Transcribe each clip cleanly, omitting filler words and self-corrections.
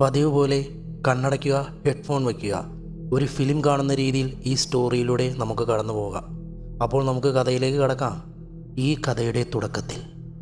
പതിവ് പോലെ കണ്ണടയ്ക്കുക, ഹെഡ്ഫോൺ വയ്ക്കുക. ഒരു ഫിലിം കാണുന്ന രീതിയിൽ ഈ സ്റ്റോറിയിലൂടെ നമുക്ക് കടന്നു പോകാം. അപ്പോൾ നമുക്ക് കഥയിലേക്ക് കടക്കാം. ഈ കഥയുടെ തുടക്കത്തിൽ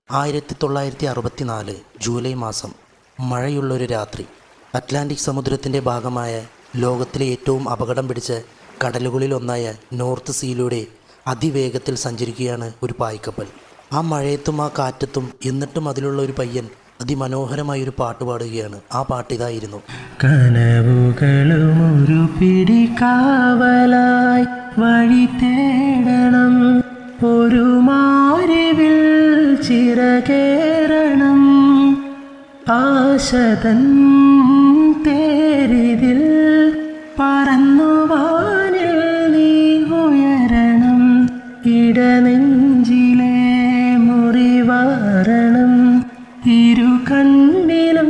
1964 ജൂലൈ മാസം, മഴയുള്ളൊരു രാത്രി, അറ്റ്ലാന്റിക് സമുദ്രത്തിൻ്റെ ഭാഗമായ ലോകത്തിലെ ഏറ്റവും അപകടം പിടിച്ച കടലുകളിലൊന്നായ നോർത്ത് സീയിലൂടെ അതിവേഗത്തിൽ സഞ്ചരിക്കുകയാണ് ഒരു പായ്ക്കപ്പൽ. ആ മഴയത്തും ആ കാറ്റത്തും എന്നിട്ടും അതിലുള്ള ഒരു പയ്യൻ അതിമനോഹരമായൊരു പാട്ട് പാടുകയാണ്. ആ പാട്ടിതായിരുന്നു: കനവുകളും ഒരു പിടി കാവലായി വഴി തേടണം, ഒരു മാരിവിൽ ചിറകേറണം, ആശതൻ തേരിതിൽ പറന്നുവാനിൽ നീ ഉയരണം, ഇടനെഞ്ചിലെ മുറിവാരണം, ഇരു കണ്ണിലും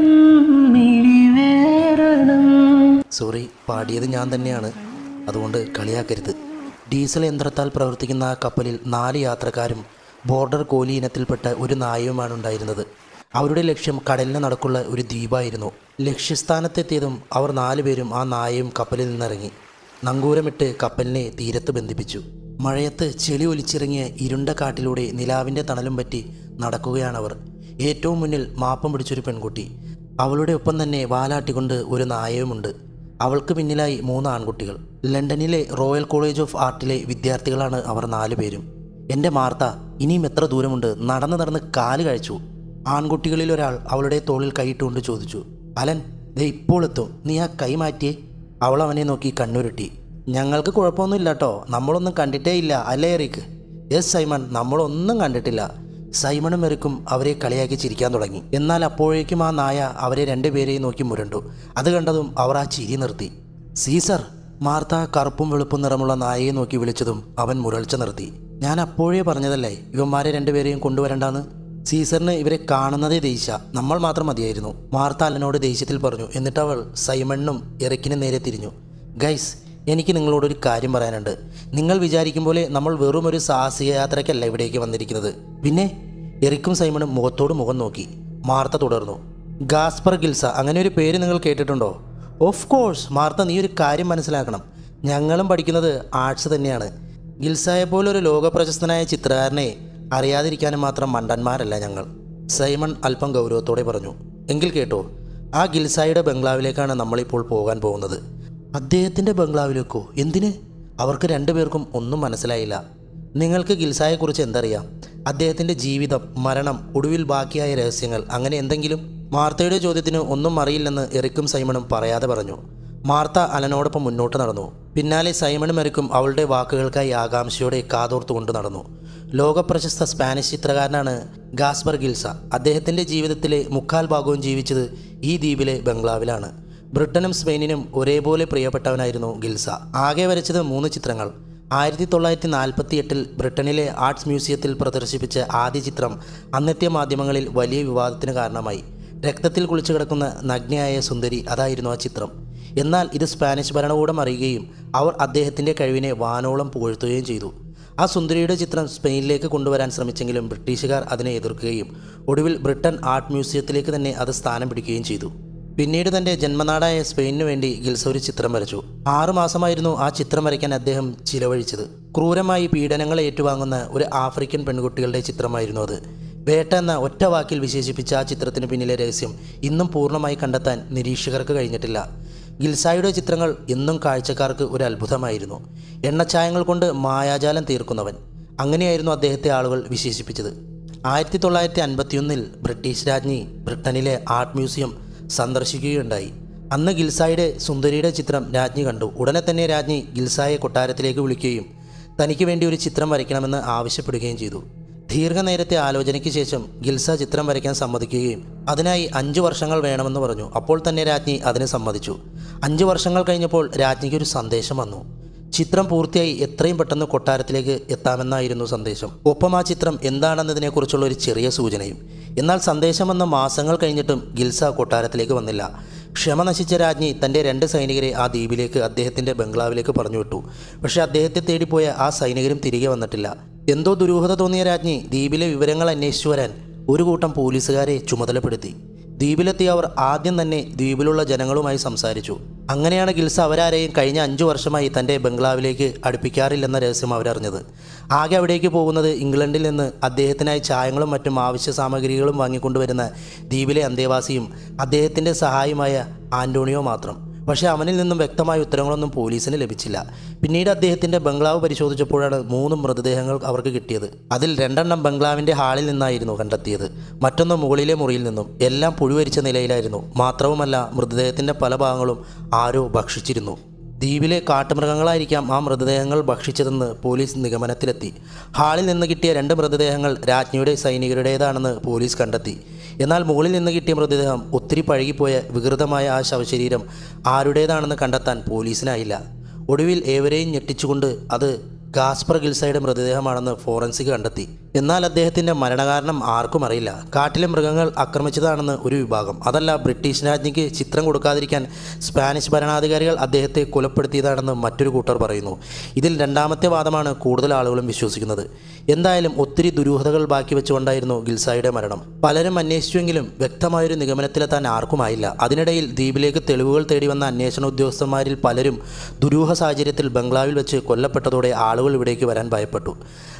മിഴിവേറണം. സോറി, പാടിയത് ഞാൻ തന്നെയാണ്, അതുകൊണ്ട് കളിയാക്കരുത്. ഡീസൽ യന്ത്രത്താൽ പ്രവർത്തിക്കുന്ന ആ കപ്പലിൽ 4 യാത്രക്കാരും ബോർഡർ കോലി ഇനത്തിൽപ്പെട്ട ഒരു നായയുമാണ് ഉണ്ടായിരുന്നത്. അവരുടെ ലക്ഷ്യം കടലിന് നടുക്കുള്ള ഒരു ദ്വീപായിരുന്നു. ലക്ഷ്യസ്ഥാനത്തെത്തിയതും അവർ 4 പേരും ആ നായയും കപ്പലിൽ നിന്നിറങ്ങി നങ്കൂരമിട്ട് കപ്പലിനെ തീരത്ത് ബന്ധിപ്പിച്ചു. മഴയത്ത് ചെളി ഒലിച്ചിറങ്ങിയ ഇരുണ്ട കാട്ടിലൂടെ നിലാവിൻ്റെ തണലും പറ്റി നടക്കുകയാണവർ. ഏറ്റവും മുന്നിൽ മാപ്പം പിടിച്ചൊരു പെൺകുട്ടി, അവളുടെ ഒപ്പം തന്നെ വാലാട്ടിക്കൊണ്ട് ഒരു നായയുമുണ്ട്. അവൾക്ക് പിന്നിലായി 3 ആൺകുട്ടികൾ. ലണ്ടനിലെ റോയൽ കോളേജ് ഓഫ് ആർട്ടിലെ വിദ്യാർത്ഥികളാണ് അവർ 4 പേരും. എൻ്റെ മാർത്ത, ഇനിയും എത്ര ദൂരമുണ്ട്? നടന്ന് കാല് കഴിച്ചു. ആൺകുട്ടികളിൽ ഒരാൾ അവളുടെ തോളിൽ കൈയിട്ടുകൊണ്ട് ചോദിച്ചു: അലൻ, ദേ ഇപ്പോൾ എത്തും, നീ ആ കൈ മാറ്റിയേ. അവൾ അവനെ നോക്കി കണ്ണുരുട്ടി. ഞങ്ങൾക്ക് കുഴപ്പമൊന്നുമില്ല കേട്ടോ, നമ്മളൊന്നും കണ്ടിട്ടേ ഇല്ല, അല്ലേ എറിക്ക്? യെസ് സൈമൺ, നമ്മളൊന്നും കണ്ടിട്ടില്ല. സൈമണും എറിക്കും അവരെ കളിയാക്കി ചിരിക്കാൻ തുടങ്ങി. എന്നാൽ അപ്പോഴേക്കും ആ നായ അവരെ 2 പേരെയും നോക്കി മുരണ്ടു. അത് കണ്ടതും അവർ ആ ചിരി നിർത്തി. സീസർ! മാർത്ത കറുപ്പും വെളുപ്പും നിറമുള്ള നായയെ നോക്കി വിളിച്ചതും അവൻ മുരൾച്ച നിർത്തി. ഞാൻ അപ്പോഴേ പറഞ്ഞതല്ലേ ഇവന്മാരെ 2 പേരെയും കൊണ്ടുവരണ്ടാന്ന്. സീസറിന് ഇവരെ കാണുന്നതേ ദേഷ്യ, നമ്മൾ മാത്രം മതിയായിരുന്നു, മാർത്ത അലനോട് ദേഷ്യത്തിൽ പറഞ്ഞു. എന്നിട്ട് അവൾ സൈമണിനും എറിക്കിനും നേരെ തിരിഞ്ഞു. ഗൈസ്, എനിക്ക് നിങ്ങളോടൊരു കാര്യം പറയാനുണ്ട്. നിങ്ങൾ വിചാരിക്കും പോലെ നമ്മൾ വെറും ഒരു സാഹസിക യാത്രയ്ക്കല്ല ഇവിടേക്ക് വന്നിരിക്കുന്നത്. പിന്നെ? എറിക്കും സൈമണും മുഖത്തോട് മുഖം നോക്കി. മാർത്ത തുടർന്നു: ഗാസ്പർ ഗിൽസ, അങ്ങനെ ഒരു പേര് നിങ്ങൾ കേട്ടിട്ടുണ്ടോ? Of course. മാർത്ത, നീ ഒരു കാര്യം മനസ്സിലാക്കണം, ഞങ്ങളും പഠിക്കുന്നത് ആർട്സ് തന്നെയാണ്. ഗിൽസായെ പോലൊരു ലോകപ്രശസ്തനായ ചിത്രകാരനെ അറിയാതിരിക്കാനും മാത്രം മണ്ടന്മാരല്ല ഞങ്ങൾ. സൈമൺ അല്പം ഗൗരവത്തോടെ പറഞ്ഞു. എങ്കിൽ കേട്ടോ, ആ ഗിൽസായുടെ ബംഗ്ലാവിലേക്കാണ് നമ്മളിപ്പോൾ പോകാൻ പോകുന്നത്. അദ്ദേഹത്തിൻ്റെ ബംഗ്ലാവിലേക്കോ? എന്തിന്? അവർക്ക് 2 പേർക്കും ഒന്നും മനസ്സിലായില്ല. നിങ്ങൾക്ക് ഗിൽസായെക്കുറിച്ച് എന്തറിയാം? അദ്ദേഹത്തിൻ്റെ ജീവിതം, മരണം, ഒടുവിൽ ബാക്കിയായ രഹസ്യങ്ങൾ, അങ്ങനെ എന്തെങ്കിലും? മാർത്തയുടെ ചോദ്യത്തിന് ഒന്നും അറിയില്ലെന്ന് എറിക്കും സൈമണും പറയാതെ പറഞ്ഞു. മാർത്ത അലനോടൊപ്പം മുന്നോട്ട് നടന്നു. പിന്നാലെ സൈമണും എറിക്കും അവളുടെ വാക്കുകൾക്കായി ആകാംക്ഷയോടെ കാതോർത്തുകൊണ്ട് നടന്നു. ലോകപ്രശസ്ത സ്പാനിഷ് ചിത്രകാരനാണ് ഗാസ്പർ ഗിൽസ. അദ്ദേഹത്തിൻ്റെ ജീവിതത്തിലെ 3/4 ഭാഗവും ജീവിച്ചത് ഈ ദ്വീപിലെ ബംഗ്ലാവിലാണ്. ബ്രിട്ടനും സ്പെയിനിനും ഒരേപോലെ പ്രിയപ്പെട്ടവനായിരുന്നു ഗിൽസ. ആകെ വരച്ചത് 3 ചിത്രങ്ങൾ. 1948 ബ്രിട്ടനിലെ ആർട്സ് മ്യൂസിയത്തിൽ പ്രദർശിപ്പിച്ച ആദ്യ ചിത്രം അന്നത്തെ മാധ്യമങ്ങളിൽ വലിയ വിവാദത്തിന് കാരണമായി. രക്തത്തിൽ കുളിച്ചു കിടക്കുന്ന നഗ്നയായ സുന്ദരി, അതായിരുന്നു ആ ചിത്രം. എന്നാൽ ഇത് സ്പാനിഷ് ഭരണകൂടം അറിയുകയും അവർ അദ്ദേഹത്തിൻ്റെ കഴിവിനെ വാനോളം പുകഴ്ത്തുകയും ചെയ്തു. ആ സുന്ദരിയുടെ ചിത്രം സ്പെയിനിലേക്ക് കൊണ്ടുവരാൻ ശ്രമിച്ചെങ്കിലും ബ്രിട്ടീഷുകാർ അതിനെ എതിർക്കുകയും ഒടുവിൽ ബ്രിട്ടൻ ആർട്ട് മ്യൂസിയത്തിലേക്ക് തന്നെ അത് സ്ഥാനം പിടിക്കുകയും ചെയ്തു. പിന്നീട് തൻ്റെ ജന്മനാടായ സ്പെയിനു വേണ്ടി ഗിൽസ ഒരു ചിത്രം വരച്ചു. 6 മാസമായിരുന്നു ആ ചിത്രം വരയ്ക്കാൻ അദ്ദേഹം ചിലവഴിച്ചത്. ക്രൂരമായി പീഡനങ്ങൾ ഏറ്റുവാങ്ങുന്ന ഒരു ആഫ്രിക്കൻ പെൺകുട്ടികളുടെ ചിത്രമായിരുന്നു അത്. വേട്ട എന്ന ഒറ്റ വാക്കിൽ വിശേഷിപ്പിച്ച ആ ചിത്രത്തിന് പിന്നിലെ രഹസ്യം ഇന്നും പൂർണ്ണമായി കണ്ടെത്താൻ നിരീക്ഷകർക്ക് കഴിഞ്ഞിട്ടില്ല. ഗിൽസായുടെ ചിത്രങ്ങൾ എന്നും കാഴ്ചക്കാർക്ക് ഒരു അത്ഭുതമായിരുന്നു. എണ്ണച്ചായങ്ങൾ കൊണ്ട് മായാജാലം തീർക്കുന്നവൻ, അങ്ങനെയായിരുന്നു അദ്ദേഹത്തെ ആളുകൾ വിശേഷിപ്പിച്ചത്. 1951 ബ്രിട്ടീഷ് രാജ്ഞി ബ്രിട്ടനിലെ ആർട്ട് മ്യൂസിയം സന്ദർശിക്കുകയുണ്ടായി. അന്ന് ഗിൽസായുടെ സുന്ദരിയുടെ ചിത്രം രാജ്ഞി കണ്ടു. ഉടനെ തന്നെ രാജ്ഞി ഗിൽസായെ കൊട്ടാരത്തിലേക്ക് വിളിക്കുകയും തനിക്ക് വേണ്ടി ഒരു ചിത്രം വരയ്ക്കണമെന്ന് ആവശ്യപ്പെടുകയും ചെയ്തു. ദീർഘനേരത്തെ ആലോചനയ്ക്ക് ശേഷം ഗിൽസ ചിത്രം വരയ്ക്കാൻ സമ്മതിക്കുകയും അതിനായി 5 വർഷങ്ങൾ വേണമെന്ന് പറഞ്ഞു. അപ്പോൾ തന്നെ രാജ്ഞി അതിന് സമ്മതിച്ചു. 5 വർഷങ്ങൾ കഴിഞ്ഞപ്പോൾ രാജ്ഞിക്കൊരു സന്ദേശം വന്നു. ചിത്രം പൂർത്തിയായി എത്രയും പെട്ടെന്ന് കൊട്ടാരത്തിലേക്ക് എത്താമെന്നായിരുന്നു സന്ദേശം. ഒപ്പം ആ ചിത്രം എന്താണെന്നതിനെക്കുറിച്ചുള്ള ഒരു ചെറിയ സൂചനയും. എന്നാൽ സന്ദേശം വന്ന മാസങ്ങൾ കഴിഞ്ഞിട്ടും ഗിൽസ കൊട്ടാരത്തിലേക്ക് വന്നില്ല. ക്ഷമ നശിച്ച രാജ്ഞി തൻ്റെ 2 സൈനികരെ ആ ദ്വീപിലേക്ക്, അദ്ദേഹത്തിൻ്റെ ബംഗ്ലാവിലേക്ക് പറഞ്ഞുവിട്ടു. പക്ഷേ അദ്ദേഹത്തെ തേടിപ്പോയ ആ സൈനികരും തിരികെ വന്നിട്ടില്ല. എന്തോ ദുരൂഹത തോന്നിയ രാജ്ഞി ദ്വീപിലെ വിവരങ്ങൾ അന്വേഷിച്ചു വരാൻ ഒരു കൂട്ടം പോലീസുകാരെ ചുമതലപ്പെടുത്തി. ദ്വീപിലെത്തിയ അവർ ആദ്യം തന്നെ ദ്വീപിലുള്ള ജനങ്ങളുമായി സംസാരിച്ചു. അങ്ങനെയാണ് ഗിൽസ അവരാരെയും കഴിഞ്ഞ 5 വർഷമായി തൻ്റെ ബംഗ്ലാവിലേക്ക് അടുപ്പിക്കാറില്ലെന്ന രഹസ്യം അവരറിഞ്ഞത്. ആകെ അവിടേക്ക് പോകുന്നത് ഇംഗ്ലണ്ടിൽ നിന്ന് അദ്ദേഹത്തിനായി ചായങ്ങളും മറ്റും ആവശ്യ സാമഗ്രികളും വാങ്ങിക്കൊണ്ടുവരുന്ന ദ്വീപിലെ അന്തേവാസിയും അദ്ദേഹത്തിൻ്റെ സഹായിയുമായ ആൻ്റോണിയോ മാത്രം. പക്ഷേ അവനിൽ നിന്നും വ്യക്തമായ ഉത്തരങ്ങളൊന്നും പോലീസിന് ലഭിച്ചില്ല. പിന്നീട് അദ്ദേഹത്തിൻ്റെ ബംഗ്ലാവ് പരിശോധിച്ചപ്പോഴാണ് 3 മൃതദേഹങ്ങൾ അവർക്ക് കിട്ടിയത്. അതിൽ 2 ബംഗ്ലാവിൻ്റെ ഹാളിൽ നിന്നായിരുന്നു കണ്ടെത്തിയത്, മറ്റൊന്ന് മുകളിലെ മുറിയിൽ നിന്നും. എല്ലാം പുഴുവരിച്ച നിലയിലായിരുന്നു. മാത്രവുമല്ല, മൃതദേഹത്തിൻ്റെ പല ഭാഗങ്ങളും ആരോ ഭക്ഷിച്ചിരുന്നു. ദ്വീപിലെ കാട്ടുമൃഗങ്ങളായിരിക്കാം ആ മൃതദേഹങ്ങൾ ഭക്ഷിച്ചതെന്ന് പോലീസ് നിഗമനത്തിലെത്തി. ഹാളിൽ നിന്ന് കിട്ടിയ 2 മൃതദേഹങ്ങൾ രാജ്ഞിയുടെ സൈനികരുടേതാണെന്ന് പോലീസ് കണ്ടെത്തി. എന്നാൽ മുകളിൽ നിന്ന് കിട്ടിയ മൃതദേഹം ഒത്തിരി പഴകിപ്പോയ വികൃതമായ ആ ശവശരീരം ആരുടേതാണെന്ന് കണ്ടെത്താൻ പോലീസിനായില്ല. ഒടുവിൽ ഏവരെയും ഞെട്ടിച്ചുകൊണ്ട് അത് ഗാസ്പർ ഗിൽസയുടെ മൃതദേഹമാണെന്ന് ഫോറൻസിക് കണ്ടെത്തി. എന്നാൽ അദ്ദേഹത്തിൻ്റെ മരണകാരണം ആർക്കും അറിയില്ല. കാട്ടിലെ മൃഗങ്ങൾ ആക്രമിച്ചതാണെന്ന് ഒരു വിഭാഗം, അതല്ല ബ്രിട്ടീഷ് രാജ്ഞിക്ക് ചിത്രം കൊടുക്കാതിരിക്കാൻ സ്പാനിഷ് ഭരണാധികാരികൾ അദ്ദേഹത്തെ കൊലപ്പെടുത്തിയതാണെന്ന് മറ്റൊരു കൂട്ടർ പറയുന്നു. ഇതിൽ രണ്ടാമത്തെ വാദമാണ് കൂടുതൽ ആളുകളും വിശ്വസിക്കുന്നത്. എന്തായാലും ഒത്തിരി ദുരൂഹതകൾ ബാക്കി വെച്ചുകൊണ്ടായിരുന്നു ഗിൽസായുടെ മരണം. പലരും അന്വേഷിച്ചുവെങ്കിലും വ്യക്തമായൊരു നിഗമനത്തിലെത്താൻ ആർക്കുമായില്ല. അതിനിടയിൽ ദ്വീപിലേക്ക് തെളിവുകൾ തേടി വന്ന അന്വേഷണ ഉദ്യോഗസ്ഥന്മാരിൽ പലരും ദുരൂഹ സാഹചര്യത്തിൽ ബംഗ്ലാവിൽ വെച്ച് കൊല്ലപ്പെട്ടതോടെ ആളുകൾ ഇവിടേക്ക് വരാൻ ഭയപ്പെട്ടു.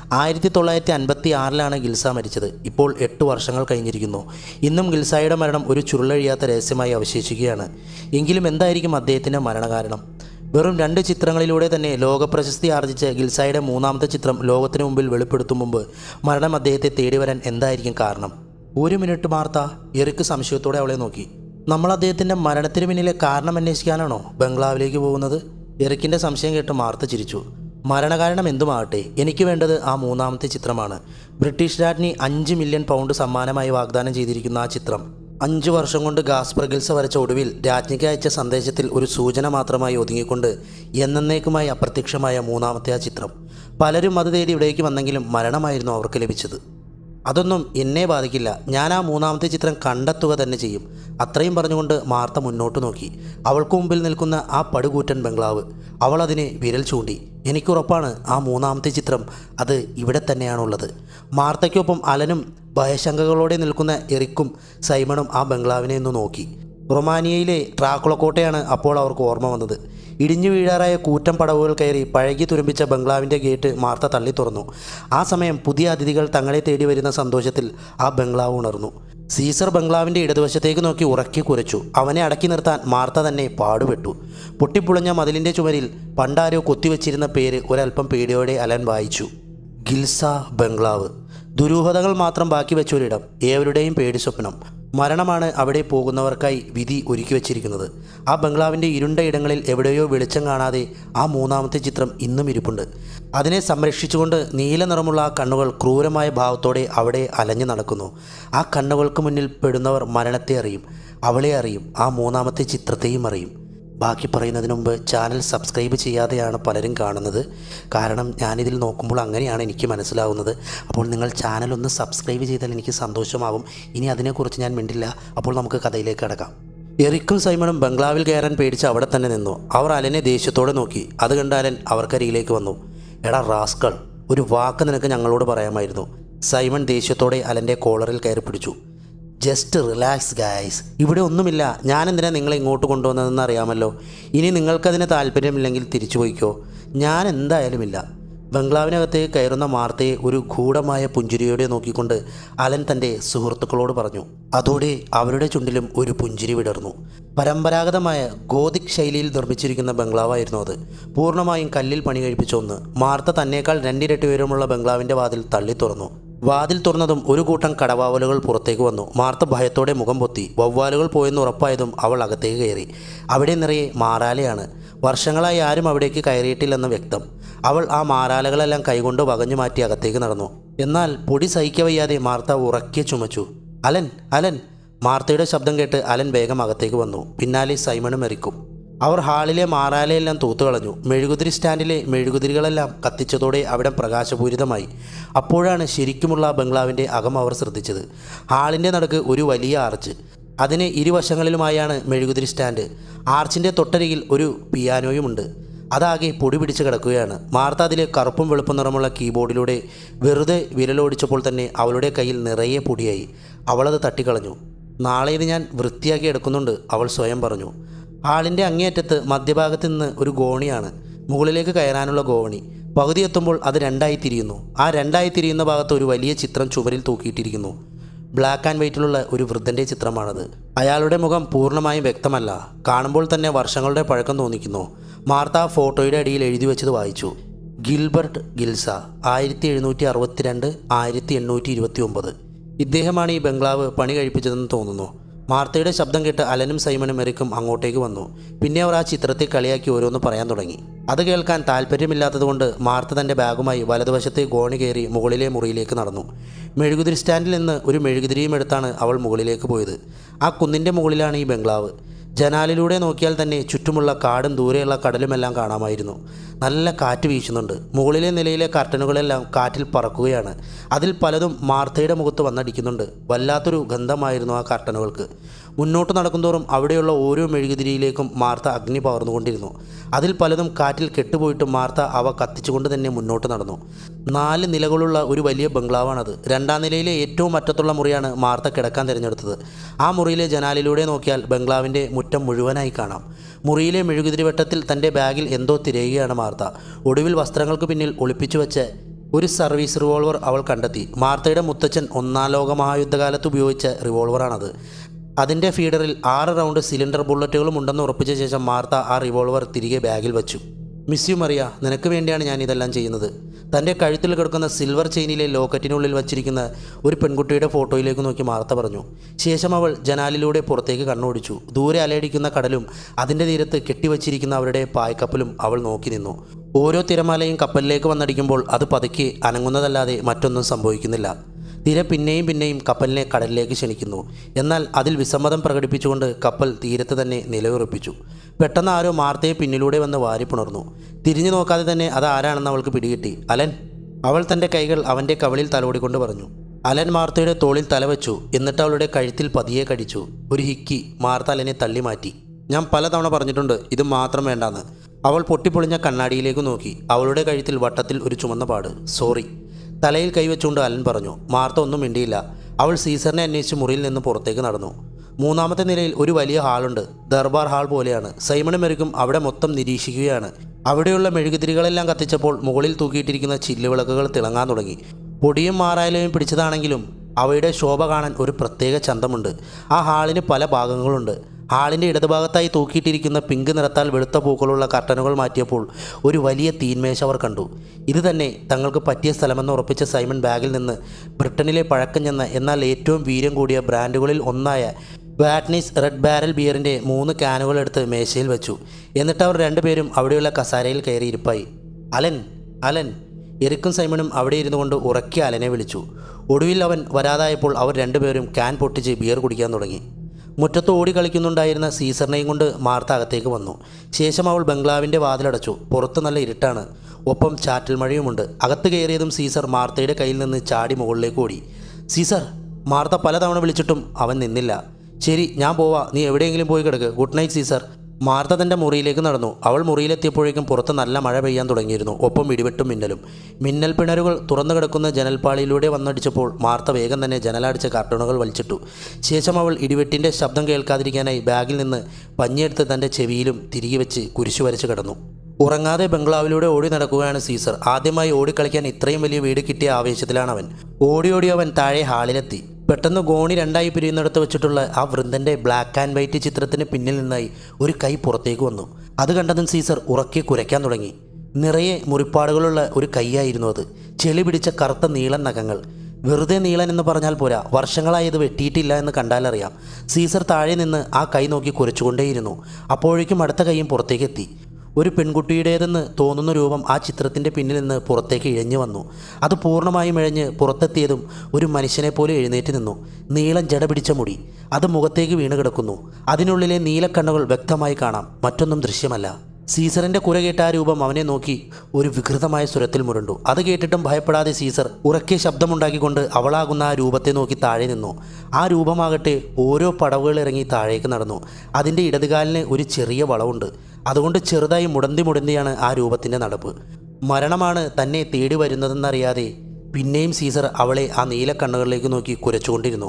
1956 ഗിൽസ മരിച്ചത്. ഇപ്പോൾ 8 വർഷങ്ങൾ കഴിഞ്ഞിരിക്കുന്നു. ഇന്നും ഗിൽസായുടെ മരണം ഒരു ചുരുളഴിയാത്ത രഹസ്യമായി അവശേഷിക്കുകയാണ്. എങ്കിലും എന്തായിരിക്കും അദ്ദേഹത്തിൻ്റെ മരണകാരണം? വെറും 2 ചിത്രങ്ങളിലൂടെ തന്നെ ലോകപ്രശസ്തി ആർജിച്ച ഗിൽസായുടെ 3ാമത്തെ ചിത്രം ലോകത്തിനു മുമ്പിൽ വെളിപ്പെടുത്തും മുമ്പ് മരണം അദ്ദേഹത്തെ തേടി വരാൻ എന്തായിരിക്കും കാരണം? 1 മിനിറ്റ് മാർത്ത, എറിക്ക് സംശയത്തോടെ അവളെ നോക്കി. നമ്മൾ അദ്ദേഹത്തിൻ്റെ മരണത്തിന് പിന്നിലെ കാരണം അന്വേഷിക്കാനാണോ ബംഗ്ലാവിലേക്ക് പോകുന്നത്? എറിക്കിൻ്റെ സംശയം കേട്ട് മാർത്ത ചിരിച്ചു. മരണകാരണം എന്തുമാകട്ടെ, എനിക്ക് വേണ്ടത് ആ 3ാമത്തെ ചിത്രമാണ്. ബ്രിട്ടീഷ് രാജ്ഞി 5 മില്യൺ പൗണ്ട് സമ്മാനമായി വാഗ്ദാനം ചെയ്തിരിക്കുന്ന ആ ചിത്രം. 5 വർഷം കൊണ്ട് ഗാസ്പർ ഗിൽസ വരച്ച ഒടുവിൽ രാജ്ഞിക്ക് അയച്ച സന്ദേശത്തിൽ ഒരു സൂചന മാത്രമായി ഒതുങ്ങിക്കൊണ്ട് എന്നേക്കുമായി അപ്രത്യക്ഷമായ 3ാമത്തെ ആ ചിത്രം. പലരും അത് തേടി ഇവിടേക്ക് വന്നെങ്കിലും മരണമായിരുന്നു അവർക്ക് ലഭിച്ചത്. അതൊന്നും എന്നെ ബാധിക്കില്ല. ഞാൻ ആ 3ാമത്തെ ചിത്രം കണ്ടെത്തുക തന്നെ ചെയ്യും. അത്രയും പറഞ്ഞുകൊണ്ട് മാർത്ത മുന്നോട്ട് നോക്കി. അവൾക്ക് മുമ്പിൽ നിൽക്കുന്ന ആ പടുകൂറ്റൻ ബംഗ്ലാവ്. അവൾ അതിനെ വിരൽ ചൂണ്ടി. എനിക്കുറപ്പാണ് ആ 3ാമത്തെ ചിത്രം അത് ഇവിടെ തന്നെയാണുള്ളത്. മാർത്തയ്ക്കൊപ്പം അലനും ഭയശങ്കകളോടെ നിൽക്കുന്ന എറിക്കും സൈമണും ആ ബംഗ്ലാവിനെ ഒന്ന് നോക്കി. റൊമാനിയയിലെ ട്രാക്കുളക്കോട്ടയാണ് അപ്പോൾ അവർക്ക് ഓർമ്മ വന്നത്. ഇടിഞ്ഞു വീഴാറായ കൂറ്റൻ പടവുകൾ കയറി പഴകി തുരുമ്പിച്ച ബംഗ്ലാവിൻ്റെ ഗേറ്റ് മാർത്ത തള്ളി തുറന്നു. ആ സമയം പുതിയ അതിഥികൾ തങ്ങളെ തേടി വരുന്ന സന്തോഷത്തിൽ ആ ബംഗ്ലാവ് ഉണർന്നു. സീസർ ബംഗ്ലാവിൻ്റെ ഇടതുവശത്തേക്ക് നോക്കി ഉറക്കി കുരച്ചു. അവനെ അടക്കി നിർത്താൻ മാർത്ത തന്നെ പാടുപെട്ടു. പൊട്ടിപ്പൊളിഞ്ഞ മതിലിൻ്റെ ചുമരിൽ പണ്ടാരോ കൊത്തിവെച്ചിരുന്ന പേര് ഒരൽപ്പം പേടിയോടെ അലൻ വായിച്ചു. ഗിൽസ ബംഗ്ലാവ്. ദുരൂഹതകൾ മാത്രം ബാക്കി വെച്ചൊരിടം, ഏവരുടെയും പേടി സ്വപ്നം. മരണമാണ് അവിടെ പോകുന്നവർക്കായി വിധി ഒരുക്കി വച്ചിരിക്കുന്നത്. ആ ബംഗ്ലാവിൻ്റെ ഇരുണ്ട ഇടങ്ങളിൽ എവിടെയോ വെളിച്ചം കാണാതെ ആ 3ാമത്തെ ചിത്രം ഇന്നും ഇരിപ്പുണ്ട്. അതിനെ സംരക്ഷിച്ചുകൊണ്ട് നീല നിറമുള്ള ആ കണ്ണുകൾ ക്രൂരമായ ഭാവത്തോടെ അവിടെ അലഞ്ഞു നടക്കുന്നു. ആ കണ്ണുകൾക്ക് മുന്നിൽ പെടുന്നവർ മരണത്തെ അറിയും, അവളെ അറിയും, ആ 3ാമത്തെ ചിത്രത്തെയും അറിയും. ബാക്കി പറയുന്നതിന് മുമ്പ് ചാനൽ സബ്സ്ക്രൈബ് ചെയ്യാതെയാണ് പലരും കാണുന്നത്. കാരണം ഞാനിതിൽ നോക്കുമ്പോൾ അങ്ങനെയാണ് എനിക്ക് മനസ്സിലാവുന്നത്. അപ്പോൾ നിങ്ങൾ ചാനലൊന്ന് സബ്സ്ക്രൈബ് ചെയ്താൽ എനിക്ക് സന്തോഷമാവും. ഇനി അതിനെക്കുറിച്ച് ഞാൻ മിണ്ടില്ല. അപ്പോൾ നമുക്ക് കഥയിലേക്ക് കടക്കാം. എറിക്കും സൈമണും ബംഗ്ലാവിൽ കയറാൻ പേടിച്ച് അവിടെ തന്നെ നിന്നു. അവർ അലനെ ദേഷ്യത്തോടെ നോക്കി. അത് കണ്ട അലൻ അവർക്കരികിലേക്ക് വന്നു. എടാ റാസ്കൾ, ഒരു വാക്ക് നിനക്ക് ഞങ്ങളോട് പറയാമായിരുന്നു. സൈമൺ ദേഷ്യത്തോടെ അലൻ്റെ കോളറിൽ കയറി പിടിച്ചു. ജസ്റ്റ് റിലാക്സ് ഗായ്സ്, ഇവിടെ ഒന്നുമില്ല. ഞാനെന്തിനാ നിങ്ങളെ ഇങ്ങോട്ട് കൊണ്ടുവന്നതെന്ന് അറിയാമല്ലോ. ഇനി നിങ്ങൾക്കതിന് താല്പര്യമില്ലെങ്കിൽ തിരിച്ചു പോയിക്കോ. ഞാൻ എന്തായാലുമില്ല. ബംഗ്ലാവിനകത്തേക്ക് കയറുന്ന മാർത്തയെ ഒരു ഗൂഢമായ പുഞ്ചിരിയോടെ നോക്കിക്കൊണ്ട് അലൻ തൻ്റെ സുഹൃത്തുക്കളോട് പറഞ്ഞു. അതോടെ അവരുടെ ചുണ്ടിലും ഒരു പുഞ്ചിരി വിടർന്നു. പരമ്പരാഗതമായ ഗോതിക് ശൈലിയിൽ നിർമ്മിച്ചിരിക്കുന്ന ബംഗ്ലാവായിരുന്നു അത്. പൂർണ്ണമായും കല്ലിൽ പണി കഴിപ്പിച്ച ഒന്ന്. മാർത്ത തന്നേക്കാൾ 2 ഇരട്ടി ഉയരമുള്ള ബംഗ്ലാവിൻ്റെ വാതിൽ തള്ളി തുറന്നു. വാതിൽ തുറന്നതും ഒരു കൂട്ടം കടവാവലുകൾ പുറത്തേക്ക് വന്നു. മാർത്ത ഭയത്തോടെ മുഖം പൊത്തി. വവ്വാലുകൾ പോയെന്ന് ഉറപ്പായതും അവൾ അകത്തേക്ക് കയറി. അവിടെ നിറയെ മാറാലയാണ്. വർഷങ്ങളായി ആരും അവിടേക്ക് കയറിയിട്ടില്ലെന്ന് വ്യക്തം. അവൾ ആ മാറാലകളെല്ലാം കൈകൊണ്ട് വകഞ്ഞു മാറ്റി അകത്തേക്ക് നടന്നു. എന്നാൽ പൊടി സഹിക്കവയ്യാതെ മാർത്ത ഉറക്കെ ചുമച്ചു. Allen, Allen. മാർത്തയുടെ ശബ്ദം കേട്ട് അലൻ വേഗം അകത്തേക്ക് വന്നു. പിന്നാലെ സൈമണും എറിക്കും. അവർ ഹാളിലെ മാറാലയെല്ലാം തൂത്തുകളഞ്ഞു. മെഴുകുതിരി സ്റ്റാൻഡിലെ മെഴുകുതിരികളെല്ലാം കത്തിച്ചതോടെ അവിടെ പ്രകാശപൂരിതമായി. അപ്പോഴാണ് ശരിക്കുമുള്ള ബംഗ്ലാവിൻ്റെ അകം അവർ ശ്രദ്ധിച്ചത്. ഹാളിൻ്റെ നടുക്ക് ഒരു വലിയ ആർച്ച്. അതിന് ഇരുവശങ്ങളിലുമായാണ് മെഴുകുതിരി സ്റ്റാൻഡ്. ആർച്ചിൻ്റെ തൊട്ടരികിൽ ഒരു പിയാനോയുമുണ്ട്. അതാകെ പൊടി പിടിച്ച് കിടക്കുകയാണ്. മാർത്ത അതിലെ കറുപ്പും വെളുപ്പും നിറമുള്ള കീബോർഡിലൂടെ വെറുതെ വിരലോടിച്ചപ്പോൾ തന്നെ അവളുടെ കയ്യിൽ നിറയെ പൊടിയായി. അവളത് തട്ടിക്കളഞ്ഞു. നാളെ ഇത് ഞാൻ വൃത്തിയാക്കി എടുക്കുന്നുണ്ട്, അവൾ സ്വയം പറഞ്ഞു. ഹാളിൻ്റെ അങ്ങേയറ്റത്ത് മധ്യഭാഗത്ത് നിന്ന് ഒരു ഗോണിയാണ്, മുകളിലേക്ക് കയറാനുള്ള ഗോവണി. പകുതി എത്തുമ്പോൾ അത് രണ്ടായി തിരിയുന്നു. ആ രണ്ടായി തിരിയുന്ന ഭാഗത്ത് ഒരു വലിയ ചിത്രം ചുവരിൽ തൂക്കിയിട്ടിരിക്കുന്നു. ബ്ലാക്ക് ആൻഡ് വൈറ്റിലുള്ള ഒരു വൃദ്ധൻ്റെ ചിത്രമാണത്. അയാളുടെ മുഖം പൂർണ്ണമായും വ്യക്തമല്ല. കാണുമ്പോൾ തന്നെ വർഷങ്ങളുടെ പഴക്കം തോന്നിക്കുന്നു. മാർത്ത ഫോട്ടോയുടെ അടിയിൽ എഴുതി വെച്ചത് വായിച്ചു. Gilbert Giles, 1762 1829. ഇദ്ദേഹമാണ് ഈ ബംഗ്ലാവ് പണി കഴിപ്പിച്ചതെന്ന് തോന്നുന്നു. മാർത്തയുടെ ശബ്ദം കേട്ട് അലനും സൈമണും എറിക്കും അങ്ങോട്ടേക്ക് വന്നു. പിന്നെ അവർ ആ ചിത്രത്തെ കളിയാക്കി ഓരോന്ന് പറയാൻ തുടങ്ങി. അത് കേൾക്കാൻ താല്പര്യമില്ലാത്തതുകൊണ്ട് മാർത്ത തൻ്റെ ബാഗുമായി വലതുവശത്തെ ഗോണി കയറി മുകളിലെ മുറിയിലേക്ക് നടന്നു. മെഴുകുതിരി സ്റ്റാൻഡിൽ നിന്ന് ഒരു മെഴുകുതിരിയും എടുത്താണ് അവൾ മുകളിലേക്ക് പോയത്. ആ കുന്നിൻ്റെ മുകളിലാണ് ഈ ബംഗ്ലാവ്. ജനാലിലൂടെ നോക്കിയാൽ തന്നെ ചുറ്റുമുള്ള കാടും ദൂരെയുള്ള കടലുമെല്ലാം കാണാമായിരുന്നു. നല്ല കാറ്റ് വീശുന്നുണ്ട്. മുകളിലെ നിലയിലെ കർട്ടനുകളെല്ലാം കാറ്റിൽ പറക്കുകയാണ്. അതിൽ പലതും മാർത്തയുടെ മുഖത്ത് വന്നടിക്കുന്നുണ്ട്. വല്ലാത്തൊരു ഗന്ധമായിരുന്നു ആ കർട്ടനുകൾക്ക്. മുന്നോട്ട് നടക്കുന്തോറും അവിടെയുള്ള ഓരോ മെഴുകുതിരിയിലേക്കും മാർത്ത അഗ്നി പകർന്നുകൊണ്ടിരുന്നു. അതിൽ പലതും കാറ്റിൽ കെട്ടുപോയിട്ടും മാർത്ത അവ കത്തിച്ചുകൊണ്ട് തന്നെ മുന്നോട്ട് നടന്നു. 4 നിലകളുള്ള ഒരു വലിയ ബംഗ്ലാവാണത്. 2ാം നിലയിലെ ഏറ്റവും അറ്റത്തുള്ള മുറിയാണ് മാർത്ത കിടക്കാൻ തിരഞ്ഞെടുത്തത്. ആ മുറിയിലെ ജനാലിലൂടെ നോക്കിയാൽ ബംഗ്ലാവിൻ്റെ മുറ്റം മുഴുവനായി കാണാം. മുറിയിലെ മെഴുകുതിരി വെട്ടത്തിൽ തൻ്റെ ബാഗിൽ എന്തോ തിരയുകയാണ് മാർത്ത. ഒടുവിൽ വസ്ത്രങ്ങൾക്ക് പിന്നിൽ ഒളിപ്പിച്ചു വെച്ച് ഒരു സർവീസ് റിവോൾവർ അവൾ കണ്ടെത്തി. മാർത്തയുടെ മുത്തച്ഛൻ 1ാം ലോക മഹായുദ്ധകാലത്ത് ഉപയോഗിച്ച റിവോൾവറാണത്. അതിൻ്റെ ഫീഡറിൽ 6 റൗണ്ട് സിലിണ്ടർ ബുള്ളറ്റുകളും ഉണ്ടെന്ന് ഉറപ്പിച്ച ശേഷം മാർത്ത ആ റിവോൾവർ തിരികെ ബാഗിൽ വെച്ചു. മിസ് യു മറിയ, നിനക്ക് വേണ്ടിയാണ് ഞാൻ ഇതെല്ലാം ചെയ്യുന്നത്. തൻ്റെ കഴുത്തിൽ കിടക്കുന്ന സിൽവർ ചെയിനിലെ ലോക്കറ്റിനുള്ളിൽ വച്ചിരിക്കുന്ന ഒരു പെൺകുട്ടിയുടെ ഫോട്ടോയിലേക്ക് നോക്കി മാർത്ത പറഞ്ഞു. ശേഷം അവൾ ജനാലിലൂടെ പുറത്തേക്ക് കണ്ണോടിച്ചു. ദൂരെ അലയടിക്കുന്ന കടലും അതിൻ്റെ തീരത്ത് കെട്ടിവച്ചിരിക്കുന്ന അവരുടെ പായ്ക്കപ്പലും അവൾ നോക്കി നിന്നു. ഓരോ തിരമാലയും കപ്പലിലേക്ക് വന്നടിക്കുമ്പോൾ അത് പതുക്കെ അനങ്ങുന്നതല്ലാതെ മറ്റൊന്നും സംഭവിക്കുന്നില്ല. തിര പിന്നെയും പിന്നെയും കപ്പലിനെ കടലിലേക്ക് ക്ഷണിക്കുന്നു. എന്നാൽ അതിൽ വിസമ്മതം പ്രകടിപ്പിച്ചുകൊണ്ട് കപ്പൽ തീരത്ത് തന്നെ നിലയുറപ്പിച്ചു. പെട്ടെന്ന് ആരോ മാർത്തയെ പിന്നിലൂടെ വന്ന് വാരിപ്പുണർന്നു. തിരിഞ്ഞു നോക്കാതെ തന്നെ അത് ആരാണെന്ന് അവൾക്ക് പിടികിട്ടി. അലൻ. അവൾ തൻ്റെ കൈകൾ അവൻ്റെ കവിളിൽ തലോടിക്കൊണ്ട് പറഞ്ഞു. അലൻ മാർത്തയുടെ തോളിൽ തലവെച്ചു. എന്നിട്ട് അവളുടെ കഴുത്തിൽ പതിയെ കടിച്ചു. ഒരു ഹിക്കി. മാർത്ത അലനെ തള്ളി മാറ്റി. ഞാൻ പലതവണ പറഞ്ഞിട്ടുണ്ട്, ഇത് മാത്രം വേണ്ടാന്ന്. അവൾ പൊട്ടിപ്പൊളിഞ്ഞ കണ്ണാടിയിലേക്ക് നോക്കി. അവളുടെ കഴുത്തിൽ വട്ടത്തിൽ ഒരു ചുമന്ന പാട്. സോറി. തലയിൽ കൈവച്ചുകൊണ്ട് അലൻ പറഞ്ഞു. മാർത്ത ഒന്നും മിണ്ടിയില്ല. അവൾ സീസറിനെ അന്വേഷിച്ച് മുറിയിൽ നിന്ന് പുറത്തേക്ക് നടന്നു. 3ാമത്തെ നിലയിൽ ഒരു വലിയ ഹാളുണ്ട്. ദർബാർ ഹാൾ പോലെയാണ്. സൈമണും മെറിക്കും അവിടെ മൊത്തം നിരീക്ഷിക്കുകയാണ്. അവിടെയുള്ള മെഴുകുതിരികളെല്ലാം കത്തിച്ചപ്പോൾ മുകളിൽ തൂക്കിയിട്ടിരിക്കുന്ന ചില്ലുവിളക്കുകൾ തിളങ്ങാൻ തുടങ്ങി. പൊടിയും മാറായാലും പിടിച്ചതാണെങ്കിലും അവയുടെ ശോഭ കാണാൻ ഒരു പ്രത്യേക ചന്തമുണ്ട്. ആ ഹാളിന് പല ഭാഗങ്ങളുണ്ട്. ഹാളിൻ്റെ ഇടതുഭാഗത്തായി തൂക്കിയിട്ടിരിക്കുന്ന പിങ്ക് നിറത്താൽ വെളുത്ത പൂക്കളുള്ള കർട്ടനുകൾ മാറ്റിയപ്പോൾ ഒരു വലിയ തീന്മേശ അവർ കണ്ടു. ഇത് തന്നെ തങ്ങൾക്ക് പറ്റിയ സ്ഥലമെന്ന് ഉറപ്പിച്ച സൈമൺ ബാഗിൽ നിന്ന് ബ്രിട്ടനിലെ പഴക്കം ചെന്ന എന്നാൽ ഏറ്റവും വീര്യം കൂടിയ ബ്രാൻഡുകളിൽ ഒന്നായ വാറ്റ്നീസ് റെഡ് ബാരൽ ബിയറിൻ്റെ 3 ക്യാനുകൾ എടുത്ത് മേശയിൽ വെച്ചു. എന്നിട്ട് അവർ രണ്ടുപേരും അവിടെയുള്ള കസാരയിൽ കയറി ഇരിപ്പായി. Allen, Allen. എറിക്കും സൈമണും അവിടെ ഇരുന്നു കൊണ്ട് ഉറക്കി അലനെ വിളിച്ചു. ഒടുവിൽ അവൻ വരാതായപ്പോൾ അവർ രണ്ടുപേരും ക്യാൻ പൊട്ടിച്ച് ബിയർ കുടിക്കാൻ തുടങ്ങി. മുറ്റത്ത് ഓടി കളിക്കുന്നുണ്ടായിരുന്ന സീസറിനെയും കൊണ്ട് മാർത്ത അകത്തേക്ക് വന്നു. ശേഷം അവൾ ബംഗ്ലാവിൻ്റെ വാതിലടച്ചു. പുറത്ത് നല്ല ഇരുട്ടാണ്. ഒപ്പം ചാറ്റൽ മഴയുമുണ്ട്. അകത്ത് കയറിയതും സീസർ മാർത്തയുടെ കയ്യിൽ നിന്ന് ചാടി മുകളിലേക്ക് ഓടി. സീസർ. മാർത്ത പലതവണ വിളിച്ചിട്ടും അവൻ നിന്നില്ല. ശരി, ഞാൻ പോവാ, നീ എവിടെയെങ്കിലും പോയി കിടക്ക്. Good night Caesar. മാർത്ത തൻ്റെ മുറിയിലേക്ക് നടന്നു. അവൾ മുറിയിലെത്തിയപ്പോഴേക്കും പുറത്ത് നല്ല മഴ പെയ്യാൻ തുടങ്ങിയിരുന്നു. ഒപ്പം ഇടിവെട്ടും മിന്നലും. മിന്നൽ പിണരുകൾ തുറന്നു കിടക്കുന്ന ജനൽപ്പാളിയിലൂടെ വന്നടിച്ചപ്പോൾ മാർത്ത വേഗം തന്നെ ജനലടിച്ച കാർട്ടൂണുകൾ വലിച്ചിട്ടു. ശേഷം അവൾ ഇടിവെട്ടിൻ്റെ ശബ്ദം കേൾക്കാതിരിക്കാനായി ബാഗിൽ നിന്ന് പഞ്ഞിയെടുത്ത് തൻ്റെ ചെവിയിലും തിരികെ വെച്ച് കുരിശു വരച്ച് കിടന്നു. ഉറങ്ങാതെ ബംഗ്ലാവിലൂടെ ഓടി നടക്കുകയാണ് സീസർ. ആദ്യമായി ഓടിക്കളിക്കാൻ ഇത്രയും വലിയ വീട് കിട്ടിയ ആവേശത്തിലാണവൻ. ഓടി അവൻ താഴെ ഹാളിലെത്തി. പെട്ടെന്ന് ഗോണി 2ആയി പിരിയുന്നിടത്ത് വെച്ചിട്ടുള്ള ആ വൃദ്ധൻ്റെ ബ്ലാക്ക് ആൻഡ് വൈറ്റ് ചിത്രത്തിന് പിന്നിൽ നിന്നായി ഒരു കൈ പുറത്തേക്ക് വന്നു. അത് കണ്ടതും സീസർ ഉറക്കെ കുരയ്ക്കാൻ തുടങ്ങി. നിറയെ മുറിപ്പാടുകളുള്ള ഒരു കൈയായിരുന്നു അത്. ചെളി പിടിച്ച കറുത്ത നീളൻ നഖങ്ങൾ. വെറുതെ നീളൻ എന്ന് പറഞ്ഞാൽ പോരാ, വർഷങ്ങളായി ഇത് വെട്ടിയിട്ടില്ല എന്ന് കണ്ടാലറിയാം. സീസർ താഴെ നിന്ന് ആ കൈ നോക്കി കുരച്ചുകൊണ്ടേയിരുന്നു. അപ്പോഴേക്കും അടുത്ത കൈയും പുറത്തേക്കെത്തി. ഒരു പെൺകുട്ടിയുടേതെന്ന് തോന്നുന്ന രൂപം ആ ചിത്രത്തിൻ്റെ പിന്നിൽ നിന്ന് പുറത്തേക്ക് ഇഴഞ്ഞു വന്നു. അത് പൂർണ്ണമായും ഇഴഞ്ഞ് പുറത്തെത്തിയതും ഒരു മനുഷ്യനെ പോലെ എഴുന്നേറ്റ് നിന്നു. നീളം ജട പിടിച്ച മുടി. അത് മുഖത്തേക്ക് വീണ് കിടക്കുന്നു. അതിനുള്ളിലെ നീലക്കണ്ണുകൾ വ്യക്തമായി കാണാം. മറ്റൊന്നും ദൃശ്യമല്ല. സീസറിൻ്റെ കുര കേട്ട ആ രൂപം അവനെ നോക്കി ഒരു വികൃതമായ സ്വരത്തിൽ മുരണ്ടു. അത് കേട്ടിട്ടും ഭയപ്പെടാതെ സീസർ ഉറക്കെ ശബ്ദമുണ്ടാക്കിക്കൊണ്ട് അവളാകുന്ന ആ രൂപത്തെ നോക്കി താഴെ നിന്നു. ആ രൂപമാകട്ടെ ഓരോ പടവുകൾ ഇറങ്ങി താഴേക്ക് നടന്നു. അതിൻ്റെ ഇടതുകാലിന് ഒരു ചെറിയ വളവുണ്ട്. അതുകൊണ്ട് ചെറുതായി മുടന്തിയാണ് ആ രൂപത്തിൻ്റെ നടപ്പ്. മരണമാണ് തന്നെ തേടി വരുന്നതെന്നറിയാതെ പിന്നെയും സീസർ അവളെ ആ നീലക്കണ്ണുകളിലേക്ക് നോക്കി കുരച്ചുകൊണ്ടിരുന്നു.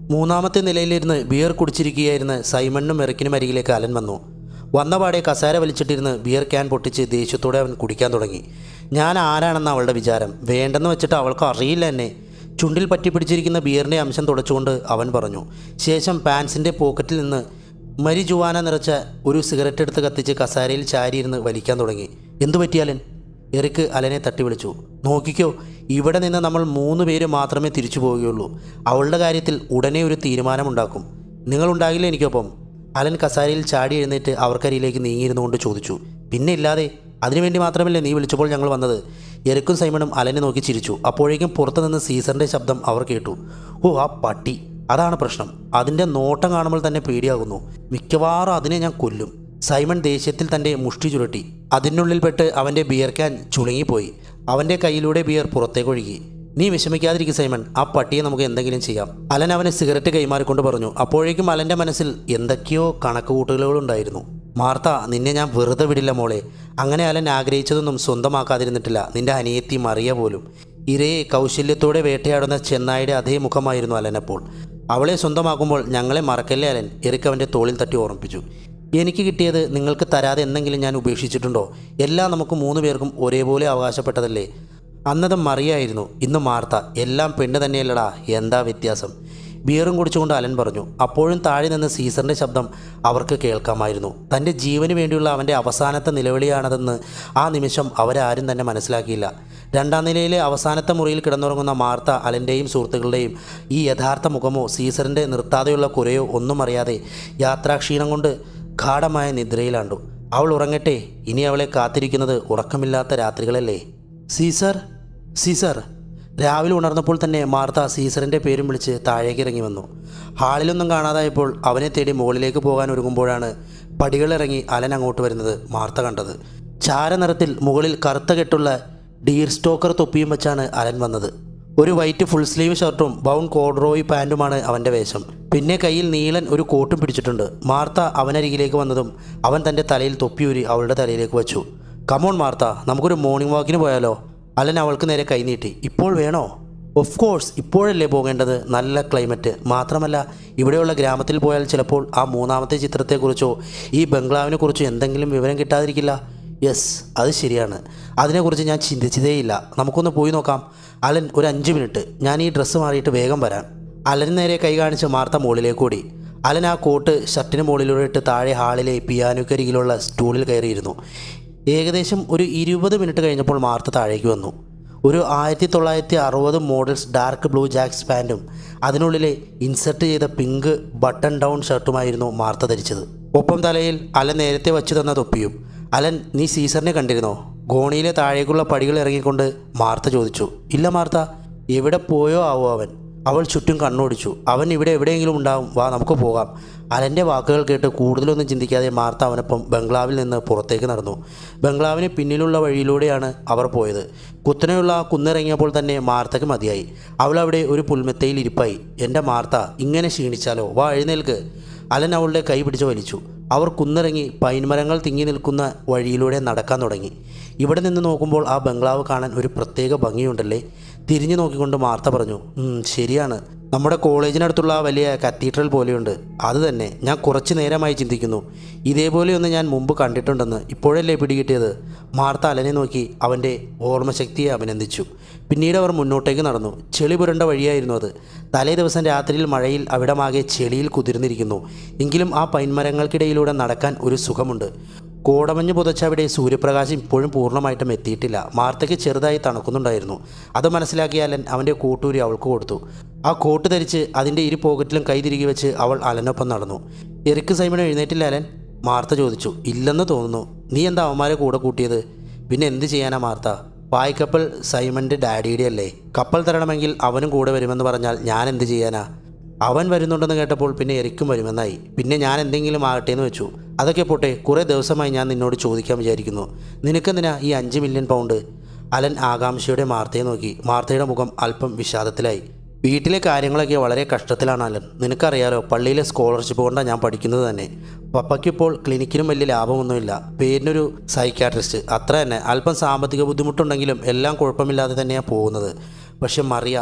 മൂന്നാമത്തെ നിലയിലിരുന്ന് ബിയർ കുടിച്ചിരിക്കുകയായിരുന്ന സൈമണിനും എറിക്കിനും അരികിലേക്ക് അലൻ വന്നു. വന്നപാടെ കസാര വലിച്ചിട്ടിരുന്ന് ബിയർ ക്യാൻ പൊട്ടിച്ച് ദേഷ്യത്തോടെ അവൻ കുടിക്കാൻ തുടങ്ങി. ഞാൻ ആരാണെന്ന് അവളുടെ വിചാരം? വേണ്ടെന്ന് വെച്ചിട്ട് അവൾക്ക് അറിയില്ല എന്നെ. ചുണ്ടിൽ പറ്റിപ്പിടിച്ചിരിക്കുന്ന ബിയറിൻ്റെ അംശം തുടച്ചുകൊണ്ട് അവൻ പറഞ്ഞു. ശേഷം പാൻസിൻ്റെ പോക്കറ്റിൽ നിന്ന് മരിജുവാന നിറച്ച ഒരു സിഗരറ്റ് എടുത്ത് കത്തിച്ച് കസാരയിൽ ചാരിയിരുന്ന് വലിക്കാൻ തുടങ്ങി. എന്തു പറ്റിയാലൻ? എറിക്ക് അലനെ തട്ടി വിളിച്ചു. നോക്കിക്കോ, ഇവിടെ നിന്ന് നമ്മൾ 3 പേര് മാത്രമേ തിരിച്ചു പോവുകയുള്ളൂ. അവളുടെ കാര്യത്തിൽ ഉടനെ ഒരു തീരുമാനമുണ്ടാക്കും. നിങ്ങളുണ്ടാകില്ല എനിക്കൊപ്പം? അലൻ കസാരയിൽ ചാടി എഴുന്നേറ്റ് അവർക്കരിയിലേക്ക് നീങ്ങിയിരുന്നുകൊണ്ട് ചോദിച്ചു. പിന്നെ ഇല്ലാതെ, അതിനുവേണ്ടി മാത്രമല്ലേ നീ വിളിച്ചപ്പോൾ ഞങ്ങൾ വന്നത്? എറിക്കും സൈമണും അലനെ നോക്കി ചിരിച്ചു. അപ്പോഴേക്കും പുറത്തുനിന്ന് സീസറിൻ്റെ ശബ്ദം അവർ കേട്ടു. ഓ, ആ പട്ടി! അതാണ് പ്രശ്നം. അതിൻ്റെ നോട്ടം കാണുമ്പോൾ തന്നെ പേടിയാകുന്നു. മിക്കവാറും അതിനെ ഞാൻ കൊല്ലും. സൈമൺ ദേഷ്യത്തിൽ തൻ്റെ മുഷ്ടി ചുരുട്ടി. അതിനുള്ളിൽപ്പെട്ട് അവൻ്റെ ബിയർ ക്യാൻ ചുളുങ്ങിപ്പോയി. അവൻ്റെ കയ്യിലൂടെ ബിയർ പുറത്തേക്കൊഴുകി. നീ വിഷമിക്കാതിരിക്കും സൈമൺ, ആ പട്ടിയെ നമുക്ക് എന്തെങ്കിലും ചെയ്യാം. അലൻ അവന് സിഗരറ്റ് കൈമാറിക്കൊണ്ട് പറഞ്ഞു. അപ്പോഴേക്കും അലൻ്റെ മനസ്സിൽ എന്തൊക്കെയോ കണക്കുകൂട്ടലുകളുണ്ടായിരുന്നു. മാർത്ത, നിന്നെ ഞാൻ വെറുതെ വിടില്ല മോളെ. അങ്ങനെ അലൻ ആഗ്രഹിച്ചതൊന്നും സ്വന്തമാക്കാതിരുന്നിട്ടില്ല. നിന്റെ അനിയത്തി മറിയ പോലും. ഇരയെ കൗശല്യത്തോടെ വേട്ടയാടുന്ന ചെന്നായുടെ അതേ മുഖമായിരുന്നു അലനപ്പോൾ. അവളെ സ്വന്തമാക്കുമ്പോൾ ഞങ്ങളെ മറക്കല്ലേ അലൻ? എറിക്ക് അവൻ്റെ തോളിൽ തട്ടി ഓർമ്മിപ്പിച്ചു. എനിക്ക് കിട്ടിയത് നിങ്ങൾക്ക് തരാതെ എന്തെങ്കിലും ഞാൻ ഉപേക്ഷിച്ചിട്ടുണ്ടോ? എല്ലാം നമുക്ക് 3 പേർക്കും ഒരേപോലെ അവകാശപ്പെട്ടതല്ലേ? അന്നത് മറിയായിരുന്നു, ഇന്ന് മാർത്ത. എല്ലാം പെണ്ണ് തന്നെയല്ലടാ, എന്താ വ്യത്യാസം? ബിയറും കുടിച്ചുകൊണ്ട് അലൻ പറഞ്ഞു. അപ്പോഴും താഴെ നിന്ന് സീസറിൻ്റെ ശബ്ദം അവർക്ക് കേൾക്കാമായിരുന്നു. തൻ്റെ ജീവന് വേണ്ടിയുള്ള അവൻ്റെ അവസാനത്തെ നിലവിളിയാണതെന്ന് ആ നിമിഷം അവരാരും തന്നെ മനസ്സിലാക്കിയില്ല. 2ാം നിലയിലെ അവസാനത്തെ മുറിയിൽ കിടന്നുറങ്ങുന്ന മാർത്ത അലൻ്റെയും സുഹൃത്തുക്കളുടെയും ഈ യഥാർത്ഥ മുഖമോ സീസറിൻ്റെ നിർത്താതെയുള്ള കുരയോ ഒന്നും അറിയാതെ യാത്രാക്ഷീണം കൊണ്ട് ഗാഢമായ നിദ്രയിലാണ്ടു. അവൾ ഉറങ്ങട്ടെ, ഇനി അവളെ കാത്തിരിക്കുന്നത് ഉറക്കമില്ലാത്ത രാത്രികളല്ലേ. Caesar, Caesar! രാവിലെ ഉണർന്നപ്പോൾ തന്നെ മാർത്ത സീസറിൻ്റെ പേരും വിളിച്ച് താഴേക്ക് ഇറങ്ങി വന്നു. ഹാളിലൊന്നും കാണാതായപ്പോൾ അവനെ തേടി മുകളിലേക്ക് പോകാൻ ഒരുങ്ങുമ്പോഴാണ് പടികളിറങ്ങി അലൻ അങ്ങോട്ട് വരുന്നത് മാർത്ത കണ്ടത്. ചാരനിറത്തിൽ മുകളിൽ കറുത്ത കെട്ടുള്ള ഡീർ സ്റ്റോക്കർ തൊപ്പിയും വെച്ചാണ് അലൻ വന്നത്. ഒരു വൈറ്റ് ഫുൾ സ്ലീവ് ഷർട്ടും ബൗൺ കോഡ്രോയി പാൻറ്റുമാണ് അവൻ്റെ വേഷം. പിന്നെ കയ്യിൽ നീളൻ ഒരു കോട്ടും പിടിച്ചിട്ടുണ്ട്. മാർത്ത അവനരികിലേക്ക് വന്നതും അവൻ തൻ്റെ തലയിൽ തൊപ്പിയൂരി അവളുടെ തലയിലേക്ക് വച്ചു. കമോൺ മാർത്ത, നമുക്കൊരു മോർണിംഗ് വാക്കിന് പോയാലോ? അലൻ അവൾക്ക് നേരെ കൈനീട്ടി. ഇപ്പോൾ വേണോ? ഓഫ് കോഴ്സ്, ഇപ്പോഴല്ലേ പോകേണ്ടത്. നല്ല ക്ലൈമറ്റ്. മാത്രമല്ല, ഇവിടെയുള്ള ഗ്രാമത്തിൽ പോയാൽ ചിലപ്പോൾ ആ 3ാമത്തെ ചിത്രത്തെക്കുറിച്ചോ ഈ ബംഗ്ലാവിനെക്കുറിച്ചോ എന്തെങ്കിലും വിവരം കിട്ടാതിരിക്കില്ല. യെസ്, അത് ശരിയാണ്. അതിനെക്കുറിച്ച് ഞാൻ ചിന്തിച്ചതേയില്ല. നമുക്കൊന്ന് പോയി നോക്കാം. അലൻ, ഒരു 5 മിനിറ്റ്. ഞാൻ ഈ ഡ്രസ്സ് മാറിയിട്ട് വേഗം വരാം. അലന് നേരെ കൈ കാണിച്ച് മാർത്ത മുകളിലേക്ക് ഓടി. അലൻ ആ കോട്ട് ഷർട്ടിന് മുകളിലൂടെ ഇട്ട് താഴെ ഹാളിലെ പിയാനോക്കരികിലുള്ള സ്റ്റൂളിൽ കയറിയിരുന്നു. ഏകദേശം ഒരു 20 മിനിറ്റ് കഴിഞ്ഞപ്പോൾ മാർത്ത താഴേക്ക് വന്നു. ഒരു 1960 മോഡൽസ് ഡാർക്ക് ബ്ലൂ ജാക്സ് പാൻറ്റും അതിനുള്ളിലെ ഇൻസെർട്ട് ചെയ്ത പിങ്ക് ബട്ടൺ ഡൗൺ ഷർട്ടുമായിരുന്നു മാർത്ത ധരിച്ചത്. ഒപ്പം തലയിൽ അലൻ നേരത്തെ വച്ചു തന്ന തൊപ്പിയും. അലൻ, നീ സീസറിനെ കണ്ടിരുന്നോ? ഗോണിയിലെ താഴേക്കുള്ള പടികൾ ഇറങ്ങിക്കൊണ്ട് മാർത്ത ചോദിച്ചു. ഇല്ല മാർത്ത. എവിടെ പോയോ ആവോ അവൻ? അവൾ ചുറ്റും കണ്ണോടിച്ചു. അവൻ ഇവിടെ എവിടെയെങ്കിലും ഉണ്ടാവും, വാ നമുക്ക് പോകാം. അലൻ്റെ വാക്കുകൾ കേട്ട് കൂടുതലൊന്നും ചിന്തിക്കാതെ മാർത്ത അവനൊപ്പം ബംഗ്ലാവിൽ നിന്ന് പുറത്തേക്ക് നടന്നു. ബംഗ്ലാവിന് പിന്നിലുള്ള വഴിയിലൂടെയാണ് അവർ പോയത്. കുത്തനെയുള്ള ആ കുന്നിറങ്ങിയപ്പോൾ തന്നെ മാർത്തയ്ക്ക് മതിയായി. അവൾ അവിടെ ഒരു പുൽമെത്തയിൽ ഇരിപ്പായി. എൻ്റെ മാർത്ത, ഇങ്ങനെ ക്ഷീണിച്ചാലോ? വാ എഴുന്നേൽക്ക്. അലൻ അവളുടെ കൈ പിടിച്ച് വലിച്ചു. അവർ കുന്നിറങ്ങി പൈൻമരങ്ങൾ തിങ്ങി നിൽക്കുന്ന വഴിയിലൂടെ നടക്കാൻ തുടങ്ങി. ഇവിടെ നിന്ന് നോക്കുമ്പോൾ ആ ബംഗ്ലാവ് കാണാൻ ഒരു പ്രത്യേക ഭംഗിയുണ്ടല്ലേ? തിരിഞ്ഞു നോക്കിക്കൊണ്ട് മാർത്ത പറഞ്ഞു. ശരിയാണ്, നമ്മുടെ കോളേജിനടുത്തുള്ള ആ വലിയ കത്തീഡ്രൽ പോലെയുണ്ട്. അത് തന്നെ. ഞാൻ കുറച്ച് നേരമായി ചിന്തിക്കുന്നു. ഇതേപോലെയൊന്ന് ഞാൻ മുമ്പ് കണ്ടിട്ടുണ്ടെന്ന് ഇപ്പോഴല്ലേ പിടികിട്ടിയത്? മാർത്ത അലനെ നോക്കി അവൻ്റെ ഓർമ്മശക്തിയെ അഭിനന്ദിച്ചു. പിന്നീട് അവർ മുന്നോട്ടേക്ക് നടന്നു. ചെളി പുരണ്ട വഴിയായിരുന്നു അത്. തലേ ദിവസം രാത്രിയിൽ മഴയിൽ അവിടമാകെ ചെളിയിൽ കുതിർന്നിരിക്കുന്നു. എങ്കിലും ആ പൈൻമരങ്ങൾക്കിടയിലൂടെ നടക്കാൻ ഒരു സുഖമുണ്ട്. കോടമഞ്ഞ് പുതച്ച അവിടെ സൂര്യപ്രകാശം ഇപ്പോഴും പൂർണ്ണമായിട്ടും എത്തിയിട്ടില്ല. മാർത്തയ്ക്ക് ചെറുതായി തണുക്കുന്നുണ്ടായിരുന്നു. അത് മനസ്സിലാക്കിയ അലൻ അവൻ്റെ കോട്ടൂരി അവൾക്ക് കൊടുത്തു. ആ കോട്ട് ധരിച്ച് അതിൻ്റെ ഇരു പോക്കറ്റിലും കൈ തിരികെ വെച്ച് അവൾ അലനൊപ്പം നടന്നു. എറിക്ക് സൈമൺ എഴുന്നേറ്റില്ല അലൻ? മാർത്ത ചോദിച്ചു. ഇല്ലെന്ന് തോന്നുന്നു. നീ എന്താ അവന്മാരെ കൂടെ കൂട്ടിയത്? പിന്നെ എന്ത് ചെയ്യാനാ മാർത്ത? പായ്ക്കപ്പൽ സൈമൻ്റെ ഡാഡിയുടെ അല്ലേ? കപ്പൽ തരണമെങ്കിൽ അവനും കൂടെ വരുമെന്ന് പറഞ്ഞാൽ ഞാൻ എന്ത് ചെയ്യാനാ? അവൻ വരുന്നുണ്ടെന്ന് കേട്ടപ്പോൾ പിന്നെ എറിക്കും വരുമെന്നായി. പിന്നെ ഞാൻ എന്തെങ്കിലും ആകട്ടെ എന്ന് വെച്ചു. അതൊക്കെ പോട്ടെ, കുറേ ദിവസമായി ഞാൻ നിന്നോട് ചോദിക്കാൻ വിചാരിക്കുന്നു. നിനക്കെന്തിനാ ഈ 5 മില്യൺ പൗണ്ട്? അലൻ ആകാംക്ഷയുടെ മാർത്തയെ നോക്കി. മാർത്തയുടെ മുഖം അല്പം വിഷാദത്തിലായി. വീട്ടിലെ കാര്യങ്ങളൊക്കെ വളരെ കഷ്ടത്തിലാണ് അലൻ. നിനക്കറിയാലോ, പള്ളിയിലെ സ്കോളർഷിപ്പ് കൊണ്ടാണ് ഞാൻ പഠിക്കുന്നത് തന്നെ. പപ്പയ്ക്കിപ്പോൾ ക്ലിനിക്കിനും വലിയ ലാഭമൊന്നുമില്ല. പേരിനൊരു സൈക്യാട്രിസ്റ്റ്, അത്ര തന്നെ. അല്പം സാമ്പത്തിക ബുദ്ധിമുട്ടുണ്ടെങ്കിലും എല്ലാം കുഴപ്പമില്ലാതെ തന്നെയാണ് പോകുന്നത്. പക്ഷെ മറിയ,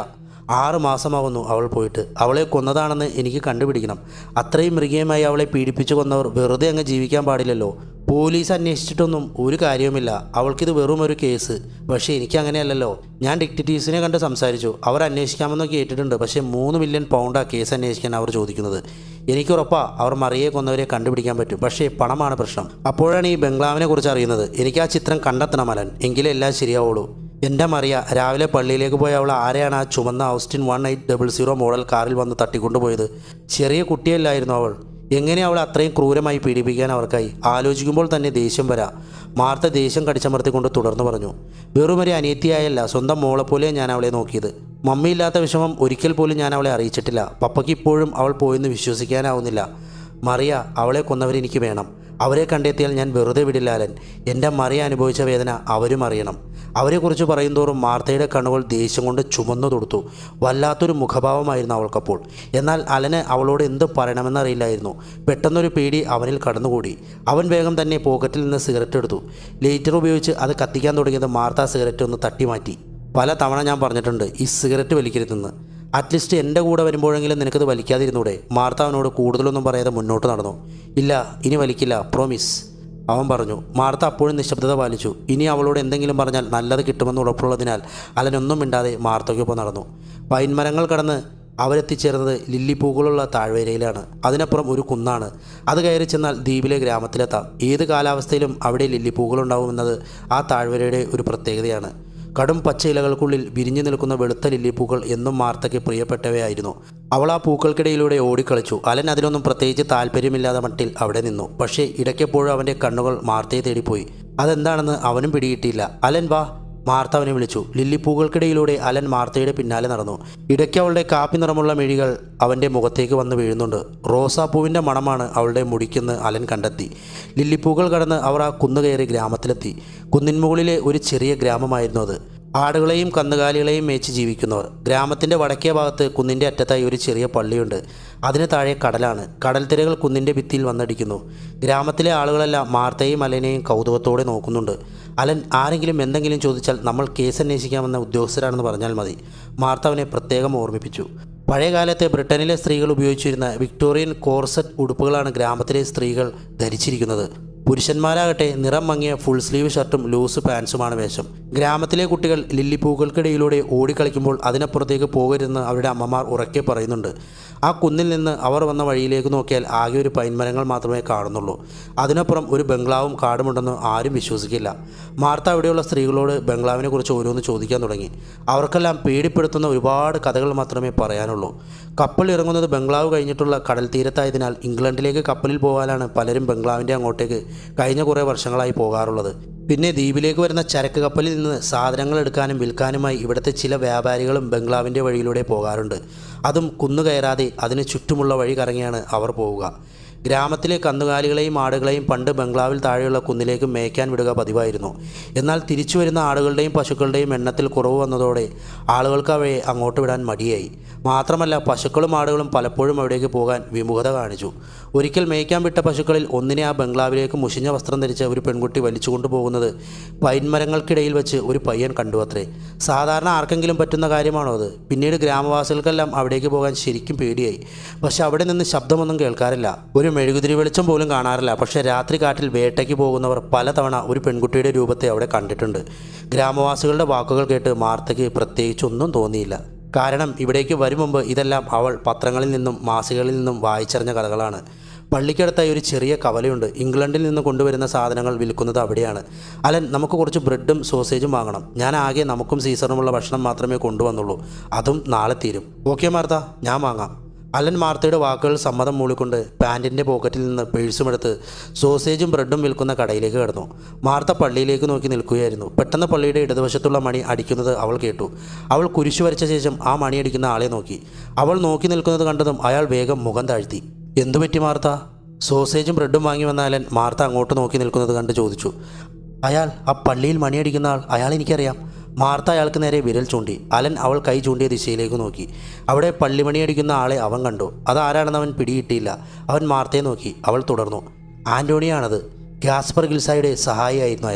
6 മാസമാകുന്നു അവൾ പോയിട്ട്. അവളെ കൊന്നതാണെന്ന് എനിക്ക് കണ്ടുപിടിക്കണം. അത്രയും മൃഗീയമായി അവളെ പീഡിപ്പിച്ചു കൊന്നവർ വെറുതെ അങ്ങ് ജീവിക്കാൻ പാടില്ലല്ലോ. പോലീസ് അന്വേഷിച്ചിട്ടൊന്നും ഒരു കാര്യവുമില്ല. അവൾക്കിത് വെറും ഒരു കേസ്. പക്ഷേ എനിക്കങ്ങനെയല്ലല്ലോ. ഞാൻ ഡിറ്റക്റ്റീവ്സിനെ കണ്ട് സംസാരിച്ചു. അവർ അന്വേഷിക്കാമെന്നൊക്കെ കേട്ടിട്ടുണ്ട്. പക്ഷേ 3 മില്യൺ പൗണ്ടാണ് കേസ് അന്വേഷിക്കാൻ അവർ ചോദിക്കുന്നത്. എനിക്കുറപ്പാ അവർ മറിയെ കൊന്നവരെ കണ്ടുപിടിക്കാൻ പറ്റും. പക്ഷേ പണമാണ് പ്രശ്നം. അപ്പോഴാണ് ഈ ബംഗ്ലാവിനെ കുറിച്ച് അറിയുന്നത്. എനിക്ക് ആ ചിത്രം കണ്ടെത്തണം അലൻ, എങ്കിലേ എല്ലാം ശരിയാവുള്ളൂ. എൻ്റെ മറിയ രാവിലെ പള്ളിയിലേക്ക് പോയ അവൾ ആരെയാണ് ആ ചുമന്ന ഓസ്റ്റിൻ 1800 മോഡൽ കാറിൽ വന്ന് തട്ടിക്കൊണ്ടുപോയത്? ചെറിയ കുട്ടിയല്ലായിരുന്നു അവൾ. എങ്ങനെ അവൾ അത്രയും ക്രൂരമായി പീഡിപ്പിക്കാൻ അവർക്കായി? ആലോചിക്കുമ്പോൾ തന്നെ ദേഷ്യം വരാം. മാർത്ത ദേഷ്യം കടിച്ചമർത്തിക്കൊണ്ട് തുടർന്നു പറഞ്ഞു, വെറുമൊരു അനിയത്തിയായല്ല, സ്വന്തം മോളെപ്പോലെ ഞാൻ അവളെ നോക്കിയത്. മമ്മിയില്ലാത്ത വിഷമം ഒരിക്കൽ പോലും ഞാൻ അവളെ അറിയിച്ചിട്ടില്ല. പപ്പയ്ക്ക് ഇപ്പോഴും അവൾ പോയെന്ന് വിശ്വസിക്കാനാവുന്നില്ല. മറിയ, അവളെ കൊന്നവരെനിക്ക് വേണം. അവരെ കണ്ടെത്തിയാൽ ഞാൻ വെറുതെ വിടില്ല അലൻ. എൻ്റെ മറിയ അനുഭവിച്ച വേദന അവരും അറിയണം. അവരെക്കുറിച്ച് പറയുന്തോറും മാർത്തയുടെ കണ്ണുകൾ ദേഷ്യം കൊണ്ട് ചുമന്നു തൊടുത്തു. വല്ലാത്തൊരു മുഖഭാവമായിരുന്നു അവൾക്കപ്പോൾ. എന്നാൽ അലന് അവളോട് എന്ത് പറയണമെന്നറിയില്ലായിരുന്നു. പെട്ടെന്നൊരു പേടി അവനിൽ കടന്നുകൂടി. അവൻ വേഗം തന്നെ പോക്കറ്റിൽ നിന്ന് സിഗരറ്റ് എടുത്തു. ലൈറ്റർ ഉപയോഗിച്ച് അത് കത്തിക്കാൻ തുടങ്ങിയത് മാർത്ത സിഗരറ്റ് ഒന്ന് തട്ടിമാറ്റി. പല തവണ ഞാൻ പറഞ്ഞിട്ടുണ്ട് ഈ സിഗരറ്റ് വലിക്കരുതെന്ന്. അറ്റ്ലീസ്റ്റ് എൻ്റെ കൂടെ വരുമ്പോഴെങ്കിലും നിനക്കത് വലിക്കാതിരുന്നൂടെ? മാർത്ത അവനോട് കൂടുതലൊന്നും പറയാതെ മുന്നോട്ട് നടന്നു. ഇല്ല, ഇനി വലിക്കില്ല, പ്രോമിസ്, അവൻ പറഞ്ഞു. മാർത്ത അപ്പോഴും നിശബ്ദത പാലിച്ചു. ഇനി അവളോട് എന്തെങ്കിലും പറഞ്ഞാൽ നല്ലത് കിട്ടുമെന്ന് ഉറപ്പുള്ളതിനാൽ അലനൊന്നും മിണ്ടാതെ മാർത്തയ്ക്കൊപ്പം നടന്നു. പൈൻമരങ്ങൾ കടന്ന് അവരെത്തിച്ചേർന്നത് ലില്ലിപ്പൂക്കളുള്ള താഴ്വരയിലാണ്. അതിനപ്പുറം ഒരു കുന്നാണ്. അത് കയറി ചെന്നാൽ ദ്വീപിലെ ഗ്രാമത്തിലെത്താം. ഏത് കാലാവസ്ഥയിലും അവിടെ ലില്ലിപ്പൂക്കളുണ്ടാവുമെന്നത് ആ താഴ്വരയുടെ ഒരു പ്രത്യേകതയാണ്. കടും പച്ച ഇലകൾക്കുള്ളിൽ വിരിഞ്ഞു നിൽക്കുന്ന വെളുത്ത ലില്ലിപ്പൂക്കൾ എന്നും മാർത്തയ്ക്ക് പ്രിയപ്പെട്ടവയായിരുന്നു. അവൾ ആ പൂക്കൾക്കിടയിലൂടെ ഓടിക്കളിച്ചു. അലൻ അതിലൊന്നും പ്രത്യേകിച്ച് താല്പര്യമില്ലാതെ മട്ടിൽ അവിടെ നിന്നു. പക്ഷേ ഇടയ്ക്കെപ്പോഴും അവൻ്റെ കണ്ണുകൾ മാർത്തയെ തേടിപ്പോയി. അതെന്താണെന്ന് അവനും പിടികിട്ടിയില്ല. അലൻ വാ, മാർത്ത അവനെ വിളിച്ചു. ലില്ലിപ്പൂകൾക്കിടയിലൂടെ അലൻ മാർത്തയുടെ പിന്നാലെ നടന്നു. ഇടയ്ക്ക് അവളുടെ കാപ്പി നിറമുള്ള മിഴികൾ അവൻ്റെ മുഖത്തേക്ക് വന്ന് വീഴുന്നുണ്ട്. റോസാപ്പൂവിൻ്റെ മണമാണ് അവളുടെ മുടിക്കെന്ന് അലൻ കണ്ടെത്തി. ലില്ലിപ്പൂക്കൾ കടന്ന് അവർ ആ കുന്നു കയറി ഗ്രാമത്തിലെത്തി. കുന്നിൻ മുകളിലെ ഒരു ചെറിയ ഗ്രാമമായിരുന്നു അത്. ആടുകളെയും കന്നുകാലികളെയും മേച്ച് ജീവിക്കുന്നവർ. ഗ്രാമത്തിൻ്റെ വടക്കേ ഭാഗത്ത് കുന്നിൻ്റെ അറ്റത്തായി ഒരു ചെറിയ പള്ളിയുണ്ട്. അതിന് താഴെ കടലാണ്. കടൽത്തിരകൾ കുന്നിൻ്റെ ഭിത്തിയിൽ വന്നടിക്കുന്നു. ഗ്രാമത്തിലെ ആളുകളെല്ലാം മാർത്തയെയും അലനെയും കൗതുകത്തോടെ നോക്കുന്നുണ്ട്. അലൻ, ആരെങ്കിലും എന്തെങ്കിലും ചോദിച്ചാൽ നമ്മൾ കേസ് അന്വേഷിക്കാമെന്ന ഉദ്യോഗസ്ഥരാണെന്ന് പറഞ്ഞാൽ മതി. മാർത്ത അവനെ പ്രത്യേകം ഓർമ്മിപ്പിച്ചു. പഴയകാലത്തെ ബ്രിട്ടനിലെ സ്ത്രീകൾ ഉപയോഗിച്ചിരുന്ന വിക്ടോറിയൻ കോർസറ്റ് ഉടുപ്പുകളാണ് ഗ്രാമത്തിലെ സ്ത്രീകൾ ധരിച്ചിരിക്കുന്നത്. പുരുഷന്മാരാകട്ടെ നിറം മങ്ങിയ ഫുൾ സ്ലീവ് ഷർട്ടും ലൂസ് പാൻസുമാണ് വേഷം. ഗ്രാമത്തിലെ കുട്ടികൾ ലില്ലിപ്പൂക്കൾക്കിടയിലൂടെ ഓടിക്കളിക്കുമ്പോൾ അതിനപ്പുറത്തേക്ക് പോകരുതെന്ന് അവരുടെ അമ്മമാർ ഉറക്കെ പറയുന്നുണ്ട്. ആ കുന്നിൽ നിന്ന് അവർ വന്ന വഴിയിലേക്ക് നോക്കിയാൽ ആകെ ഒരു പൈൻമരങ്ങൾ മാത്രമേ കാണുന്നുള്ളൂ. അതിനപ്പുറം ഒരു ബംഗ്ലാവും കാടുമുണ്ടെന്ന് ആരും വിശ്വസിക്കില്ല. മാർത്ത അവിടെയുള്ള സ്ത്രീകളോട് ബംഗ്ലാവിനെ കുറിച്ച് ഓരോന്ന് ചോദിക്കാൻ തുടങ്ങി. അവർക്കെല്ലാം പേടിപ്പെടുത്തുന്ന ഒരുപാട് കഥകൾ മാത്രമേ പറയാനുള്ളൂ. കപ്പൽ ഇറങ്ങുന്നത് ബംഗ്ലാവ് കഴിഞ്ഞിട്ടുള്ള കടൽ തീരത്തായതിനാൽ ഇംഗ്ലണ്ടിലേക്ക് കപ്പലിൽ പോകാനാണ് പലരും ബംഗ്ലാവിൻ്റെ അങ്ങോട്ടേക്ക് കഴിഞ്ഞ കുറേ വർഷങ്ങളായി പോകാറുള്ളത്. പിന്നെ ദ്വീപിലേക്ക് വരുന്ന ചരക്ക് കപ്പലിൽ നിന്ന് സാധനങ്ങൾ എടുക്കാനും വിൽക്കാനുമായി ഇവിടുത്തെ ചില വ്യാപാരികളും ബംഗ്ലാവിൻ്റെ വഴിയിലൂടെ പോകാറുണ്ട്. അതും കുന്നു കയറാതെ അതിന് ചുറ്റുമുള്ള വഴി കറങ്ങിയാണ് അവർ പോവുക. ഗ്രാമത്തിലെ കന്നുകാലികളെയും ആടുകളെയും പണ്ട് ബംഗ്ലാവിൽ താഴെയുള്ള കുന്നിലേക്ക് മേയ്ക്കാൻ വിടുക പതിവായിരുന്നു. എന്നാൽ തിരിച്ചു വരുന്ന ആടുകളുടെയും പശുക്കളുടെയും എണ്ണത്തിൽ കുറവ് വന്നതോടെ ആളുകൾക്ക് അവയെ അങ്ങോട്ട് വിടാൻ മടിയായി. മാത്രമല്ല പശുക്കളും ആടുകളും പലപ്പോഴും അവിടേക്ക് പോകാൻ വിമുഖത കാണിച്ചു. ഒരിക്കൽ മേയ്ക്കാൻ വിട്ട പശുക്കളിൽ ഒന്നിനെ ആ ബംഗ്ലാവിലേക്ക് മുഷിഞ്ഞ വസ്ത്രം ധരിച്ച ഒരു പെൺകുട്ടി വലിച്ചു കൊണ്ടുപോകുന്നത് പൈൻമരങ്ങൾക്കിടയിൽ വെച്ച് ഒരു പയ്യൻ കണ്ടു അത്രേ. സാധാരണ ആർക്കെങ്കിലും പറ്റുന്ന കാര്യമാണോ അത്? പിന്നീട് ഗ്രാമവാസികൾക്കെല്ലാം അവിടേക്ക് പോകാൻ ശരിക്കും പേടിയായി. പക്ഷെ അവിടെ നിന്ന് ശബ്ദമൊന്നും കേൾക്കാറില്ല, ഒരു മെഴുകുതിരി വെളിച്ചം പോലും കാണാറില്ല. പക്ഷേ രാത്രി കാട്ടിൽ വേട്ടയ്ക്ക് പോകുന്നവർ പലതവണ ഒരു പെൺകുട്ടിയുടെ രൂപത്തെ അവിടെ കണ്ടിട്ടുണ്ട്. ഗ്രാമവാസികളുടെ വാക്കുകൾ കേട്ട് മാർത്തയ്ക്ക് പ്രത്യേകിച്ചൊന്നും തോന്നിയില്ല. കാരണം ഇവിടേക്ക് വരും മുമ്പ് ഇതെല്ലാം അവൾ പത്രങ്ങളിൽ നിന്നും മാസികകളിൽ നിന്നും വായിച്ചറിഞ്ഞ കഥകളാണ്. പള്ളിക്കടുത്തായി ഒരു ചെറിയ കവലയുണ്ട്. ഇംഗ്ലണ്ടിൽ നിന്ന് കൊണ്ടുവരുന്ന സാധനങ്ങൾ വിൽക്കുന്നത് അവിടെയാണ്. അലൻ, നമുക്ക് കുറച്ച് ബ്രെഡും സോസേജും വാങ്ങണം. ഞാൻ ആകെ നമുക്കും സീസറുമുള്ള ഭക്ഷണം മാത്രമേ കൊണ്ടുവന്നുള്ളൂ. അതും നാളെ തീരും. ഓക്കെ മാർത്ത, ഞാൻ വാങ്ങാം. അലൻ മാർത്തയുടെ വാക്കുകൾ സമ്മതം മൂളിക്കൊണ്ട് പാൻറ്റിൻ്റെ പോക്കറ്റിൽ നിന്ന് പേഴ്സുമെടുത്ത് സോസേജും ബ്രെഡും വിൽക്കുന്ന കടയിലേക്ക് കടന്നു. മാർത്ത പള്ളിയിലേക്ക് നോക്കി നിൽക്കുകയായിരുന്നു. പെട്ടെന്ന് പള്ളിയുടെ ഇടതുവശത്തുള്ള മണി അടിക്കുന്നത് അവൾ കേട്ടു. അവൾ കുരിശു വരച്ച ശേഷം ആ മണി അടിക്കുന്ന ആളെ നോക്കി. അവൾ നോക്കി നിൽക്കുന്നത് കണ്ടതും അയാൾ വേഗം മുഖം താഴ്ത്തി. എന്തുപറ്റി മാർത്ത? സോസേജും ബ്രെഡും വാങ്ങി വന്ന അലൻ മാർത്ത അങ്ങോട്ട് നോക്കി നിൽക്കുന്നത് കണ്ട് ചോദിച്ചു. അയാൾ, ആ പള്ളിയിൽ മണിയടിക്കുന്ന ആൾ, അയാൾ എനിക്കറിയാം. മാർത്ത അയാൾക്ക് നേരെ വിരൽ ചൂണ്ടി. അലൻ അവൾ കൈ ചൂണ്ടിയ ദിശയിലേക്ക് നോക്കി. അവിടെ പള്ളിമണിയടിക്കുന്ന ആളെ അവൻ കണ്ടു. അതാരാണെന്ന് അവൻ പിടികിട്ടിയില്ല. അവൻ മാർത്തയെ നോക്കി. അവൾ തുടർന്നു. ആൻ്റോണിയാണത്. ഗ്യാസ്പർ ഗിൽസായുടെ സഹായിയായിരുന്നു അയാൾ.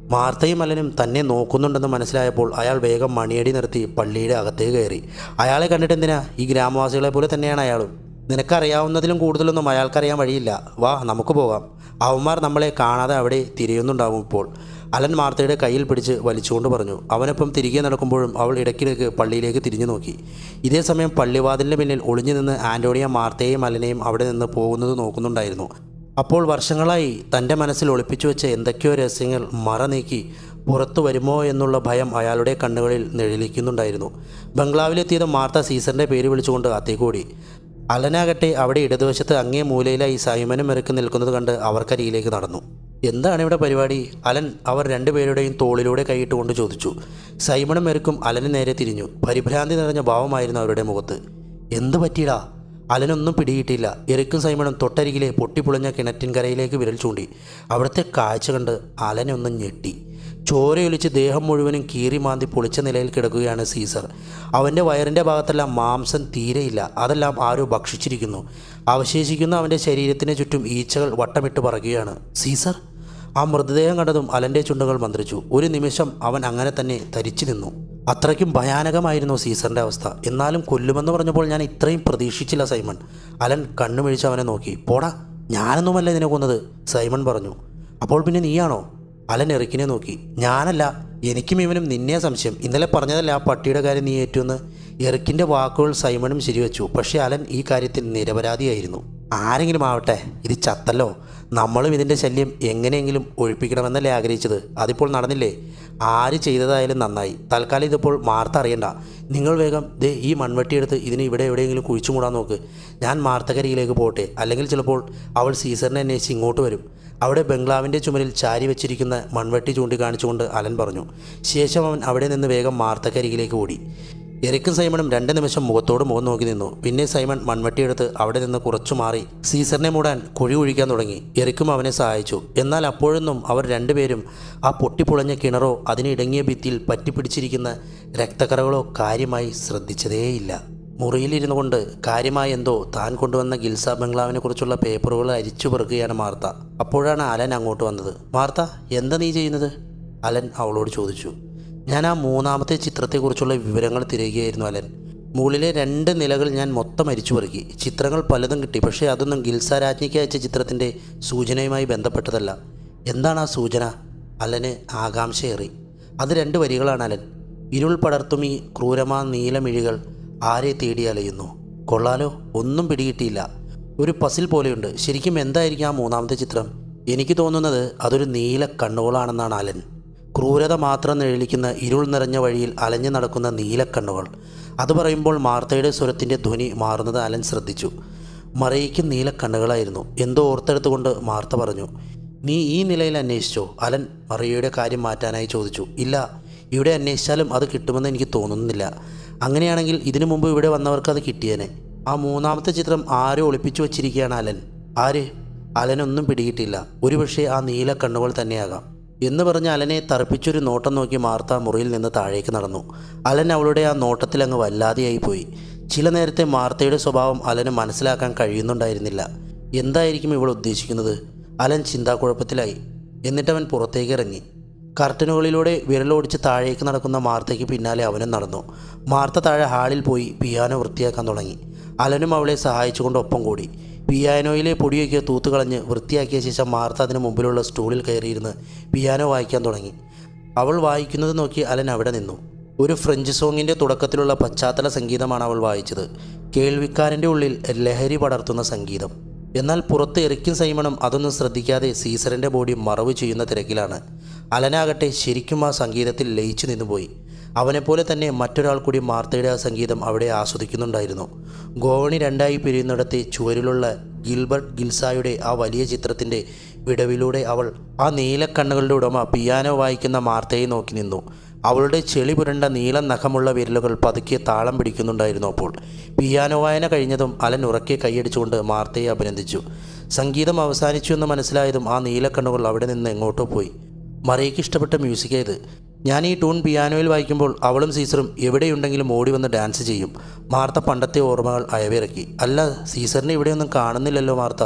മാർത്തയും അലനും തന്നെ നോക്കുന്നുണ്ടെന്ന് മനസ്സിലായപ്പോൾ അയാൾ വേഗം മണിയടി നിർത്തി പള്ളിയുടെ അകത്തേക്ക് കയറി. അയാളെ കണ്ടിട്ട് എന്തിനാ, ഈ ഗ്രാമവാസികളെ പോലെ തന്നെയാണ് അയാളും. നിനക്കറിയാവുന്നതിലും കൂടുതലൊന്നും അയാൾക്കറിയാൻ വഴിയില്ല, വാ നമുക്ക് പോകാം. അവന്മാർ നമ്മളെ കാണാതെ അവിടെ തിരിയുന്നുണ്ടാവും ഇപ്പോൾ, അലൻ മാർത്തയുടെ കയ്യിൽ പിടിച്ച് വലിച്ചുകൊണ്ട് പറഞ്ഞു. അവനൊപ്പം തിരികെ നടക്കുമ്പോഴും അവൾ ഇടയ്ക്കിടയ്ക്ക് പള്ളിയിലേക്ക് തിരിഞ്ഞു നോക്കി. ഇതേ സമയം പള്ളിവാതിലിൻ്റെ പിന്നിൽ ഒളിഞ്ഞു നിന്ന് ആൻ്റോണിയ മാർത്തയെയും അലനെയും അവിടെ നിന്ന് പോകുന്നത് നോക്കുന്നുണ്ടായിരുന്നു. അപ്പോൾ വർഷങ്ങളായി തൻ്റെ മനസ്സിൽ ഒളിപ്പിച്ചു വെച്ച എന്തൊക്കെയോ രഹസ്യങ്ങൾ മറ നീക്കി പുറത്തു വരുമോ എന്നുള്ള ഭയം അയാളുടെ കണ്ണുകളിൽ നിഴലിക്കുന്നുണ്ടായിരുന്നു. ബംഗ്ലാവിലെത്തിയത് മാർത്ത സീസറിൻ്റെ പേര് വിളിച്ചുകൊണ്ട് അകത്തേക്കൂടി. അലനാകട്ടെ അവിടെ ഇടതുവശത്ത് അങ്ങേ മൂലയിലായി സൈമനും ഇറക്കി നിൽക്കുന്നത് കണ്ട് അവർക്കരികിലേക്ക് നടന്നു. എന്താണ് ഇവിടെ പരിപാടി? അലൻ അവർ രണ്ടുപേരുടെയും തോളിലൂടെ കൈയിട്ടുകൊണ്ട് ചോദിച്ചു. സൈമണും എറുക്കും അലന് നേരെ തിരിഞ്ഞു. പരിഭ്രാന്തി നിറഞ്ഞ ഭാവമായിരുന്നു അവരുടെ മുഖത്ത്. എന്തു പറ്റിയിടാ? അലനൊന്നും പിടികിട്ടില്ല. എറുക്കും സൈമണും തൊട്ടരികിലെ പൊട്ടിപ്പൊളിഞ്ഞ കിണറ്റിൻകരയിലേക്ക് വിരൽ ചൂണ്ടി. അവിടുത്തെ കാഴ്ച കണ്ട് അലനൊന്നും ഞെട്ടി. ചോരയൊലിച്ച് ദേഹം മുഴുവനും കീറി മാന്തി പൊളിച്ച നിലയിൽ കിടക്കുകയാണ് സീസർ. അവൻ്റെ വയറിൻ്റെ ഭാഗത്തെല്ലാം മാംസം തീരെയില്ല, അതെല്ലാം ആരോ ഭക്ഷിച്ചിരിക്കുന്നു. അവശേഷിക്കുന്ന അവൻ്റെ ശരീരത്തിന് ചുറ്റും ഈച്ചകൾ വട്ടമിട്ട് പറക്കുകയാണ്. സീസർ! ആ മൃതദേഹം കണ്ടതും അലൻ്റെ ചുണ്ടുകൾ മന്ത്രിച്ചു. ഒരു നിമിഷം അവൻ അങ്ങനെ തന്നെ തരിച്ചു നിന്നു. അത്രയ്ക്കും ഭയാനകമായിരുന്നു സീസറിൻ്റെ അവസ്ഥ. എന്നാലും കൊല്ലുമെന്ന് പറഞ്ഞപ്പോൾ ഞാൻ ഇത്രയും പ്രതീക്ഷിച്ചില്ല സൈമൺ. അലൻ കണ്ണുമിഴിച്ച് അവനെ നോക്കി. പോടാ, ഞാനൊന്നുമല്ല ഇതിനെ കൊന്നത്, സൈമൺ പറഞ്ഞു. അപ്പോൾ പിന്നെ നീയാണോ? അലൻ എറിക്കിനെ നോക്കി. ഞാനല്ല, എനിക്കും ഇവനും നിന്നെ സംശയം. ഇന്നലെ പറഞ്ഞതല്ല ആ പട്ടിയുടെ കാര്യം നീ ഏറ്റുവെന്ന്. എറിക്കിൻ്റെ വാക്കുകൾ സൈമണും ശരിവെച്ചു. പക്ഷേ അലൻ ഈ കാര്യത്തിൽ നിരപരാധിയായിരുന്നു. ആരെങ്കിലും ആവട്ടെ, ഇത് ചത്തല്ലോ. നമ്മളും ഇതിൻ്റെ ശല്യം എങ്ങനെയെങ്കിലും ഒഴിപ്പിക്കണമെന്നല്ലേ ആഗ്രഹിച്ചത്. അതിപ്പോൾ നടന്നില്ലേ? ആര് ചെയ്തതായാലും നന്നായി. തൽക്കാലം ഇതിപ്പോൾ മാർത്ത അറിയണ്ട. നിങ്ങൾ വേഗം ഈ മൺവെട്ടിയെടുത്ത് ഇതിന് ഇവിടെ എവിടെയെങ്കിലും കുഴിച്ചു മൂടാൻ നോക്ക്. ഞാൻ മാർത്തക്കരിയിലേക്ക് പോട്ടെ. അല്ലെങ്കിൽ ചിലപ്പോൾ അവൾ സീസറിനെ അന്വേഷിച്ച് ഇങ്ങോട്ട് വരും. അവിടെ ബംഗ്ലാവിൻ്റെ ചുമരിൽ ചാരി വെച്ചിരിക്കുന്ന മൺവെട്ടി ചൂണ്ടിക്കാണിച്ചുകൊണ്ട് അലൻ പറഞ്ഞു. ശേഷം അവൻ അവിടെ നിന്ന് വേഗം മാർത്തക്കരികിലേക്ക് ഓടി. എറിക്കും സൈമണും 2 നിമിഷം മുഖത്തോട് മുഖം നോക്കി നിന്നു. പിന്നെ സൈമൺ മൺവെട്ടിയെടുത്ത് അവിടെ നിന്ന് കുറച്ചു മാറി സീസറിനെ മൂടാൻ കുഴി ഒഴിക്കാൻ തുടങ്ങി. എറിക്കും അവനെ സഹായിച്ചു. എന്നാൽ അപ്പോഴൊന്നും അവർ രണ്ടുപേരും ആ പൊട്ടിപ്പൊളഞ്ഞ കിണറോ അതിനിടങ്ങിയ ഭിത്തിയിൽ പറ്റിപ്പിടിച്ചിരിക്കുന്ന രക്തക്കറകളോ കാര്യമായി ശ്രദ്ധിച്ചതേയില്ല. മുറിയിലിരുന്നു കൊണ്ട് കാര്യമായി എന്തോ താൻ കൊണ്ടുവന്ന ഗിൽസ ബംഗ്ലാവിനെ കുറിച്ചുള്ള പേപ്പറുകൾ അരിച്ചു പെറുക്കുകയാണ് മാർത്ത. അപ്പോഴാണ് അലൻ അങ്ങോട്ട് വന്നത്. മാർത്ത, എന്താ നീ ചെയ്യുന്നത്? അലൻ അവളോട് ചോദിച്ചു. ഞാൻ ആ 3ാമത്തെ ചിത്രത്തെക്കുറിച്ചുള്ള വിവരങ്ങൾ തിരയുകയായിരുന്നു അലൻ. മുകളിലെ 2 നിലകൾ ഞാൻ മൊത്തം അരിച്ചു പെറുക്കി. ചിത്രങ്ങൾ പലതും കിട്ടി. പക്ഷേ അതൊന്നും ഗിൽസ രാജ്ഞിക്ക് അയച്ച ചിത്രത്തിൻ്റെ സൂചനയുമായി ബന്ധപ്പെട്ടതല്ല. എന്താണ് ആ സൂചന? അലന് ആകാംക്ഷയേറി. അത് 2 വരികളാണ് അലൻ. ഇരുൾ പടർത്തും ഈ ക്രൂരമാ നീലമിഴികൾ ആരെ തേടി അലയുന്നു. കൊള്ളാലോ, ഒന്നും പിടികിട്ടിയില്ല. ഒരു പസിൽ പോലെയുണ്ട്. ശരിക്കും എന്തായിരിക്കും ആ 3ാമത്തെ ചിത്രം? എനിക്ക് തോന്നുന്നത് അതൊരു നീല കണ്ണുകളാണെന്നാണ് അലൻ. ക്രൂരത മാത്രം നിഴലിക്കുന്ന ഇരുൾ നിറഞ്ഞ വഴിയിൽ അലഞ്ഞു നടക്കുന്ന നീലക്കണ്ണുകൾ. അത് പറയുമ്പോൾ മാർത്തയുടെ സ്വരത്തിൻ്റെ ധ്വനി മാറുന്നത് അലൻ ശ്രദ്ധിച്ചു. മറയ്ക്കും നീലക്കണ്ണുകളായിരുന്നു. എന്തോ ഓർത്തെടുത്തുകൊണ്ട് മാർത്ത പറഞ്ഞു. നീ ഈ നിലയിൽ അന്വേഷിച്ചോ? അലൻ മറിയയുടെ കാര്യം മാറ്റാനായി ചോദിച്ചു. ഇല്ല, ഇവിടെ അന്വേഷിച്ചാലും അത് കിട്ടുമെന്ന് എനിക്ക് തോന്നുന്നില്ല. അങ്ങനെയാണെങ്കിൽ ഇതിനു മുമ്പ് ഇവിടെ വന്നവർക്ക് അത് കിട്ടിയേനെ. ആ 3ാമത്തെ ചിത്രം ആരോ ഒളിപ്പിച്ചു വച്ചിരിക്കുകയാണ് അലൻ. ആര്? അലനൊന്നും പിടികിട്ടില്ല. ഒരുപക്ഷെ ആ നീല കണ്ണുകൾ തന്നെയാകാം എന്ന് പറഞ്ഞ് അലനെ തറപ്പിച്ചൊരു നോട്ടം നോക്കി മാർത്ത മുറിയിൽ നിന്ന് താഴേക്ക് നടന്നു. അലൻ അവളുടെ ആ നോട്ടത്തിലങ്ങ് വല്ലാതെയായി പോയി. ചില നേരത്തെ മാർത്തയുടെ സ്വഭാവം അലന് മനസ്സിലാക്കാൻ കഴിയുന്നുണ്ടായിരുന്നില്ല. എന്തായിരിക്കും ഇവൾ ഉദ്ദേശിക്കുന്നത്? അലൻ ചിന്താക്കുഴപ്പത്തിലായി. എന്നിട്ടവൻ പുറത്തേക്ക് ഇറങ്ങി. കർട്ടനുകളിലൂടെ വിരലോടിച്ച് താഴേക്ക് നടക്കുന്ന മാർത്തയ്ക്ക് പിന്നാലെ അവനും നടന്നു. മാർത്ത താഴെ ഹാളിൽ പോയി പിയാനോ വൃത്തിയാക്കാൻ തുടങ്ങി. അലനും അവളെ സഹായിച്ചുകൊണ്ട് ഒപ്പം കൂടി. പിയാനോയിലെ പൊടിയൊക്കെ തൂത്തുകളഞ്ഞ് വൃത്തിയാക്കിയ ശേഷം മാർത്ത അതിന് മുമ്പിലുള്ള സ്റ്റൂളിൽ കയറിയിരുന്ന് പിയാനോ വായിക്കാൻ തുടങ്ങി. അവൾ വായിക്കുന്നത് നോക്കി അലൻ അവിടെ നിന്നു. ഒരു ഫ്രഞ്ച് സോങ്ങിൻ്റെ തുടക്കത്തിലുള്ള പശ്ചാത്തല സംഗീതമാണ് അവൾ വായിച്ചത്. കേൾവിക്കാരൻ്റെ ഉള്ളിൽ ലഹരി പടർത്തുന്ന സംഗീതം. എന്നാൽ പുറത്ത് എറിക്കും സൈമണും അതൊന്നും ശ്രദ്ധിക്കാതെ സീസറിൻ്റെ ബോഡി മറവ് ചെയ്യുന്ന തിരക്കിലാണ്. അലനാകട്ടെ ശരിക്കും ആ സംഗീതത്തിൽ ലയിച്ചു നിന്നുപോയി. അവനെപ്പോലെ തന്നെ മറ്റൊരാൾ കൂടി മാർത്തയുടെ ആ സംഗീതം അവിടെ ആസ്വദിക്കുന്നുണ്ടായിരുന്നു. ഗോവണി 2ആയി പിരിയുന്നിടത്തെ ചുവരിലുള്ള ഗിൽബർട്ട് ഗിൽസായുടെ ആ വലിയ ചിത്രത്തിൻ്റെ വിടവിലൂടെ അവൾ ആ നീലക്കണ്ണുകളുടെ ഉടമ പിയാനോ വായിക്കുന്ന മാർത്തയെ നോക്കി നിന്നു. അവളുടെ ചെളി പുരണ്ട നീല നഖമുള്ള വിരലുകൾ പതുക്കെ താളം പിടിക്കുന്നുണ്ടായിരുന്നു. അപ്പോൾ പിയാനോ വായന കഴിഞ്ഞതും അലൻ ഉറക്കെ കൈയടിച്ചുകൊണ്ട് മാർത്തയെ അഭിനന്ദിച്ചു. സംഗീതം അവസാനിച്ചു എന്ന് മനസ്സിലായതും ആ നീലക്കണ്ണുകൾ അവിടെ നിന്ന് എങ്ങോട്ടോ പോയി. മറിയയ്ക്ക് ഇഷ്ടപ്പെട്ട മ്യൂസിക്കായത്. ഞാൻ ഈ ട്യൂൺ പിയാനോയിൽ വായിക്കുമ്പോൾ അവളും സീസറും എവിടെയുണ്ടെങ്കിലും ഓടി വന്ന് ഡാൻസ് ചെയ്യും. മാർത്ത പണ്ടത്തെ ഓർമ്മകൾ അയവിറക്കി. അല്ല, സീസറിനെ ഇവിടെയൊന്നും കാണുന്നില്ലല്ലോ മാർത്ത.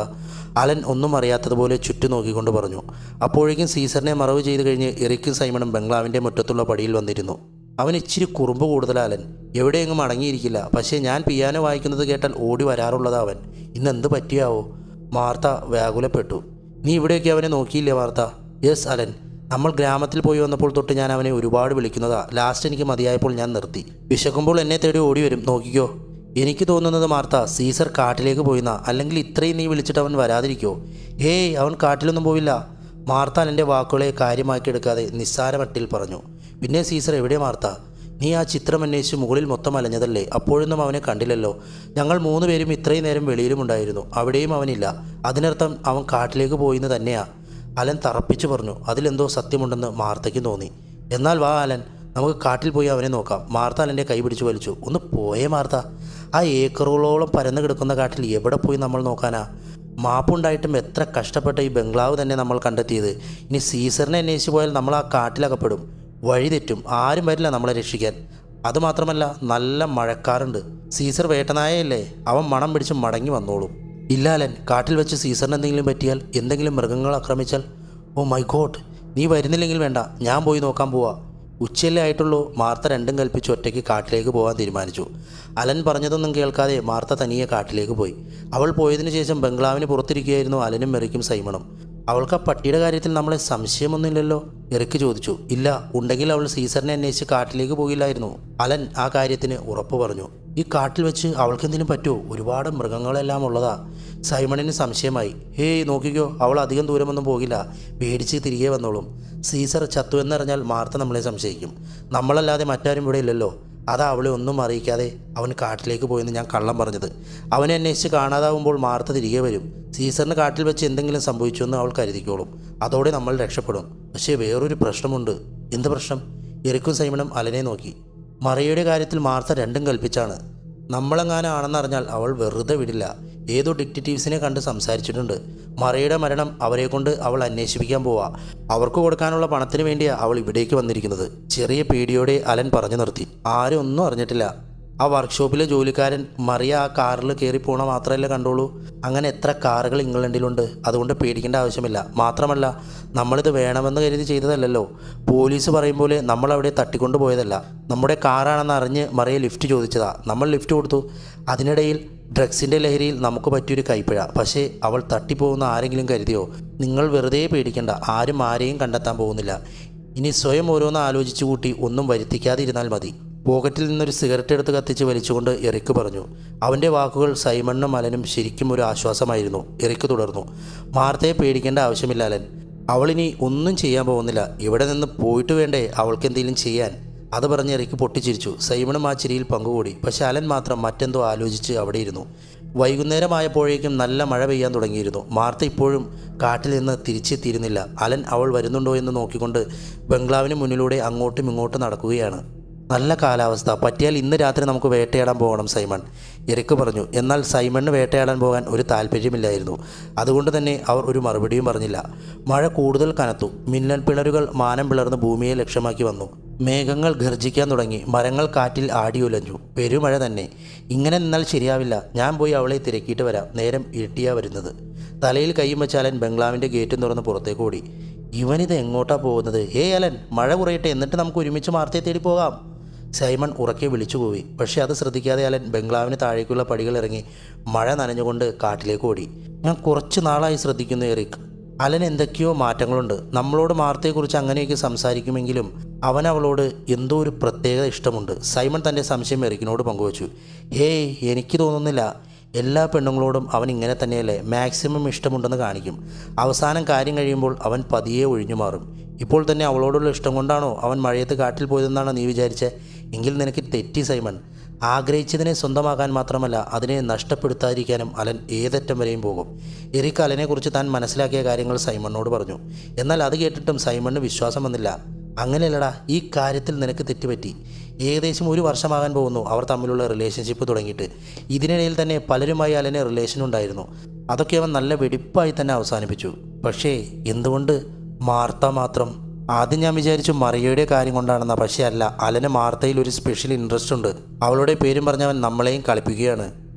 അലൻ ഒന്നും അറിയാത്തതുപോലെ ചുറ്റും നോക്കിക്കൊണ്ട് പറഞ്ഞു. അപ്പോഴേക്കും സീസറിനെ മറവ് ചെയ്ത് കഴിഞ്ഞ് എറിക്കും സൈമണും ബംഗ്ലാവിൻ്റെ മുറ്റത്തുള്ള പടിയിൽ വന്നിരുന്നു. അവൻ ഇച്ചിരി കുറുമ്പ് കൂടുതലവൻ, എവിടെയെങ്ങും അടങ്ങിയിരിക്കില്ല. പക്ഷേ ഞാൻ പിയാനോ വായിക്കുന്നത് കേട്ടാൽ ഓടി വരാറുള്ളതാ അവൻ. ഇന്നെന്ത് പറ്റിയാവോ? മാർത്ത വ്യാകുലപ്പെട്ടു. നീ ഇവിടെയൊക്കെ അവനെ നോക്കിയില്ലേ മാർത്ത? യെസ് അലൻ, നമ്മൾ ഗ്രാമത്തിൽ പോയി വന്നപ്പോൾ തൊട്ട് ഞാൻ അവനെ ഒരുപാട് വിളിക്കുന്നതാ. ലാസ്റ്റ് എനിക്ക് മതിയായപ്പോൾ ഞാൻ നിർത്തി. വിശക്കുമ്പോൾ എന്നെ തേടി ഓടി വരും, നോക്കിക്കോ. എനിക്ക് തോന്നുന്നത് മാർത്ത, സീസർ കാട്ടിലേക്ക് പോയിന്നാ. അല്ലെങ്കിൽ ഇത്രയും നീ വിളിച്ചിട്ട് അവൻ വരാതിരിക്കോ? ഏയ്, അവൻ കാട്ടിലൊന്നും പോവില്ല. മാർത്ത അലൻ്റെ വാക്കുകളെ കാര്യമാക്കിയെടുക്കാതെ നിസ്സാരമട്ടിൽ പറഞ്ഞു. പിന്നെ സീസർ എവിടെ മാർത്ത? നീ ആ ചിത്രം അന്വേഷിച്ച് മുകളിൽ മൊത്തം അലഞ്ഞതല്ലേ? അപ്പോഴൊന്നും അവനെ കണ്ടില്ലല്ലോ. ഞങ്ങൾ 3 പേരും ഇത്രയും നേരം വെളിയിലുമുണ്ടായിരുന്നു, അവിടെയും അവനില്ല. അതിനർത്ഥം അവൻ കാട്ടിലേക്ക് പോയിന്ന് തന്നെയാ. അലൻ തറപ്പിച്ചു പറഞ്ഞു. അതിലെന്തോ സത്യമുണ്ടെന്ന് മാർത്തയ്ക്ക് തോന്നി. എന്നാൽ വാ അലൻ, നമുക്ക് കാട്ടിൽ പോയി അവനെ നോക്കാം. മാർത്ത അലൻ്റെ കൈ പിടിച്ചു വലിച്ചു. ഒന്ന് പോയേ മാർത്ത, ആ ഏക്കറുകളോളം പരന്നു കിടക്കുന്ന കാട്ടിൽ എവിടെ പോയി നമ്മൾ നോക്കാനാ? മാപ്പുണ്ടായിട്ടും എത്ര കഷ്ടപ്പെട്ട ഈ ബംഗ്ലാവ് തന്നെ നമ്മൾ കണ്ടെത്തിയത്. ഇനി സീസറിനെ അന്വേഷിച്ച് പോയാൽ നമ്മൾ ആ കാട്ടിലകപ്പെടും, വഴി തെറ്റും, ആരും വരില്ല നമ്മളെ രക്ഷിക്കാൻ. അതുമാത്രമല്ല, നല്ല മഴക്കാറുണ്ട്. സീസർ വേട്ടനായല്ലേ, അവൻ മണം പിടിച്ച് മടങ്ങി വന്നോളും. ഇല്ല അലൻ, കാട്ടിൽ വെച്ച് സീസറിന് എന്തെങ്കിലും പറ്റിയാൽ, എന്തെങ്കിലും മൃഗങ്ങൾ ആക്രമിച്ചാൽ? ഓ മൈ ഗോഡ്, നീ വരുന്നില്ലെങ്കിൽ വേണ്ട, ഞാൻ പോയി നോക്കാൻ പോവാ. ഉച്ചയല്ലേ ആയിട്ടുള്ളൂ. മാർത്ത രണ്ടും കൽപ്പിച്ച് ഒറ്റയ്ക്ക് കാട്ടിലേക്ക് പോകാൻ തീരുമാനിച്ചു. അലൻ പറഞ്ഞതൊന്നും കേൾക്കാതെ മാർത്ത തനിയെ കാട്ടിലേക്ക് പോയി. അവൾ പോയതിനു ശേഷം ബംഗ്ലാവിന് പുറത്തിരിക്കുകയായിരുന്നു അലനും എറിക്കും സൈമണും. അവൾക്ക് ആ പട്ടിയുടെ കാര്യത്തിൽ നമ്മളെ സംശയമൊന്നുമില്ലല്ലോ? എറിക്ക് ചോദിച്ചു. ഇല്ല, ഉണ്ടെങ്കിൽ അവൾ സീസറിനെ അന്വേഷിച്ച് കാട്ടിലേക്ക് പോകില്ലായിരുന്നു. അലൻ ആ കാര്യത്തിന് ഉറപ്പ് പറഞ്ഞു. ഈ കാട്ടിൽ വെച്ച് അവൾക്കെന്തിനും പറ്റുമോ? ഒരുപാട് മൃഗങ്ങളെല്ലാം ഉള്ളതാ. സൈമണിന് സംശയമായി. ഹേയ് നോക്കിക്കോ, അവൾ അധികം ദൂരമൊന്നും പോകില്ല, പേടിച്ച് തിരികെ വന്നോളും. സീസർ ചത്തു എന്നറിഞ്ഞാൽ മാർത്ത നമ്മളെ സംശയിക്കും. നമ്മളല്ലാതെ മറ്റാരും ഇവിടെ ഇല്ലല്ലോ. അതാ അവളെ ഒന്നും അറിയിക്കാതെ അവൻ കാട്ടിലേക്ക് പോയെന്ന് ഞാൻ കള്ളം പറഞ്ഞത്. അവനെ അന്വേഷിച്ച് കാണാതാവുമ്പോൾ മാർത്ത തിരികെ വരും. സീസറിന് കാട്ടിൽ വെച്ച് എന്തെങ്കിലും സംഭവിച്ചുവെന്ന് അവൾ കരുതിക്കോളും. അതോടെ നമ്മൾ രക്ഷപ്പെടും. പക്ഷേ വേറൊരു പ്രശ്നമുണ്ട്. എന്ത് പ്രശ്നം? എറിക്കും സൈമണും അലനെ നോക്കി. മറിയയുടെ കാര്യത്തിൽ മാർത്ത രണ്ടും കൽപ്പിച്ചാണ്. നമ്മളെങ്ങാനാണെന്നറിഞ്ഞാൽ അവൾ വെറുതെ വിടില്ല. ഏതോ ഡിറ്റക്റ്റീവ്സിനെ കണ്ട് സംസാരിച്ചിട്ടുണ്ട്. മറിയയുടെ മരണം അവരെ കൊണ്ട് അവൾ അന്വേഷിപ്പിക്കാൻ പോവാ. അവർക്ക് കൊടുക്കാനുള്ള പണത്തിന് വേണ്ടിയാണ് അവൾ ഇവിടേക്ക് വന്നിരിക്കുന്നത്. ചെറിയ പേടിയോടെ അലൻ പറഞ്ഞു നിർത്തി. ആരും ഒന്നും അറിഞ്ഞിട്ടില്ല. ആ വർക്ക്ഷോപ്പിലെ ജോലിക്കാരൻ മറിയ ആ കാറിൽ കയറി പോണ മാത്രമല്ലേ കണ്ടോളൂ. അങ്ങനെ എത്ര കാറുകൾ ഇംഗ്ലണ്ടിലുണ്ട്. അതുകൊണ്ട് പേടിക്കേണ്ട ആവശ്യമില്ല. മാത്രമല്ല, നമ്മളിത് വേണമെന്ന് കരുതി ചെയ്തതല്ലല്ലോ. പോലീസ് പറയും പോലെ നമ്മളവിടെ തട്ടിക്കൊണ്ടു പോയതല്ല. നമ്മുടെ കാറാണെന്ന് അറിഞ്ഞ് മറിയ ലിഫ്റ്റ് ചോദിച്ചതാ. നമ്മൾ ലിഫ്റ്റ് കൊടുത്തു. അതിനിടയിൽ ഡ്രഗ്സിൻ്റെ ലഹരിയിൽ നമുക്ക് പറ്റിയൊരു കൈപ്പിഴ. പക്ഷേ അവൾ തട്ടിപ്പോകുന്ന ആരെങ്കിലും കരുതിയോ? നിങ്ങൾ വെറുതെ പേടിക്കേണ്ട. ആരും ആരെയും കണ്ടെത്താൻ പോകുന്നില്ല. ഇനി സ്വയം ഓരോന്ന് ആലോചിച്ചു കൂട്ടി ഒന്നും വരുത്തിക്കാതിരുന്നാൽ മതി. പോക്കറ്റിൽ നിന്നൊരു സിഗരറ്റ് എടുത്ത് കത്തിച്ച് വലിച്ചുകൊണ്ട് എറിക്ക് പറഞ്ഞു. അവൻ്റെ വാക്കുകൾ സൈമണ്ണും അലനും ശരിക്കും ഒരു ആശ്വാസമായിരുന്നു. എറിക്ക് തുടർന്നു. മാർത്തയെ പേടിക്കേണ്ട ആവശ്യമില്ല അലൻ. അവളിനി ഒന്നും ചെയ്യാൻ പോകുന്നില്ല. ഇവിടെ നിന്ന് പോയിട്ട് വേണ്ടേ അവൾക്ക് എന്തെങ്കിലും ചെയ്യാൻ? അത് പറഞ്ഞ് എറിക്ക് പൊട്ടിച്ചിരിച്ചു. സൈമണും ആ ചിരിയിൽ പങ്കുകൂടി. പക്ഷെ അലൻ മാത്രം മറ്റെന്തോ ആലോചിച്ച് അവിടെ ഇരുന്നു. വൈകുന്നേരമായപ്പോഴേക്കും നല്ല മഴ പെയ്യാൻ തുടങ്ങിയിരുന്നു. മാർത്ത ഇപ്പോഴും കാട്ടിൽ നിന്ന് തിരിച്ചെത്തിയിരുന്നില്ല. അലൻ അവൾ വരുന്നുണ്ടോ എന്ന് നോക്കിക്കൊണ്ട് ബംഗ്ലാവിന് മുന്നിലൂടെ അങ്ങോട്ടും ഇങ്ങോട്ടും നടക്കുകയാണ്. നല്ല കാലാവസ്ഥ. പറ്റിയാൽ ഇന്ന് രാത്രി നമുക്ക് വേട്ടയാടാൻ പോകണം സൈമൺ, എറിക്ക് പറഞ്ഞു. എന്നാൽ സൈമണിന് വേട്ടയാടാൻ പോകാൻ ഒരു താല്പര്യമില്ലായിരുന്നു. അതുകൊണ്ട് തന്നെ അവർ ഒരു മറുപടിയും പറഞ്ഞില്ല. മഴ കൂടുതൽ കനത്തു. മിന്നൽ പിണരുകൾ മാനം പിളർന്ന് ഭൂമിയെ ലക്ഷ്യമാക്കി വന്നു. മേഘങ്ങൾ ഗർജിക്കാൻ തുടങ്ങി. മരങ്ങൾ കാറ്റിൽ ആടിയുലഞ്ഞു. പെരുമഴ തന്നെ. ഇങ്ങനെ നിന്നാൽ ശരിയാവില്ല. ഞാൻ പോയി അവളെ തിരക്കിയിട്ട് വരാം. നേരം ഇരുട്ടിയാ വരുന്നത്. തലയിൽ കൈയും വെച്ച് അലൻ ബംഗ്ലാവിൻ്റെ ഗേറ്റും തുറന്ന് പുറത്തേക്ക് ഓടി. ഇവനിത് എങ്ങോട്ടാ പോകുന്നത്? ഏയ് അലൻ, മഴ കുറയട്ടെ, എന്നിട്ട് നമുക്ക് ഒരുമിച്ച് മാർത്തയെ തേടി പോകാം. സൈമൺ ഉറക്കെ വിളിച്ചുപോയി. പക്ഷേ അത് ശ്രദ്ധിക്കാതെ അലൻ ബംഗ്ലാവിന് താഴേക്കുള്ള പടികൾ ഇറങ്ങി മഴ നനഞ്ഞുകൊണ്ട് കാട്ടിലേക്ക് ഓടി. ഞാൻ കുറച്ച് നാളായി ശ്രദ്ധിക്കുന്നു എറിക്. അലൻ എന്തൊക്കെയോ മാറ്റങ്ങളുണ്ട്. നമ്മളോട് മാർത്തയെക്കുറിച്ച് അങ്ങനെയൊക്കെ സംസാരിക്കുമെങ്കിലും അവൻ അവളോട് എന്തോ ഒരു പ്രത്യേക ഇഷ്ടമുണ്ട്. സൈമൺ തൻ്റെ സംശയം എറിക്കിനോട് പങ്കുവച്ചു. ഏയ്, എനിക്ക് തോന്നുന്നില്ല. എല്ലാ പെണ്ണുങ്ങളോടും അവൻ ഇങ്ങനെ തന്നെയല്ലേ, മാക്സിമം ഇഷ്ടമുണ്ടെന്ന് കാണിക്കും. അവസാനം കാര്യം കഴിയുമ്പോൾ അവൻ പതിയെ ഒഴിഞ്ഞു മാറും. ഇപ്പോൾ തന്നെ അവളോടുള്ള ഇഷ്ടം കൊണ്ടാണോ അവൻ മഴയത്ത് കാട്ടിൽ പോയതെന്നാണ് നീ വിചാരിച്ചത്? എങ്കിൽ നിനക്ക് തെറ്റി സൈമൺ. ആഗ്രഹിച്ചതിനെ സ്വന്തമാക്കാൻ മാത്രമല്ല, അതിനെ നഷ്ടപ്പെടുത്താതിരിക്കാനും അലൻ ഏതറ്റം വരെയും പോകും. എറിക്ക് അലനെക്കുറിച്ച് താൻ മനസ്സിലാക്കിയ കാര്യങ്ങൾ സൈമണിനോട് പറഞ്ഞു. എന്നാൽ അത് കേട്ടിട്ടും സൈമണിന് വിശ്വാസം വന്നില്ല. അങ്ങനെയല്ലടാ, ഈ കാര്യത്തിൽ നിനക്ക് തെറ്റുപറ്റി. ഏകദേശം 1 വർഷമാകാൻ പോകുന്നു അവർ തമ്മിലുള്ള റിലേഷൻഷിപ്പ് തുടങ്ങിയിട്ട്. ഇതിനിടയിൽ തന്നെ പലരുമായി അലന് റിലേഷൻ ഉണ്ടായിരുന്നു. അതൊക്കെ അവൻ നല്ല വെടിപ്പായി തന്നെ അവസാനിപ്പിച്ചു. പക്ഷേ എന്തുകൊണ്ട് മാർത്ത മാത്രം? ആദ്യം ഞാൻ വിചാരിച്ചു മറിയയുടെ കാര്യം കൊണ്ടാണെന്നാ. പക്ഷേ അല്ല, അലന് മാർത്തയിൽ ഒരു സ്പെഷ്യൽ ഇൻട്രസ്റ്റ് ഉണ്ട്. അവളുടെ പേരും പറഞ്ഞവൻ നമ്മളെയും കളിപ്പിക്കുകയാണ്.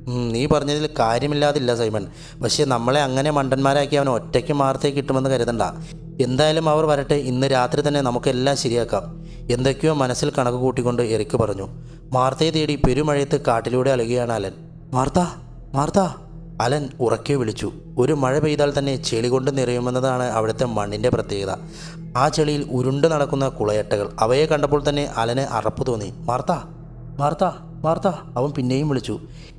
നീ പറഞ്ഞതിൽ കാര്യമില്ലാതില്ല സൈമൺ. പക്ഷേ നമ്മളെ അങ്ങനെ മണ്ടന്മാരാക്കി അവൻ ഒറ്റയ്ക്ക് മാർത്തയെ കിട്ടുമെന്ന് കരുതണ്ട. എന്തായാലും അവർ വരട്ടെ, ഇന്ന് രാത്രി തന്നെ നമുക്കെല്ലാം ശരിയാക്കാം. എന്തൊക്കെയോ മനസ്സിൽ കണക്ക് കൂട്ടിക്കൊണ്ട് എറിക്ക് പറഞ്ഞു. മാർത്തയെ തേടി പെരുമഴയത്ത് കാട്ടിലൂടെ അലയുകയാണ് അലൻ. Martha, Martha! അലൻ ഉറക്കെ വിളിച്ചു. ഒരു മഴ പെയ്താൽ തന്നെ ചെളി കൊണ്ട് നിറയുമെന്നതാണ് അവിടുത്തെ മണ്ണിൻ്റെ പ്രത്യേകത. ആ ചെളിയിൽ ഉരുണ്ട് നടക്കുന്ന കുളയട്ടകൾ. അവയെ കണ്ടപ്പോൾ തന്നെ അലന് അറപ്പ് തോന്നി. Martha, Martha, Martha! അവൻ പിന്നെയും വിളിച്ചു.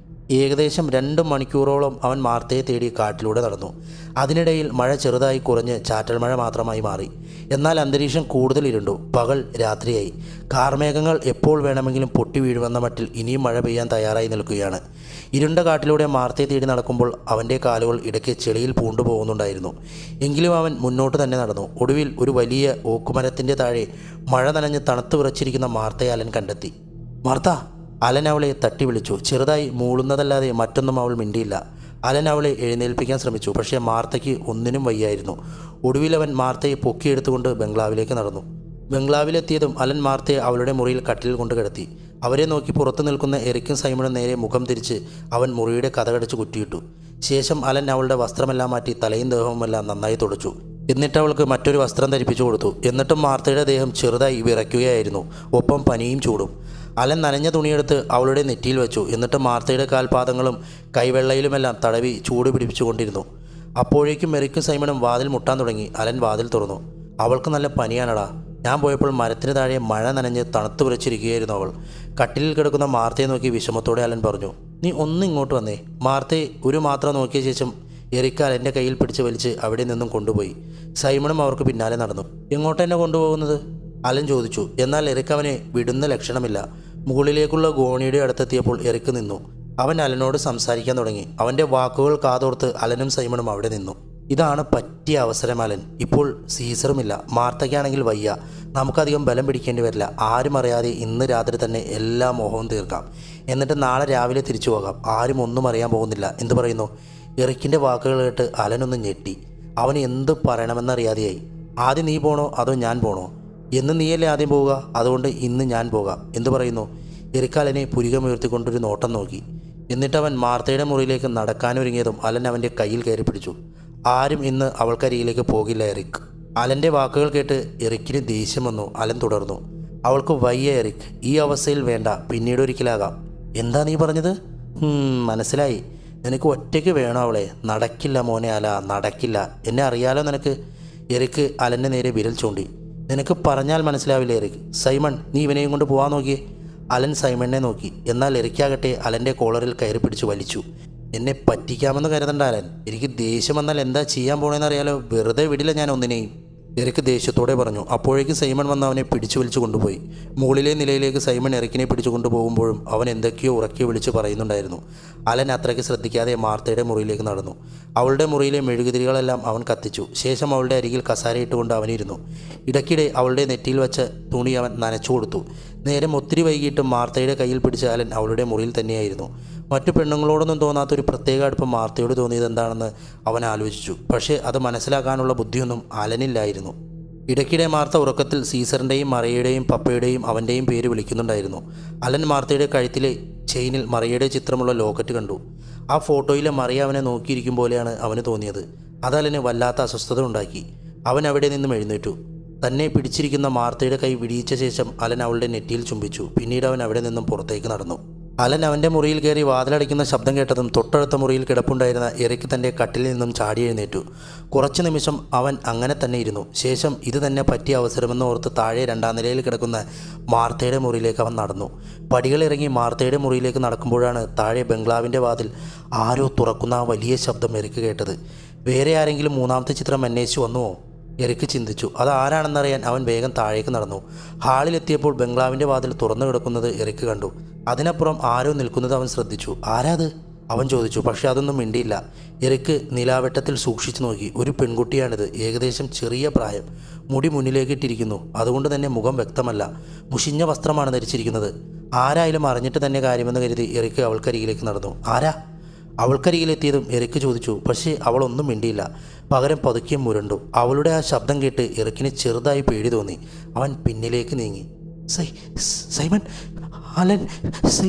ഏകദേശം 2 മണിക്കൂറോളം അവൻ മാർത്തയെ തേടി കാട്ടിലൂടെ നടന്നു. അതിനിടയിൽ മഴ ചെറുതായി കുറഞ്ഞ് ചാറ്റൽ മഴ മാത്രമായി മാറി. എന്നാൽ അന്തരീക്ഷം കൂടുതൽ ഇരുണ്ടു. പകൽ രാത്രിയായി. കാർമേഘങ്ങൾ എപ്പോൾ വേണമെങ്കിലും പൊട്ടി വീഴുമെന്ന മട്ടിൽ ഇനിയും മഴ പെയ്യാൻ തയ്യാറായി നിൽക്കുകയാണ്. ഇരുണ്ട കാട്ടിലൂടെ മാർത്തയെ തേടി നടക്കുമ്പോൾ അവൻ്റെ കാലുകൾ ഇടയ്ക്ക് ചെളിയിൽ പൂണ്ടുപോകുന്നുണ്ടായിരുന്നു. എങ്കിലും അവൻ മുന്നോട്ട് തന്നെ നടന്നു. ഒടുവിൽ ഒരു വലിയ ഓക്കുമരത്തിൻ്റെ താഴെ മഴ നനഞ്ഞ് തണുത്ത് വിറച്ചിരിക്കുന്ന മാർത്തയെ അലൻ കണ്ടെത്തി. മാർത്ത! അലൻ അവളെ തട്ടി വിളിച്ചു. ചെറുതായി മൂളുന്നതല്ലാതെ മറ്റൊന്നും അവൾ മിണ്ടിയില്ല. അലൻ അവളെ എഴുന്നേൽപ്പിക്കാൻ ശ്രമിച്ചു. പക്ഷേ മാർത്തയ്ക്ക് ഒന്നിനും വയ്യായിരുന്നു. ഒടുവിൽ അവൻ മാർത്തയെ പൊക്കിയെടുത്തുകൊണ്ട് ബംഗ്ലാവിലേക്ക് നടന്നു. ബംഗ്ലാവിലെത്തിയതും അലൻ മാർത്തയെ അവളുടെ മുറിയിൽ കട്ടിലിൽ കൊണ്ട് കിടത്തി. അവരെ നോക്കി പുറത്തു നിൽക്കുന്ന എറിക്കും സൈമണും നേരെ മുഖം തിരിച്ച് അവൻ മുറിയുടെ കതകടച്ച് കുറ്റിയിട്ടു. ശേഷം അലൻ അവളുടെ വസ്ത്രമെല്ലാം മാറ്റി തലയും ദേഹവുമെല്ലാം നന്നായി തുടച്ചു. എന്നിട്ട് അവൾക്ക് മറ്റൊരു വസ്ത്രം ധരിപ്പിച്ചു കൊടുത്തു. എന്നിട്ടും മാർത്തയുടെ ദേഹം ചെറുതായി വിറയ്ക്കുകയായിരുന്നു, ഒപ്പം പനിയും ചൂടും. അലൻ നനഞ്ഞ തുണിയെടുത്ത് അവളുടെ നെറ്റിയിൽ വെച്ചു. എന്നിട്ട് മാർത്തയുടെ കാൽപാദങ്ങളും കൈവെള്ളയിലുമെല്ലാം തടവി ചൂട് പിടിപ്പിച്ചുകൊണ്ടിരുന്നു. അപ്പോഴേക്കും എറിക്കും സൈമണും വാതിൽ മുട്ടാൻ തുടങ്ങി. അലൻ വാതിൽ തുറന്നു. അവൾക്ക് നല്ല പനിയാണടാ. ഞാൻ പോയപ്പോൾ മരത്തിന് താഴെ മഴ നനഞ്ഞ് തണുത്ത് വിറച്ചിരിക്കുകയായിരുന്നു അവൾ. കട്ടിലിൽ കിടക്കുന്ന മാർത്തയെ നോക്കി വിഷമത്തോടെ അലൻ പറഞ്ഞു. നീ ഒന്ന് ഇങ്ങോട്ട് വന്നേ. മാർത്തയെ ഒരു മാത്രം നോക്കിയ ശേഷം എറിക്ക് അലൻ്റെ കയ്യിൽ പിടിച്ച് വലിച്ച് അവിടെ നിന്നും കൊണ്ടുപോയി. സൈമണും അവർക്ക് പിന്നാലെ നടന്നു. എങ്ങോട്ടെന്നെ കൊണ്ടുപോകുന്നത്? അലൻ ചോദിച്ചു. എന്നാൽ എറിക്ക് അവനെ വിടുന്ന ലക്ഷണമില്ല. മുകളിലേക്കുള്ള ഗോണിയുടെ അടുത്തെത്തിയപ്പോൾ എറിക്ക് നിന്നു. അവൻ അലനോട് സംസാരിക്കാൻ തുടങ്ങി. അവൻ്റെ വാക്കുകൾ കാതോർത്ത് അലനും സൈമണും അവിടെ നിന്നു. ഇതാണ് പറ്റിയ അവസരം അലൻ. ഇപ്പോൾ സീസറുമില്ല. മാർത്തയ്ക്കാണെങ്കിൽ വയ്യ. നമുക്കധികം ബലം പിടിക്കേണ്ടി വരില്ല. ആരും അറിയാതെ ഇന്ന് രാത്രി തന്നെ എല്ലാ മോഹവും തീർക്കാം. എന്നിട്ട് നാളെ രാവിലെ തിരിച്ചു പോകാം. ആരും ഒന്നും അറിയാൻ പോകുന്നില്ല. എന്തു പറയുന്നു? എറിക്കിൻ്റെ വാക്കുകൾ കേട്ട് അലനൊന്ന് ഞെട്ടി. അവന് എന്ത് പറയണമെന്നറിയാതെയായി. ആദ്യം നീ പോണോ അതോ ഞാൻ പോണോ? എന്ന് നീയല്ലേ ആദ്യം പോവുക. അതുകൊണ്ട് ഇന്ന് ഞാൻ പോകാം. എന്തു പറയുന്നു? എറിക്ക് അലനെ പുരികമുയർത്തിക്കൊണ്ടൊരു നോട്ടം നോക്കി. എന്നിട്ട് അവൻ മാർത്തയുടെ മുറിയിലേക്ക് നടക്കാനൊരുങ്ങിയതും അലൻ അവൻ്റെ കയ്യിൽ കയറി പിടിച്ചു. ആരും ഇന്ന് അവൾക്കരികിലേക്ക് പോകില്ല എറിക്ക്. അലൻ്റെ വാക്കുകൾ കേട്ട് എറിക്കിന് ദേഷ്യം വന്നു. അലൻ തുടർന്നു. അവൾക്ക് വയ്യ എറിക്ക്. ഈ അവസ്ഥയിൽ വേണ്ട. പിന്നീട് ഒരിക്കലാകാം. എന്താ നീ പറഞ്ഞത്? മനസ്സിലായി. നിനക്ക് ഒറ്റയ്ക്ക് വേണോ അവളെ? നടക്കില്ല മോനെ അല, നടക്കില്ല. എന്നെ അറിയാലോ നിനക്ക്. എറിക്ക് അലൻ്റെ നേരെ വിരൽ ചൂണ്ടി. നിനക്ക് പറഞ്ഞാൽ മനസ്സിലാവില്ല എറിക്ക്. സൈമൺ, നീ ഇവനെയും കൊണ്ട് പോകാൻ നോക്കിയേ. അലൻ സൈമണിനെ നോക്കി. എന്നാൽ എറിക്കാകട്ടെ അലൻ്റെ കോളറിൽ കയറി പിടിച്ച് വലിച്ചു. എന്നെ പറ്റിക്കാമെന്ന് കരുതണ്ട അലൻ. എനിക്ക് ദേഷ്യം വന്നാൽ എന്താ ചെയ്യാൻ പോണേന്ന് അറിയാലോ. വെറുതെ വിടില്ല ഞാൻ ഒന്നിനെയും. എറിക്ക് ദേഷ്യത്തോടെ പറഞ്ഞു. അപ്പോഴേക്ക് സൈമൺ വന്ന് അവനെ പിടിച്ചു വലിച്ചു കൊണ്ടുപോയി. മുകളിലെ നിലയിലേക്ക് സൈമൺ എറിക്കിനെ പിടിച്ചു കൊണ്ടുപോകുമ്പോഴും അവൻ എന്തൊക്കെയോ ഉറക്കി വിളിച്ച് പറയുന്നുണ്ടായിരുന്നു. അലൻ അത്രയ്ക്ക് ശ്രദ്ധിക്കാതെ മാർത്തയുടെ മുറിയിലേക്ക് നടന്നു. അവളുടെ മുറിയിലെ മെഴുകുതിരികളെല്ലാം അവൻ കത്തിച്ചു. ശേഷം അവളുടെ അരികിൽ കസാരയിട്ടുകൊണ്ട് അവനിരുന്നു. ഇടയ്ക്കിടെ അവളുടെ നെറ്റിയിൽ വെച്ച തുണി അവൻ നനച്ചു കൊടുത്തു. നേരം ഒത്തിരി വൈകിട്ടും മാർത്തയുടെ കയ്യിൽ പിടിച്ച അലൻ അവളുടെ മുറിയിൽ തന്നെയായിരുന്നു. മറ്റു പെണ്ണുങ്ങളോടൊന്നും തോന്നാത്തൊരു പ്രത്യേക അടുപ്പം മാർത്തയോട് തോന്നിയത് എന്താണെന്ന് അവൻ ആലോചിച്ചു. പക്ഷേ അത് മനസ്സിലാക്കാനുള്ള ബുദ്ധിയൊന്നും അലനില്ലായിരുന്നു. ഇടയ്ക്കിടെ മാർത്ത ഉറക്കത്തിൽ സീസറിൻ്റെയും മറിയയുടെയും പപ്പയുടെയും അവൻ്റെയും പേര് വിളിക്കുന്നുണ്ടായിരുന്നു. അലൻ മാർത്തയുടെ കഴുത്തിലെ ചെയിനിൽ മറിയയുടെ ചിത്രമുള്ള ലോക്കറ്റ് കണ്ടു. ആ ഫോട്ടോയിലെ മറിയ അവനെ നോക്കിയിരിക്കും പോലെയാണ് അവന് തോന്നിയത്. അത് അലന് വല്ലാത്ത അസ്വസ്ഥത ഉണ്ടാക്കി. അവൻ അവിടെ നിന്നും എഴുന്നേറ്റു. തന്നെ പിടിച്ചിരിക്കുന്ന മാർത്തയുടെ കൈ വിടിയിച്ച ശേഷം അലൻ അവളുടെ നെറ്റിയിൽ ചുംബിച്ചു. പിന്നീട് അവൻ അവിടെ നിന്നും പുറത്തേക്ക് നടന്നു. അലൻ അവൻ്റെ മുറിയിൽ കയറി വാതിലടയ്ക്കുന്ന ശബ്ദം കേട്ടതും തൊട്ടടുത്ത മുറിയിൽ കിടപ്പുണ്ടായിരുന്ന എറിക്ക് തൻ്റെ കട്ടിലിൽ നിന്നും ചാടി എഴുന്നേറ്റു. കുറച്ചു നിമിഷം അവൻ അങ്ങനെ തന്നെ ഇരുന്നു. ശേഷം ഇത് തന്നെ പറ്റിയ അവസരമെന്ന് ഓർത്ത് താഴെ 2ാം നിലയിൽ കിടക്കുന്ന മാർത്തയുടെ മുറിയിലേക്ക് അവൻ നടന്നു. പടികളിറങ്ങി മാർത്തയുടെ മുറിയിലേക്ക് നടക്കുമ്പോഴാണ് താഴെ ബംഗ്ലാവിൻ്റെ വാതിൽ ആരോ തുറക്കുന്ന ആ വലിയ ശബ്ദം എറിക്ക് കേട്ടത്. വേറെ ആരെങ്കിലും 3ാമത്തെ ചിത്രം അന്വേഷിച്ചു വന്നുവോ? എറിക്ക് ചിന്തിച്ചു. അത് ആരാണെന്നറിയാൻ അവൻ വേഗം താഴേക്ക് നടന്നു. ഹാളിലെത്തിയപ്പോൾ ബംഗ്ലാവിൻ്റെ വാതിൽ തുറന്നു കിടക്കുന്നത് എറിക്ക് കണ്ടു. അതിനപ്പുറം ആരോ നിൽക്കുന്നത് അവൻ ശ്രദ്ധിച്ചു. ആരാത്? അവൻ ചോദിച്ചു. പക്ഷെ അതൊന്നും മിണ്ടിയില്ല. എറിക്ക് നിലാവെട്ടത്തിൽ സൂക്ഷിച്ചു നോക്കി. ഒരു പെൺകുട്ടിയാണിത്. ഏകദേശം ചെറിയ പ്രായം. മുടി മുന്നിലേക്ക് ഇട്ടിരിക്കുന്നു. അതുകൊണ്ട് തന്നെ മുഖം വ്യക്തമല്ല. മുഷിഞ്ഞ വസ്ത്രമാണ് ധരിച്ചിരിക്കുന്നത്. ആരായാലും അറിഞ്ഞിട്ട് തന്നെ കാര്യമെന്ന് കരുതി എറിക്ക് അവൾക്കരികിലേക്ക് നടന്നു. ആരാ? അവൾക്കരികിലെത്തിയതും എറിക്ക് ചോദിച്ചു. പക്ഷേ അവളൊന്നും മിണ്ടിയില്ല. പകരം പതുക്കെ മുരണ്ടു. അവളുടെ ആ ശബ്ദം കേട്ട് എറിക്കിന് ചെറുതായി പേടി തോന്നി. അവൻ പിന്നിലേക്ക് നീങ്ങി. സൈമൺ, അലൻ, സൈമൺ,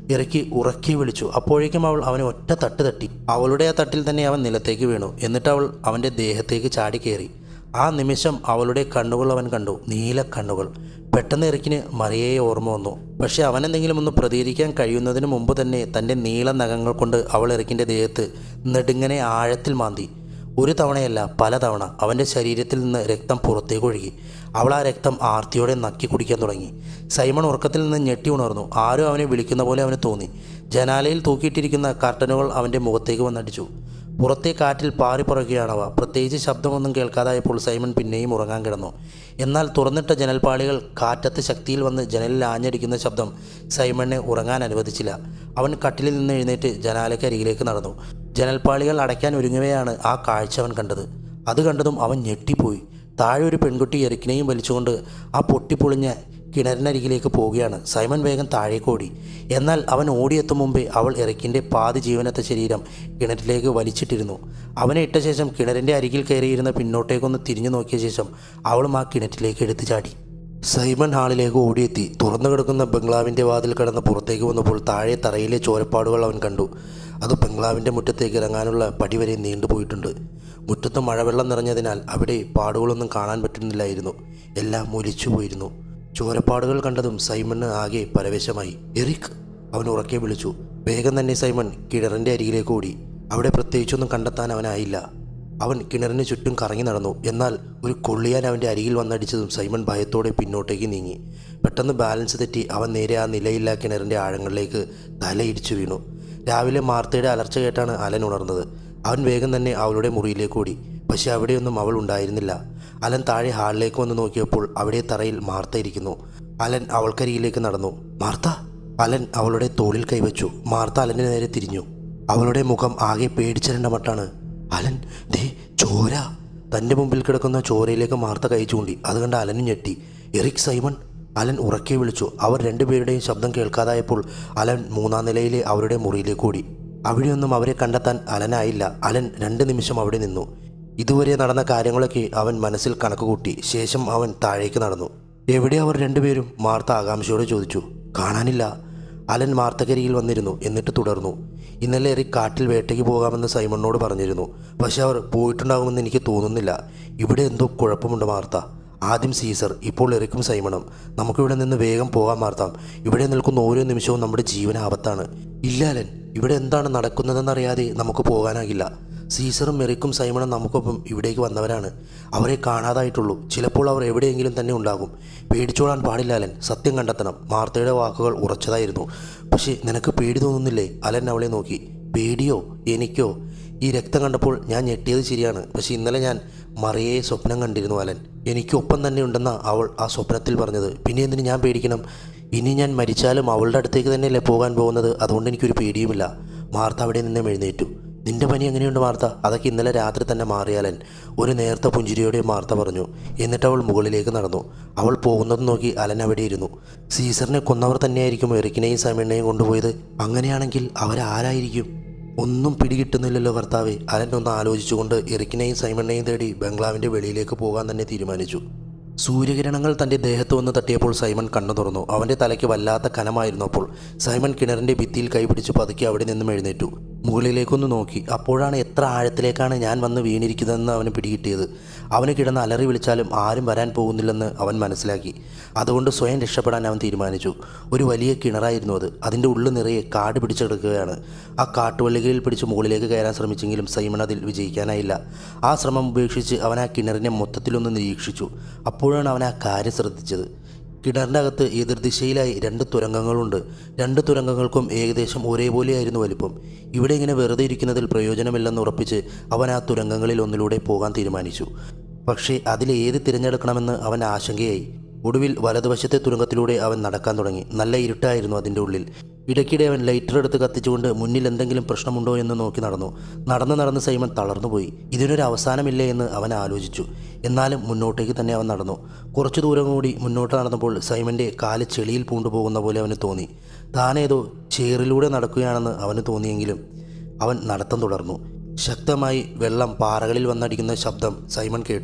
ഇറക്കി ഉറക്കി വിളിച്ചു. അപ്പോഴേക്കും അവൾ അവനെ ഒറ്റ തട്ട് തട്ടി. അവളുടെ ആ തട്ടിൽ തന്നെ അവൻ നിലത്തേക്ക് വീണു. എന്നിട്ട് അവൾ അവൻ്റെ ദേഹത്തേക്ക് ചാടി കയറി. ആ നിമിഷം അവളുടെ കണ്ണുകൾ അവൻ കണ്ടു, നീല കണ്ണുകൾ. പെട്ടെന്ന് എറിക്കിന് മറിയയെ ഓർമ്മ വന്നു. പക്ഷെ അവനെന്തെങ്കിലും ഒന്ന് പ്രതികരിക്കാൻ കഴിയുന്നതിന് മുമ്പ് തന്നെ തൻ്റെ നീല നഖങ്ങൾ കൊണ്ട് അവൾ എറിക്കിൻ്റെ ദേഹത്ത് നെടുങ്ങനെ ആഴത്തിൽ മാന്തി. ഒരു തവണയല്ല, പലതവണ അവൻ്റെ ശരീരത്തിൽ നിന്ന് രക്തം പുറത്തേക്ക് ഒഴുകി. അവൾ ആ രക്തം ആർത്തിയോടെ നക്കി കുടിക്കാൻ തുടങ്ങി. സൈമൺ ഉറക്കത്തിൽ നിന്ന് ഞെട്ടി ഉണർന്നു. ആരും അവനെ വിളിക്കുന്ന പോലെ അവന് തോന്നി. ജനാലയിൽ തൂക്കിയിട്ടിരിക്കുന്ന കർട്ടനുകൾ അവൻ്റെ മുഖത്തേക്ക് വന്നടിച്ചു. പുറത്തെ കാറ്റിൽ പാറിപ്പുറക്കുകയാണവ. പ്രത്യേകിച്ച് ശബ്ദമൊന്നും കേൾക്കാതായപ്പോൾ സൈമൺ പിന്നെയും ഉറങ്ങാൻ കിടന്നു. എന്നാൽ തുറന്നിട്ട ജനൽപ്പാളികൾ കാറ്റത്ത് ശക്തിയിൽ വന്ന് ജനലിൽ ആഞ്ഞടിക്കുന്ന ശബ്ദം സൈമണിനെ ഉറങ്ങാൻ അനുവദിച്ചില്ല. അവൻ കട്ടിലിൽ നിന്ന് എഴുന്നേറ്റ് ജനാലയ്ക്കരികിലേക്ക് നടന്നു. ജനൽപ്പാളികൾ അടയ്ക്കാൻ ഒരുങ്ങവെയാണ് ആ കാഴ്ച അവൻ കണ്ടത്. അത് കണ്ടതും അവൻ ഞെട്ടിപ്പോയി. താഴെ ഒരു പെൺകുട്ടി എറിക്കിനെയും വലിച്ചുകൊണ്ട് ആ പൊട്ടിപ്പൊളിഞ്ഞ കിണറിനരികിലേക്ക് പോവുകയാണ്. സൈമൺ വേഗം താഴേക്ക് ഓടി. എന്നാൽ അവൻ ഓടിയെത്തും മുമ്പേ അവൾ എറിക്കിൻ്റെ പാതി ജീവനത്തെ ശരീരം കിണറ്റിലേക്ക് വലിച്ചിട്ടിരുന്നു. അവനെ ഇട്ട ശേഷം കിണറിൻ്റെ അരികിൽ കയറിയിരുന്ന പിന്നോട്ടേക്കൊന്ന് തിരിഞ്ഞു നോക്കിയ ശേഷം അവളും ആ കിണറ്റിലേക്ക് എടുത്തു ചാടി. സൈമൺ ഹാളിലേക്ക് ഓടിയെത്തി. തുറന്നു കിടക്കുന്ന ബംഗ്ലാവിൻ്റെ വാതിൽ കടന്ന് പുറത്തേക്ക് വന്നപ്പോൾ താഴെ തറയിലെ ചോരപ്പാടുകൾ അവൻ കണ്ടു. അത് ബംഗ്ലാവിൻ്റെ മുറ്റത്തേക്ക് ഇറങ്ങാനുള്ള പടി വരെ നീണ്ടുപോയിട്ടുണ്ട്. മുറ്റത്ത് മഴവെള്ളം നിറഞ്ഞതിനാൽ അവിടെ പാടുകളൊന്നും കാണാൻ പറ്റുന്നില്ലായിരുന്നു. എല്ലാം ഒലിച്ചു പോയിരുന്നു. ചോരപ്പാടുകൾ കണ്ടതും സൈമണ് ആകെ പരവേശമായി. എറിക്, അവൻ ഉറക്കെ വിളിച്ചു. വേഗം തന്നെ സൈമൺ കിണറിൻ്റെ അരികിലേക്ക് ഓടി. അവിടെ പ്രത്യേകിച്ചൊന്നും കണ്ടെത്താൻ അവനായില്ല. അവൻ കിണറിന് ചുറ്റും കറങ്ങി നടന്നു. എന്നാൽ ഒരു കൊള്ളിയാൻ അവൻ്റെ അരികിൽ വന്നടിച്ചതും സൈമൺ ഭയത്തോടെ പിന്നോട്ടേക്ക് നീങ്ങി. പെട്ടെന്ന് ബാലൻസ് തെറ്റി അവൻ നേരെ ആ നിലയില്ലാ കിണറിൻ്റെ ആഴങ്ങളിലേക്ക് തലയിടിച്ചു വീണു. രാവിലെ മാർത്തയുടെ അലർച്ച കേട്ടാണ് അലൻ ഉണർന്നത്. അവൻ വേഗം തന്നെ അവളുടെ മുറിയിലേക്ക് ഓടി. പക്ഷെ അവിടെയൊന്നും അവൾ ഉണ്ടായിരുന്നില്ല. അലൻ താഴെ ഹാളിലേക്ക് വന്ന് നോക്കിയപ്പോൾ അവിടെ തറയിൽ മാർത്ത ഇരിക്കുന്നു. അലൻ അവൾക്കരികിലേക്ക് നടന്നു. മാർത്ത! അലൻ അവളുടെ തോളിൽ കൈവച്ചു. മാർത്ത അലൻ്റെ നേരെ തിരിഞ്ഞു. അവളുടെ മുഖം ആകെ പേടിച്ചരണ്ട മട്ടാണ്. അലൻ, ദേ ചോര! തൻ്റെ മുമ്പിൽ കിടക്കുന്ന ചോരയിലേക്ക് മാർത്ത കൈ ചൂണ്ടി. അത് കണ്ട് അലനും ഞെട്ടി. Eric, Simon! അലൻ ഉറക്കെ വിളിച്ചു. അവർ രണ്ടുപേരുടെയും ശബ്ദം കേൾക്കാതായപ്പോൾ അലൻ 3-ാം നിലയിലെ അവരുടെ മുറിയിലേക്ക് ഓടി. അവിടെയൊന്നും അവരെ കണ്ടെത്താൻ അലനായില്ല. അലൻ 2 നിമിഷം അവിടെ നിന്നു. ഇതുവരെ നടന്ന കാര്യങ്ങളൊക്കെ അവൻ മനസ്സിൽ കണക്കുകൂട്ടി. ശേഷം അവൻ താഴേക്ക് നടന്നു. എവിടെ അവർ രണ്ടുപേരും? മാർത്ത ആകാംക്ഷയോടെ ചോദിച്ചു. കാണാനില്ല. അലൻ മാർത്തക്കരിയിൽ വന്നിരുന്നു. എന്നിട്ട് തുടർന്നു. ഇന്നലെ എറിക് കാട്ടിൽ വേട്ടയ്ക്ക് പോകാമെന്ന് സൈമണിനോട് പറഞ്ഞിരുന്നു. പക്ഷെ അവർ പോയിട്ടുണ്ടാകുമെന്ന് എനിക്ക് തോന്നുന്നില്ല. ഇവിടെ എന്തോ കുഴപ്പമുണ്ട് മാർത്ത. ആദ്യം സീസർ, ഇപ്പോൾ എറിക്കും സൈമണും. നമുക്കിവിടെ നിന്ന് വേഗം പോകാൻ മാർത്താം. ഇവിടെ നിൽക്കുന്ന ഓരോ നിമിഷവും നമ്മുടെ ജീവൻ ആപത്താണ്. ഇല്ല അലൻ, ഇവിടെ എന്താണ് നടക്കുന്നതെന്നറിയാതെ നമുക്ക് പോകാനാകില്ല. സീസറും എറിക്കും സൈമണും നമുക്കൊപ്പം ഇവിടേക്ക് വന്നവരാണ്. അവരെ കാണാതായിട്ടുള്ളൂ. ചിലപ്പോൾ അവർ എവിടെയെങ്കിലും തന്നെ ഉണ്ടാകും. പേടിച്ചോടാൻ പാടില്ല അലൻ. സത്യം കണ്ടെത്തണം. മാർത്തയുടെ വാക്കുകൾ ഉറച്ചതായിരുന്നു. പക്ഷേ നിനക്ക് പേടി തോന്നുന്നില്ലേ? അലൻ അവളെ നോക്കി. പേടിയോ? എനിക്കോ? ഈ രക്തം കണ്ടപ്പോൾ ഞാൻ ഞെട്ടിയത് ശരിയാണ്. പക്ഷെ ഇന്നലെ ഞാൻ മറിയയെ സ്വപ്നം കണ്ടിരുന്നു അലൻ. എനിക്കൊപ്പം തന്നെ ഉണ്ടെന്നാണ് അവൾ ആ സ്വപ്നത്തിൽ പറഞ്ഞത്. പിന്നെ എന്തിന് ഞാൻ പേടിക്കണം? ഇനി ഞാൻ മരിച്ചാലും അവളുടെ അടുത്തേക്ക് തന്നെയല്ലേ പോകാൻ പോകുന്നത്. അതുകൊണ്ട് എനിക്കൊരു പേടിയുമില്ല. മാർത്ത അവിടെ നിന്ന് എഴുന്നേറ്റു. നിന്റെ പനി എങ്ങനെയുണ്ട് മാർത്ത? അതൊക്കെ ഇന്നലെ രാത്രി തന്നെ മാറിയാലൻ, ഒരു നേർത്ത പുഞ്ചിരിയോടെ മാർത്ത പറഞ്ഞു. എന്നിട്ട് അവൾ മുകളിലേക്ക് നടന്നു. അവൾ പോകുന്നത് നോക്കി അലൻ അവിടെ ഇരുന്നു. സീസറിനെ കൊന്നവർ തന്നെയായിരിക്കും എറിക്കിനെയും സൈമണിനെയും കൊണ്ടുപോയത്. അങ്ങനെയാണെങ്കിൽ അവരാരായിരിക്കും? ഒന്നും പിടികിട്ടുന്നില്ലല്ലോ ഭർത്താവേ. അലൻ ഒന്ന് ആലോചിച്ചുകൊണ്ട് എറിക്കിനെയും സൈമണിനെയും തേടി ബംഗ്ലാവിൻ്റെ വെളിയിലേക്ക് പോകാൻ തന്നെ തീരുമാനിച്ചു. സൂര്യകിരണങ്ങൾ തൻ്റെ ദേഹത്ത് വന്ന് തട്ടിയപ്പോൾ സൈമൺ കണ്ണു തുറന്നു. അവൻ്റെ തലയ്ക്ക് വല്ലാത്ത കനമായിരുന്നു. അപ്പോൾ സൈമൺ കിണറിൻ്റെ ഭിത്തിയിൽ കൈപിടിച്ച് പതുക്കി അവിടെ നിന്നും എഴുന്നേറ്റു. മുകളിലേക്കൊന്ന് നോക്കി. അപ്പോഴാണ് എത്ര ആഴത്തിലേക്കാണ് ഞാൻ വന്ന് വീണിരിക്കുന്നതെന്ന് അവന് പിടികിട്ടിയത്. അവന് കിടന്ന് അലറി വിളിച്ചാലും ആരും വരാൻ പോകുന്നില്ലെന്ന് അവൻ മനസ്സിലാക്കി. അതുകൊണ്ട് സ്വയം രക്ഷപ്പെടാൻ അവൻ തീരുമാനിച്ചു. ഒരു വലിയ കിണറായിരുന്നു അത്. അതിൻ്റെ ഉള്ളിൽ നിറയെ കാട് പിടിച്ചെടുക്കുകയാണ്. ആ കാട്ടുവള്ളികളിൽ പിടിച്ച് മുകളിലേക്ക് കയറാൻ ശ്രമിച്ചെങ്കിലും സൈമൺ അതിൽ വിജയിക്കാനായില്ല. ആ ശ്രമം ഉപേക്ഷിച്ച് അവൻ ആ കിണറിനെ മൊത്തത്തിലൊന്ന് നിരീക്ഷിച്ചു. അപ്പോഴാണ് അവൻ ആ കാര്യം ശ്രദ്ധിച്ചത്. കിണറിൻ്റെ അകത്ത് എതിർദിശയിലായി 2 തുരങ്കങ്ങളുണ്ട്. 2 തുരങ്കങ്ങൾക്കും ഏകദേശം ഒരേപോലെയായിരുന്നു വലിപ്പം. ഇവിടെ ഇങ്ങനെ വെറുതെ ഇരിക്കുന്നതിൽ പ്രയോജനമില്ലെന്ന് ഉറപ്പിച്ച് അവൻ ആ തുരങ്കങ്ങളിൽ ഒന്നിലൂടെ പോകാൻ തീരുമാനിച്ചു. പക്ഷേ അതിലേത് തിരഞ്ഞെടുക്കണമെന്ന് അവൻ ആശങ്കയായി. ഒടുവിൽ വലതുവശത്തെ തുരങ്കത്തിലൂടെ അവൻ നടക്കാൻ തുടങ്ങി. നല്ല ഇരുട്ടായിരുന്നു അതിൻ്റെ ഉള്ളിൽ. ഇടയ്ക്കിടെ അവൻ ലൈറ്റർ എടുത്ത് കത്തിച്ചുകൊണ്ട് മുന്നിൽ എന്തെങ്കിലും പ്രശ്നമുണ്ടോ എന്ന് നോക്കി നടന്നു. നടന്ന് സൈമൺ തളർന്നുപോയി. ഇതിനൊരു അവസാനമില്ലേ എന്ന് അവൻ ആലോചിച്ചു. എന്നാലും മുന്നോട്ടേക്ക് തന്നെ അവൻ നടന്നു. കുറച്ചു ദൂരം കൂടി മുന്നോട്ട് നടന്നപ്പോൾ സൈമൻ്റെ കാല് ചെളിയിൽ പൂണ്ടുപോകുന്ന പോലെ അവന് തോന്നി. താനേതോ ചേറിലൂടെ നടക്കുകയാണെന്ന് അവന് തോന്നിയെങ്കിലും അവൻ നടത്തം തുടർന്നു. ശക്തമായി വെള്ളം പാറകളിൽ വന്നടിക്കുന്ന ശബ്ദം സൈമൺ കേട്ടു.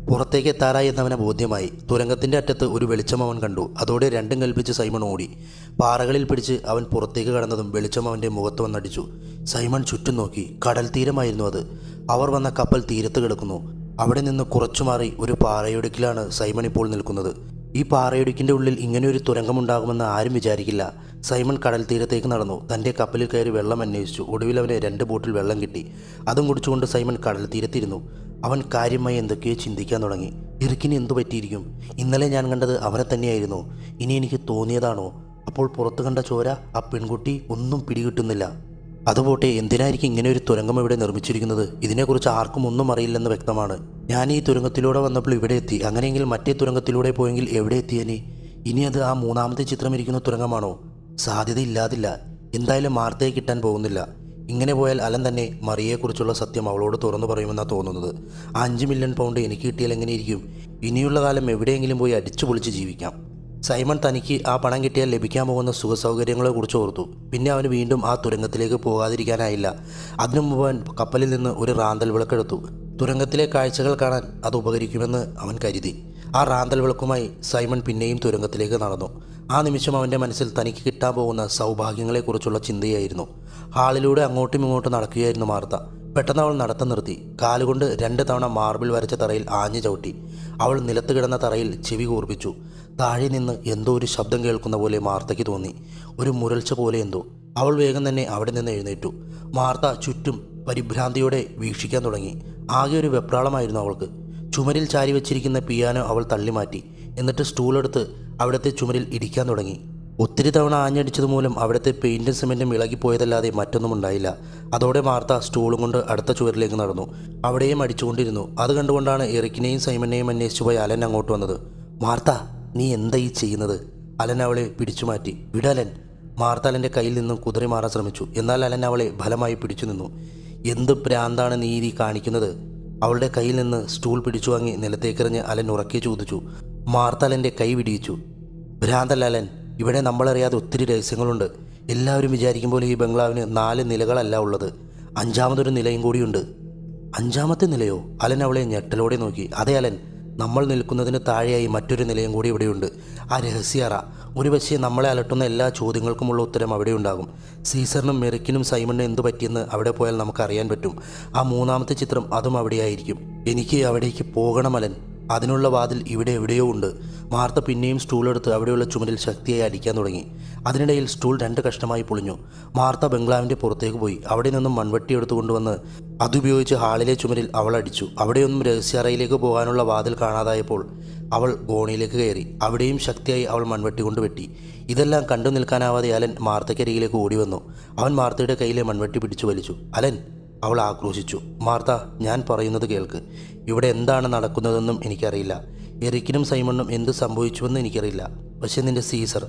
പുറത്തേക്ക് എത്താറായി എന്നവനെ ബോധ്യമായി. തുരങ്കത്തിൻ്റെ അറ്റത്ത് ഒരു വെളിച്ചം അവൻ കണ്ടു. അതോടെ രണ്ടും കൽപ്പിച്ച് സൈമൺ ഓടി. പാറകളിൽ പിടിച്ച് അവൻ പുറത്തേക്ക് കടന്നതും വെളിച്ചം അവൻ്റെ മുഖത്ത് വന്നടിച്ചു. സൈമൺ ചുറ്റും നോക്കി. കടൽ തീരമായിരുന്നു അത്. അവർ വന്ന കപ്പൽ തീരത്ത് കിടക്കുന്നു. അവിടെ നിന്ന് കുറച്ചു മാറി ഒരു പാറയിടുക്കിലാണ് സൈമൺ ഇപ്പോൾ നിൽക്കുന്നത്. ഈ പാറയിടുക്കിൻ്റെ ഉള്ളിൽ ഇങ്ങനെയൊരു തുരങ്കമുണ്ടാകുമെന്ന് ആരും വിചാരിക്കില്ല. സൈമൺ കടൽ തീരത്തേക്ക് നടന്നു. തൻ്റെ കപ്പലിൽ കയറി വെള്ളം അന്വേഷിച്ചു. ഒടുവിൽ അവന് 2 ബോട്ടിൽ വെള്ളം കിട്ടി. അതും കുടിച്ചുകൊണ്ട് സൈമൺ കടൽ തീരത്തിരുന്നു. അവൻ കാര്യമായി എന്തൊക്കെയോ ചിന്തിക്കാൻ തുടങ്ങി. ഇറുക്കിന് എന്തു പറ്റിയിരിക്കും? ഇന്നലെ ഞാൻ കണ്ടത് അവനെ തന്നെയായിരുന്നു. ഇനി എനിക്ക് തോന്നിയതാണോ? അപ്പോൾ പുറത്തു കണ്ട ചോര, ആ പെൺകുട്ടി, ഒന്നും പിടികിട്ടുന്നില്ല. അതുപോട്ടെ, എന്തിനായിരിക്കും ഇങ്ങനെ ഒരു തുരങ്കം ഇവിടെ നിർമ്മിച്ചിരിക്കുന്നത്? ഇതിനെക്കുറിച്ച് ആർക്കും ഒന്നും അറിയില്ലെന്ന് വ്യക്തമാണ്. ഞാൻ ഈ തുരങ്കത്തിലൂടെ വന്നപ്പോൾ ഇവിടെ എത്തി. അങ്ങനെയെങ്കിൽ മറ്റേ തുരങ്കത്തിലൂടെ പോയെങ്കിൽ എവിടെ എത്തിയേനെ? ഇനി അത് ആ 3ാമത്തെ ചിത്രം ഇരിക്കുന്ന തുരങ്കമാണോ? സാധ്യതയില്ലാതില്ല. എന്തായാലും മാർത്തയെ കിട്ടാൻ പോകുന്നില്ല. ഇങ്ങനെ പോയാൽ അലൻ തന്നെ മറിയയെക്കുറിച്ചുള്ള സത്യം അവളോട് തുറന്നു പറയുമെന്നാണ് തോന്നുന്നത്. ആ 5 മില്യൺ പൗണ്ട് എനിക്ക് കിട്ടിയാൽ എങ്ങനെയിരിക്കും? ഇനിയുള്ള കാലം എവിടെയെങ്കിലും പോയി അടിച്ചു പൊളിച്ച് ജീവിക്കാം. സൈമൺ തനിക്ക് ആ പണം കിട്ടിയാൽ ലഭിക്കാൻ പോകുന്ന സുഖസൗകര്യങ്ങളെക്കുറിച്ച് ഓർത്തു. പിന്നെ അവന് വീണ്ടും ആ തുരങ്കത്തിലേക്ക് പോകാതിരിക്കാനായില്ല. അതിനു മുമ്പ് അവൻ കപ്പലിൽ നിന്ന് ഒരു റാന്തൽ വിളക്കെടുത്തു. തുരങ്കത്തിലെ കാഴ്ചകൾ കാണാൻ അത് ഉപകരിക്കുമെന്ന് അവൻ കരുതി. ആ റാന്തൽ വിളക്കുമായി സൈമൺ പിന്നെയും തുരങ്കത്തിലേക്ക് നടന്നു. ആ നിമിഷം അവൻ്റെ മനസ്സിൽ തനിക്ക് കിട്ടാൻ പോകുന്ന സൗഭാഗ്യങ്ങളെക്കുറിച്ചുള്ള ചിന്തയായിരുന്നു. ഹാളിലൂടെ അങ്ങോട്ടും ഇങ്ങോട്ടും നടക്കുകയായിരുന്നു മാർത്ത. പെട്ടെന്ന് അവൾ നടത്തം നിർത്തി. കാലുകൊണ്ട് 2 തവണ മാർബിൾ വരച്ച തറയിൽ ആഞ്ഞു ചവിട്ടി. അവൾ നിലത്ത് കിടന്ന തറയിൽ ചെവി കൂർപ്പിച്ചു. താഴെ നിന്ന് എന്തോ ഒരു ശബ്ദം കേൾക്കുന്ന പോലെ മാർത്തയ്ക്ക് തോന്നി. ഒരു മുരൾച്ച പോലെ എന്തോ. അവൾ വേഗം തന്നെ അവിടെ നിന്ന് എഴുന്നേറ്റു. മാർത്ത ചുറ്റും പരിഭ്രാന്തിയോടെ വീക്ഷിക്കാൻ തുടങ്ങി. ആകെ ഒരു വെപ്രാളമായിരുന്നു അവൾക്ക്. ചുമരിൽ ചാരി വെച്ചിരിക്കുന്ന പിയാനോ അവൾ തള്ളിമാറ്റി. എന്നിട്ട് സ്റ്റൂളെടുത്ത് അവിടുത്തെ ചുമരിൽ ഇടിക്കാൻ തുടങ്ങി. ഒത്തിരി തവണ ആഞ്ഞടിച്ചതുമൂലം അവിടുത്തെ പെയിൻറ്റും സിമെൻറ്റും ഇളകിപ്പോയതല്ലാതെ മറ്റൊന്നും ഉണ്ടായില്ല. അതോടെ മാർത്ത സ്റ്റൂളും കൊണ്ട് അടുത്ത ചുവരിലേക്ക് നടന്നു. അവിടെയും അടിച്ചുകൊണ്ടിരുന്നു. അത് കണ്ടുകൊണ്ടാണ് എറിക്കിനെയും സൈമനെയും അന്വേഷിച്ചു പോയി അലൻ അങ്ങോട്ട് വന്നത്. മാർത്ത, നീ എന്താ ഈ ചെയ്യുന്നത്? അലൻ അവളെ പിടിച്ചു മാറ്റി. വിടലൻ. മാർത്ത അലൻ്റെ കയ്യിൽ നിന്നും കുതിറി മാറാൻ ശ്രമിച്ചു. എന്നാൽ അലൻ അവളെ ബലമായി പിടിച്ചു നിന്നു. എന്ത് ഭ്രാന്താണ് നീ ഈ കാണിക്കുന്നത്? അവളുടെ കയ്യിൽ നിന്ന് സ്റ്റൂൾ പിടിച്ചു വാങ്ങി നിലത്തേക്കെറിഞ്ഞ് അലൻ ഉറക്കെ ചോദിച്ചു. മാർത്ത അലൻ്റെ കൈ വിടിയിച്ചു. ഭ്രാന്തല്ല അലൻ, ഇവിടെ നമ്മളറിയാതെ ഒത്തിരി രഹസ്യങ്ങളുണ്ട്. എല്ലാവരും വിചാരിക്കും പോലെ ഈ ബംഗ്ലാവിന് 4 നിലകളല്ല ഉള്ളത്. 5ാമതൊരു നിലയും കൂടിയുണ്ട്. 5ാമത്തെ നിലയോ? അലൻ അവളെ ഞെട്ടലോടെ നോക്കി. അതെ അലൻ, നമ്മൾ നിൽക്കുന്നതിന് താഴെയായി മറ്റൊരു നിലയും കൂടി ഇവിടെയുണ്ട്. ആ രഹസ്യറ. ഒരുപക്ഷെ നമ്മളെ അലട്ടുന്ന എല്ലാ ചോദ്യങ്ങൾക്കുമുള്ള ഉത്തരം അവിടെ ഉണ്ടാകും. സീസറിനും മെറിക്കിനും സൈമണിനും എന്തു പറ്റിയെന്ന് അവിടെ പോയാൽ നമുക്കറിയാൻ പറ്റും. ആ 3ാമത്തെ ചിത്രം അതും അവിടെയായിരിക്കും. എനിക്ക് അവിടേക്ക് പോകണം അലൻ. അതിനുള്ള വാതിൽ ഇവിടെ എവിടെയോ ഉണ്ട്. മാർത്ത പിന്നെയും സ്റ്റൂളെടുത്ത് അവിടെയുള്ള ചുമരിൽ ശക്തിയായി അടിക്കാൻ തുടങ്ങി. അതിനിടയിൽ സ്റ്റൂൾ 2 കഷ്ണമായി പൊളിഞ്ഞു. മാർത്ത ബംഗ്ലാവിൻ്റെ പുറത്തേക്ക് പോയി. അവിടെ നിന്നും മൺവെട്ടി എടുത്തു കൊണ്ടുവന്ന് അതുപയോഗിച്ച് ഹാളിലെ ചുമരിൽ അവൾ അടിച്ചു. അവിടെയൊന്നും രഹസ്യറയിലേക്ക് പോകാനുള്ള വാതിൽ കാണാതായപ്പോൾ അവൾ ഗോണിയിലേക്ക് കയറി. അവിടെയും ശക്തിയായി അവൾ മൺവെട്ടി കൊണ്ട് വെട്ടി. ഇതെല്ലാം കണ്ടു നിൽക്കാനാവാതെ അലൻ മാർത്തയ്ക്കരികിലേക്ക് ഓടി വന്നു. അവൻ മാർത്തയുടെ കയ്യിലെ മൺവെട്ടി പിടിച്ചു വലിച്ചു. അലൻ, അവൾ ആക്രോശിച്ചു. മാർത്ത, ഞാൻ പറയുന്നത് കേൾക്ക്. ഇവിടെ എന്താണ് നടക്കുന്നതെന്നും എനിക്കറിയില്ല. എറിക്കിനും സൈമണിനും എന്ത് സംഭവിച്ചുവെന്ന് എനിക്കറിയില്ല. പക്ഷേ നിന്റെ സീസർ,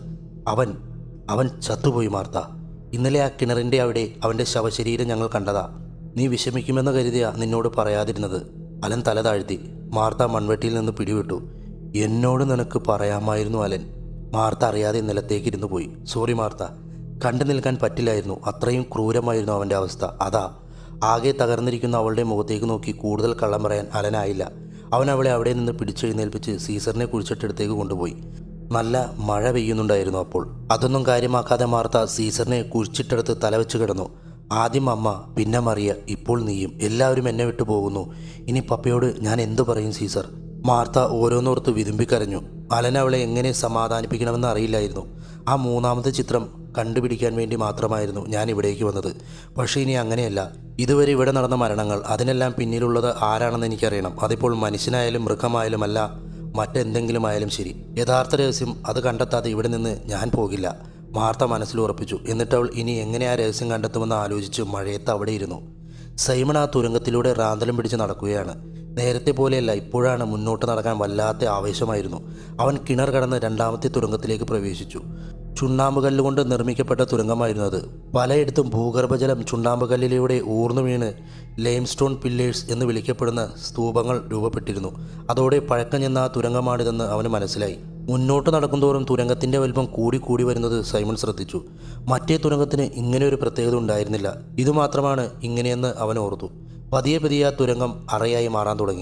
അവൻ ചത്തുപോയി മാർത്ത. ഇന്നലെ ആ കിണറിൻ്റെ അവിടെ അവൻ്റെ ശവശരീരം ഞങ്ങൾ കണ്ടതാ. നീ വിഷമിക്കുമെന്ന് കരുതിയാ നിന്നോട് പറയാതിരുന്നത്. അലൻ തല താഴ്ത്തി. മാർത്ത മൺവെട്ടിയിൽ നിന്ന് പിടിവിട്ടു. എന്നോട് നിനക്ക് പറയാമായിരുന്നു അലൻ. മാർത്ത അറിയാതെ നിലത്തേക്കിരുന്നു പോയി. സോറി മാർത്ത, കണ്ടു നിൽക്കാൻ പറ്റില്ലായിരുന്നു. അത്രയും ക്രൂരമായിരുന്നു അവൻ്റെ അവസ്ഥ. അതാ. ആകെ തകർന്നിരിക്കുന്ന അവളുടെ മുഖത്തേക്ക് നോക്കി കൂടുതൽ കള്ളം പറയാൻ അലനായില്ല. അവൻ അവളെ അവിടെ നിന്ന് പിടിച്ചെഴുന്നേൽപ്പിച്ച് സീസറിനെ കുഴിച്ചിട്ടടുത്തേക്ക് കൊണ്ടുപോയി. നല്ല മഴ പെയ്യുന്നുണ്ടായിരുന്നു അപ്പോൾ. അതൊന്നും കാര്യമാക്കാതെ മാർത്ത സീസറിനെ കുഴിച്ചിട്ടെടുത്ത് തലവെച്ച് കിടന്നു. ആദ്യം അമ്മ, പിന്നെ മറിയ, ഇപ്പോൾ നീയും. എല്ലാവരും എന്നെ വിട്ടു പോകുന്നു. ഇനി പപ്പയോട് ഞാൻ എന്തു പറയും സീസർ? മാർത്ത ഓരോന്നോർത്ത് വിതുമ്പിക്കരഞ്ഞു. അലൻ അവളെ എങ്ങനെ സമാധാനിപ്പിക്കണമെന്ന് അറിയില്ലായിരുന്നു. ആ 3ാമത്തെ ചിത്രം കണ്ടുപിടിക്കാൻ വേണ്ടി മാത്രമായിരുന്നു ഞാൻ ഇവിടേക്ക് വന്നത്. പക്ഷേ ഇനി അങ്ങനെയല്ല. ഇതുവരെ ഇവിടെ നടന്ന മരണങ്ങൾ, അതിനെല്ലാം പിന്നിലുള്ളത് ആരാണെന്ന് എനിക്കറിയണം. അതിപ്പോൾ മനുഷ്യനായാലും മൃഗമായാലും അല്ല, മറ്റെന്തെങ്കിലും ആയാലും ശരി. യഥാർത്ഥ രഹസ്യം അത് കണ്ടെത്താതെ ഇവിടെ നിന്ന് ഞാൻ പോകില്ല. മാർത്ത മനസ്സിൽ ഉറപ്പിച്ചു. എന്നിട്ടവൾ ഇനി എങ്ങനെ ആ രഹസ്യം കണ്ടെത്തുമെന്ന് ആലോചിച്ച് മഴയത്ത് അവിടെ ഇരുന്നു. സൈമൺ ആ തുരങ്കത്തിലൂടെ റാന്തലും പിടിച്ച് നടക്കുകയാണ്. നേരത്തെ പോലെയല്ല, ഇപ്പോഴാണ് മുന്നോട്ട് നടക്കാൻ വല്ലാത്ത ആവേശമായിരുന്നു. അവൻ കിണർ കടന്ന് 2ാമത്തെ തുരങ്കത്തിലേക്ക് പ്രവേശിച്ചു. ചുണ്ണാമ്പുകല്ലുകൊണ്ട് നിർമ്മിക്കപ്പെട്ട തുരങ്കമായിരുന്നു അത്. പലയിടത്തും ഭൂഗർഭജലം ചുണ്ണാമ്പുകല്ലിലൂടെ ഊർന്നു വീണ് ലൈംസ്റ്റോൺ പില്ലേഴ്സ് എന്ന് വിളിക്കപ്പെടുന്ന സ്തൂപങ്ങൾ രൂപപ്പെട്ടിരുന്നു. അതോടെ പഴക്കം ചെന്ന ആ തുരങ്കമാണിതെന്ന് അവന് മനസ്സിലായി. മുന്നോട്ട് നടക്കുന്തോറും തുരങ്കത്തിൻ്റെ വലിപ്പം കൂടി വരുന്നത് സൈമൺ ശ്രദ്ധിച്ചു. മറ്റേ തുരങ്കത്തിന് ഇങ്ങനെ ഒരു പ്രത്യേകത ഉണ്ടായിരുന്നില്ല. ഇതുമാത്രമാണ് ഇങ്ങനെയെന്ന് അവൻ ഓർത്തു. പതിയെ ആ തുരങ്കം അറയായി മാറാൻ തുടങ്ങി.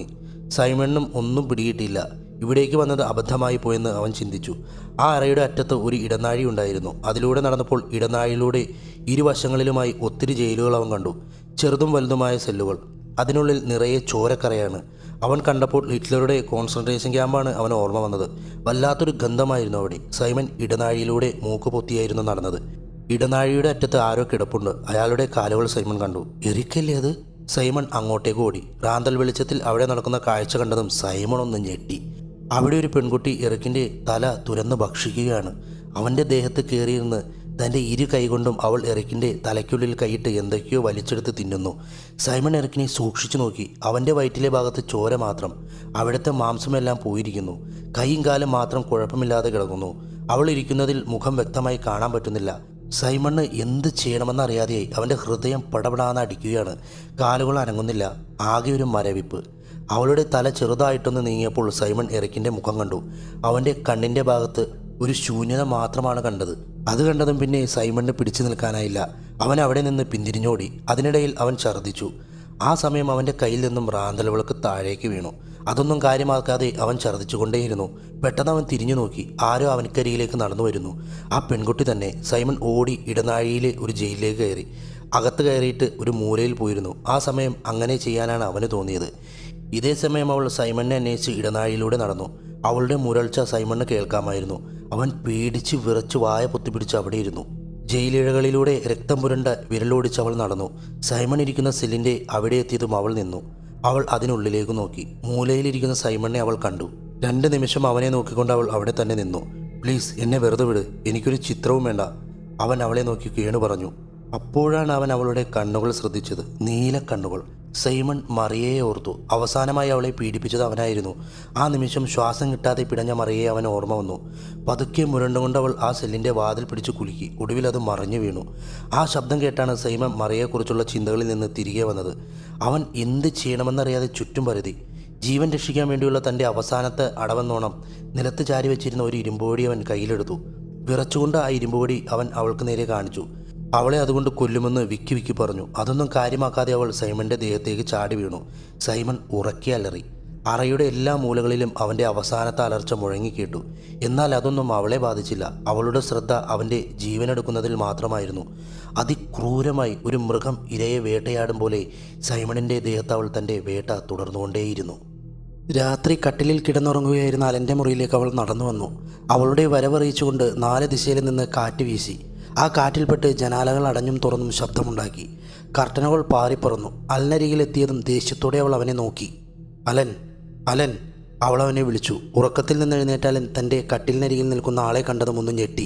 സൈമണിനും ഒന്നും പിടികിട്ടിയില്ല. ഇവിടേക്ക് വന്നത് അബദ്ധമായി പോയെന്ന് അവൻ ചിന്തിച്ചു. ആ അറയുടെ അറ്റത്ത് ഒരു ഇടനാഴി ഉണ്ടായിരുന്നു. അതിലൂടെ നടന്നപ്പോൾ ഇടനാഴിയിലൂടെ ഇരുവശങ്ങളിലുമായി ഒത്തിരി ജയിലുകൾ അവൻ കണ്ടു. ചെറുതും വലുതുമായ സെല്ലുകൾ. അതിനുള്ളിൽ നിറയെ ചോരക്കറയാണ്. അവൻ കണ്ടപ്പോൾ ഹിറ്റ്ലറുടെ കോൺസെൻട്രേഷൻ ക്യാമ്പാണ് അവന് ഓർമ്മ വന്നത്. വല്ലാത്തൊരു ഗന്ധമായിരുന്നു അവിടെ. സൈമൺ ഇടനാഴിയിലൂടെ മൂക്ക് പൊത്തിയായിരുന്നു നടന്നത്. ഇടനാഴിയുടെ അറ്റത്ത് ആരോ കിടപ്പുണ്ട്. അയാളുടെ കാലുകൾ സൈമൺ കണ്ടു. എറിക്കല്ലേ അത്? സൈമൺ അങ്ങോട്ടേക്ക് ഓടി. റാന്തൽ വെളിച്ചത്തിൽ അവിടെ നടക്കുന്ന കാഴ്ച കണ്ടതും സൈമൺ ഒന്ന് ഞെട്ടി. അവിടെ ഒരു പെൺകുട്ടി എറിക്കിൻ്റെ തല തുരന്ന് ഭക്ഷിക്കുകയാണ്. അവൻ്റെ ദേഹത്ത് കയറിയിരുന്ന് തൻ്റെ ഇരു കൈകൊണ്ടും അവൾ എറിക്കിൻ്റെ തലയ്ക്കുള്ളിൽ കൈയിട്ട് എന്തൊക്കെയോ വലിച്ചെടുത്ത് തിന്നുന്നു. സൈമൺ എറിക്കിനെ സൂക്ഷിച്ചു നോക്കി. അവൻ്റെ വയറ്റിലെ ഭാഗത്ത് ചോര മാത്രം. അവിടുത്തെ മാംസമെല്ലാം പോയിരിക്കുന്നു. കൈയും കാലും മാത്രം കുഴപ്പമില്ലാതെ കിടക്കുന്നു. അവൾ ഇരിക്കുന്നതിൽ മുഖം വ്യക്തമായി കാണാൻ പറ്റുന്നില്ല. സൈമണ് എന്ത് ചെയ്യണമെന്നറിയാതെയായി. അവൻ്റെ ഹൃദയം പടപടാന്ന് അടിക്കുകയാണ്. കാലുകൾ അനങ്ങുന്നില്ല. ആകെ ഒരു മരവിപ്പ്. അവളുടെ തല ചെറുതായിട്ടൊന്ന് നീങ്ങിയപ്പോൾ സൈമൺ എറിക്കിൻ്റെ മുഖം കണ്ടു. അവൻ്റെ കണ്ണിൻ്റെ ഭാഗത്ത് ഒരു ശൂന്യത മാത്രമാണ് കണ്ടത്. അത് കണ്ടതും പിന്നെ സൈമണിന് പിടിച്ചു നിൽക്കാനായില്ല. അവൻ അവിടെ നിന്ന് പിന്തിരിഞ്ഞോടി. അതിനിടയിൽ അവൻ ഛർദ്ദിച്ചു. ആ സമയം അവൻ്റെ കയ്യിൽ നിന്നും റാന്തൽ വിളക്ക് താഴേക്ക് വീണു. അതൊന്നും കാര്യമാക്കാതെ അവൻ ഛർദ്ദിച്ചുകൊണ്ടേയിരുന്നു. പെട്ടെന്ന് അവൻ തിരിഞ്ഞു നോക്കി. ആരോ അവനക്കരിയിലേക്ക് നടന്നു വരുന്നു. ആ പെൺകുട്ടി തന്നെ. സൈമൺ ഓടി ഇടനാഴിയിലെ ഒരു ജയിലിലേക്ക് കയറി. അകത്ത് കയറിയിട്ട് ഒരു മൂലയിൽ പോയിരുന്നു. ആ സമയം അങ്ങനെ ചെയ്യാനാണ് അവന് തോന്നിയത്. ഇതേ സമയം അവൾ സൈമണിനെ അന്വേഷിച്ച് ഇടനാഴിയിലൂടെ നടന്നു. അവളുടെ മുരൾച്ച സൈമണിന് കേൾക്കാമായിരുന്നു. അവൻ പേടിച്ച് വിറച്ച് വായ പൊത്തിപ്പിടിച്ച് അവിടെ ഇരുന്നു. ജയിലിഴകളിലൂടെ രക്തം പുരണ്ട വിരലോടിച്ച് അവൾ നടന്നു. സൈമൺ ഇരിക്കുന്ന സെല്ലിൻ്റെ അവിടെ എത്തിയതും അവൾ നിന്നു. അവൾ അതിനുള്ളിലേക്ക് നോക്കി. മൂലയിലിരിക്കുന്ന സൈമണിനെ അവൾ കണ്ടു. 2 നിമിഷം അവനെ നോക്കിക്കൊണ്ട് അവൾ അവിടെ തന്നെ നിന്നു. പ്ലീസ് എന്നെ വെറുതെ വിട്, എനിക്കൊരു ചിത്രവും വേണ്ട, അവൻ അവളെ നോക്കി കേണു പറഞ്ഞു. അപ്പോഴാണ് അവൻ അവളുടെ കണ്ണുകൾ ശ്രദ്ധിച്ചത്. നീല കണ്ണുകൾ. സൈമൺ മറിയയെ ഓർത്തു. അവസാനമായി അവളെ പീഡിപ്പിച്ചത് അവനായിരുന്നു. ആ നിമിഷം ശ്വാസം കിട്ടാതെ പിടഞ്ഞ മറിയയെ അവൻ ഓർമ്മ വന്നു. പതുക്കെ മുരണ്ടുകൊണ്ട് അവൾ ആ സെല്ലിൻ്റെ വാതിൽ പിടിച്ച് കുലുക്കി. ഒടുവിൽ അത് മറിഞ്ഞു വീണു. ആ ശബ്ദം കേട്ടാണ് സൈമൺ മറിയയെക്കുറിച്ചുള്ള ചിന്തകളിൽ നിന്ന് തിരികെ വന്നത്. അവൻ എന്ത് ചെയ്യണമെന്നറിയാതെ ചുറ്റും പരതി. ജീവൻ രക്ഷിക്കാൻ വേണ്ടിയുള്ള തൻ്റെ അവസാനത്തെ അടവെന്നോണം നിലത്ത് ചാരി വെച്ചിരുന്ന ഒരു ഇരുമ്പുപൊടി അവൻ കയ്യിലെടുത്തു. വിറച്ചുകൊണ്ട് ആ ഇരുമ്പുപൊടി അവൻ അവൾക്ക് നേരെ കാണിച്ചു. അവളെ അതുകൊണ്ട് കൊല്ലുമെന്ന് വിക്കി വിക്കി പറഞ്ഞു. അതൊന്നും കാര്യമാക്കാതെ അവൾ സൈമണിൻ്റെ ദേഹത്തേക്ക് ചാടി വീണു. സൈമൺ ഉറക്കി അലറി. അറയുടെ എല്ലാ മൂലകളിലും അവൻ്റെ അവസാനത്തെ അലർച്ച മുഴങ്ങിക്കേട്ടു. എന്നാൽ അതൊന്നും അവളെ ബാധിച്ചില്ല. അവളുടെ ശ്രദ്ധ അവൻ്റെ ജീവനെടുക്കുന്നതിൽ മാത്രമായിരുന്നു. അതിക്രൂരമായി ഒരു മൃഗം ഇരയെ വേട്ടയാടും പോലെ സൈമണിൻ്റെ ദേഹത്ത് അവൾ തൻ്റെ വേട്ട തുടർന്നുകൊണ്ടേയിരുന്നു. രാത്രി കട്ടിലിൽ കിടന്നുറങ്ങുകയായിരുന്ന അലൻ്റെ മുറിയിലേക്ക് അവൾ നടന്നു വന്നു. അവളുടെ വരവറിയിച്ചുകൊണ്ട് 4 ദിശയിൽ നിന്ന് കാറ്റ് വീശി. ആ കാറ്റിൽപ്പെട്ട് ജനാലകൾ അടഞ്ഞും തുറന്നും ശബ്ദമുണ്ടാക്കി. കർട്ടനുകൾ പാറിപ്പറന്നു. അലനരികിലെത്തിയതും ദേഷ്യത്തോടെ അവൾ അവനെ നോക്കി. അലൻ, അലൻ, അവൾ അവനെ വിളിച്ചു. ഉറക്കത്തിൽ നിന്ന് എഴുന്നേറ്റ അലൻ തൻ്റെ കട്ടിലിനരികിൽ നിൽക്കുന്ന ആളെ കണ്ടതും ഒന്ന് ഞെട്ടി.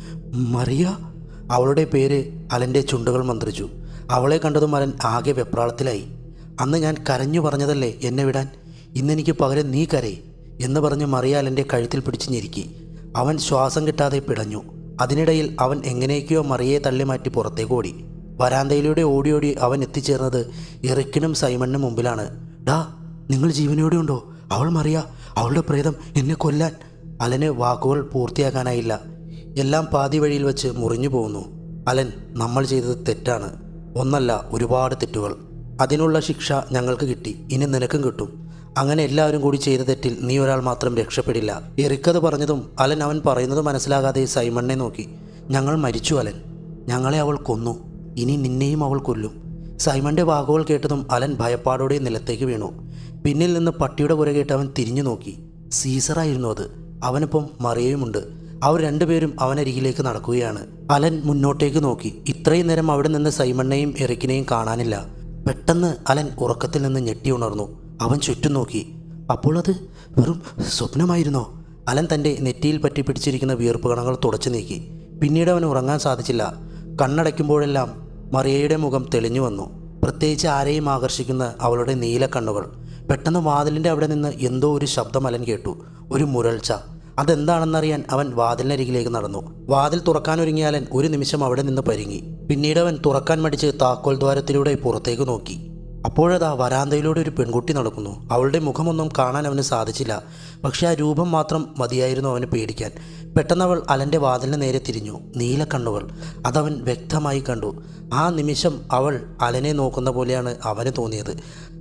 മറിയ? അവളുടെ പേര് അലൻ്റെ ചുണ്ടുകൾ മന്ത്രിച്ചു. അവളെ കണ്ടതും അലൻ ആകെ വെപ്രാളത്തിലായി. അന്ന് ഞാൻ കരഞ്ഞു പറഞ്ഞതല്ലേ എന്നെ വിടാൻ, ഇന്നെനിക്ക് പകരം നീ കരേ എന്ന് പറഞ്ഞ് മറിയ അലൻ്റെ കഴുത്തിൽ പിടിച്ച് ഞെരുക്കി. അവൻ ശ്വാസം കിട്ടാതെ പിടഞ്ഞു. അതിനിടയിൽ അവൻ എങ്ങനെയൊക്കെയോ മറിയയെ തള്ളിമാറ്റി പുറത്തേക്ക് ഓടി. വരാന്തയിലൂടെ ഓടി അവൻ എത്തിച്ചേർന്നത് എറിക്കിനും സൈമണിനും മുമ്പിലാണ്. ഡാ, നിങ്ങൾ ജീവനോടെ ഉണ്ടോ? അവൾ മറിയ, അവളുടെ പ്രേതം എന്നെ കൊല്ലാൻ. അലന് വാക്കുകൾ പൂർത്തിയാക്കാനായില്ല. എല്ലാം പാതി വഴിയിൽ വെച്ച് മുറിഞ്ഞു പോകുന്നു. അലൻ, നമ്മൾ ചെയ്തത് തെറ്റാണ്. ഒന്നല്ല, ഒരുപാട് തെറ്റുകൾ. അതിനുള്ള ശിക്ഷ ഞങ്ങൾക്ക് കിട്ടി. ഇനി നിനക്കും കിട്ടും. അങ്ങനെ എല്ലാവരും കൂടി ചെയ്ത തെറ്റിൽ നീ ഒരാൾ മാത്രം രക്ഷപ്പെടില്ല. എറിക്കത് പറഞ്ഞതും അലൻ അവൻ പറയുന്നത് മനസ്സിലാകാതെ സൈമണിനെ നോക്കി. ഞങ്ങൾ മരിച്ചു അലൻ. ഞങ്ങളെ അവൾ കൊന്നു. ഇനി നിന്നെയും അവൾ കൊല്ലും. സൈമണിൻ്റെ വാക്കുകൾ കേട്ടതും അലൻ ഭയപ്പാടോടെ നിലത്തേക്ക് വീണു. പിന്നിൽ നിന്ന് പട്ടിയുടെ കുര കേട്ട് അവൻ തിരിഞ്ഞു നോക്കി. സീസറായിരുന്നു അത്. അവനൊപ്പം മറിയയുമുണ്ട്. അവർ രണ്ടുപേരും അവനരികിലേക്ക് നടക്കുകയാണ്. അലൻ മുന്നോട്ടേക്ക് നോക്കി. ഇത്രയും നേരം അവിടെ നിന്ന് സൈമണിനെയും എറിക്കിനെയും കാണാനില്ല. പെട്ടെന്ന് അലൻ ഉറക്കത്തിൽ നിന്ന് ഞെട്ടി ഉണർന്നു. അവൻ ചുറ്റും നോക്കി. അപ്പോൾ അത് വെറും സ്വപ്നമായിരുന്നോ? അലൻ തൻ്റെ നെറ്റിയിൽ പറ്റി പിടിച്ചിരിക്കുന്ന വിയർപ്പ് കണങ്ങൾ തുടച്ചു നീക്കി. പിന്നീട് അവൻ ഉറങ്ങാൻ സാധിച്ചില്ല. കണ്ണടയ്ക്കുമ്പോഴെല്ലാം മറിയയുടെ മുഖം തെളിഞ്ഞു വന്നു. പ്രത്യേകിച്ച് ആരെയും ആകർഷിക്കുന്ന അവളുടെ നീല കണ്ണുകൾ. പെട്ടെന്ന് വാതിലിൻ്റെ അവിടെ നിന്ന് എന്തോ ഒരു ശബ്ദം അലൻ കേട്ടു. ഒരു മുരൾച്ച. അതെന്താണെന്നറിയാൻ അവൻ വാതിലിനരികിലേക്ക് നടന്നു. വാതിൽ തുറക്കാനൊരുങ്ങിയ അലൻ ഒരു നിമിഷം അവിടെ നിന്ന് പരിങ്ങി. പിന്നീട് അവൻ തുറക്കാൻ മടിച്ച് താക്കോൽ ദ്വാരത്തിലൂടെ പുറത്തേക്ക് നോക്കി. അപ്പോഴതാ വരാന്തയിലൂടെ ഒരു പെൺകുട്ടി നടക്കുന്നു. അവളുടെ മുഖമൊന്നും കാണാൻ അവന് സാധിച്ചില്ല. പക്ഷേ ആ രൂപം മാത്രം മതിയായിരുന്നു അവന് പേടിക്കാൻ. പെട്ടെന്ന് അവൾ അലൻ്റെ വാതിലിന് നേരെ തിരിഞ്ഞു. നീല കണ്ണുകൾ. അതവൻ വ്യക്തമായി കണ്ടു. ആ നിമിഷം അവൾ അലനെ നോക്കുന്ന പോലെയാണ് അവന് തോന്നിയത്.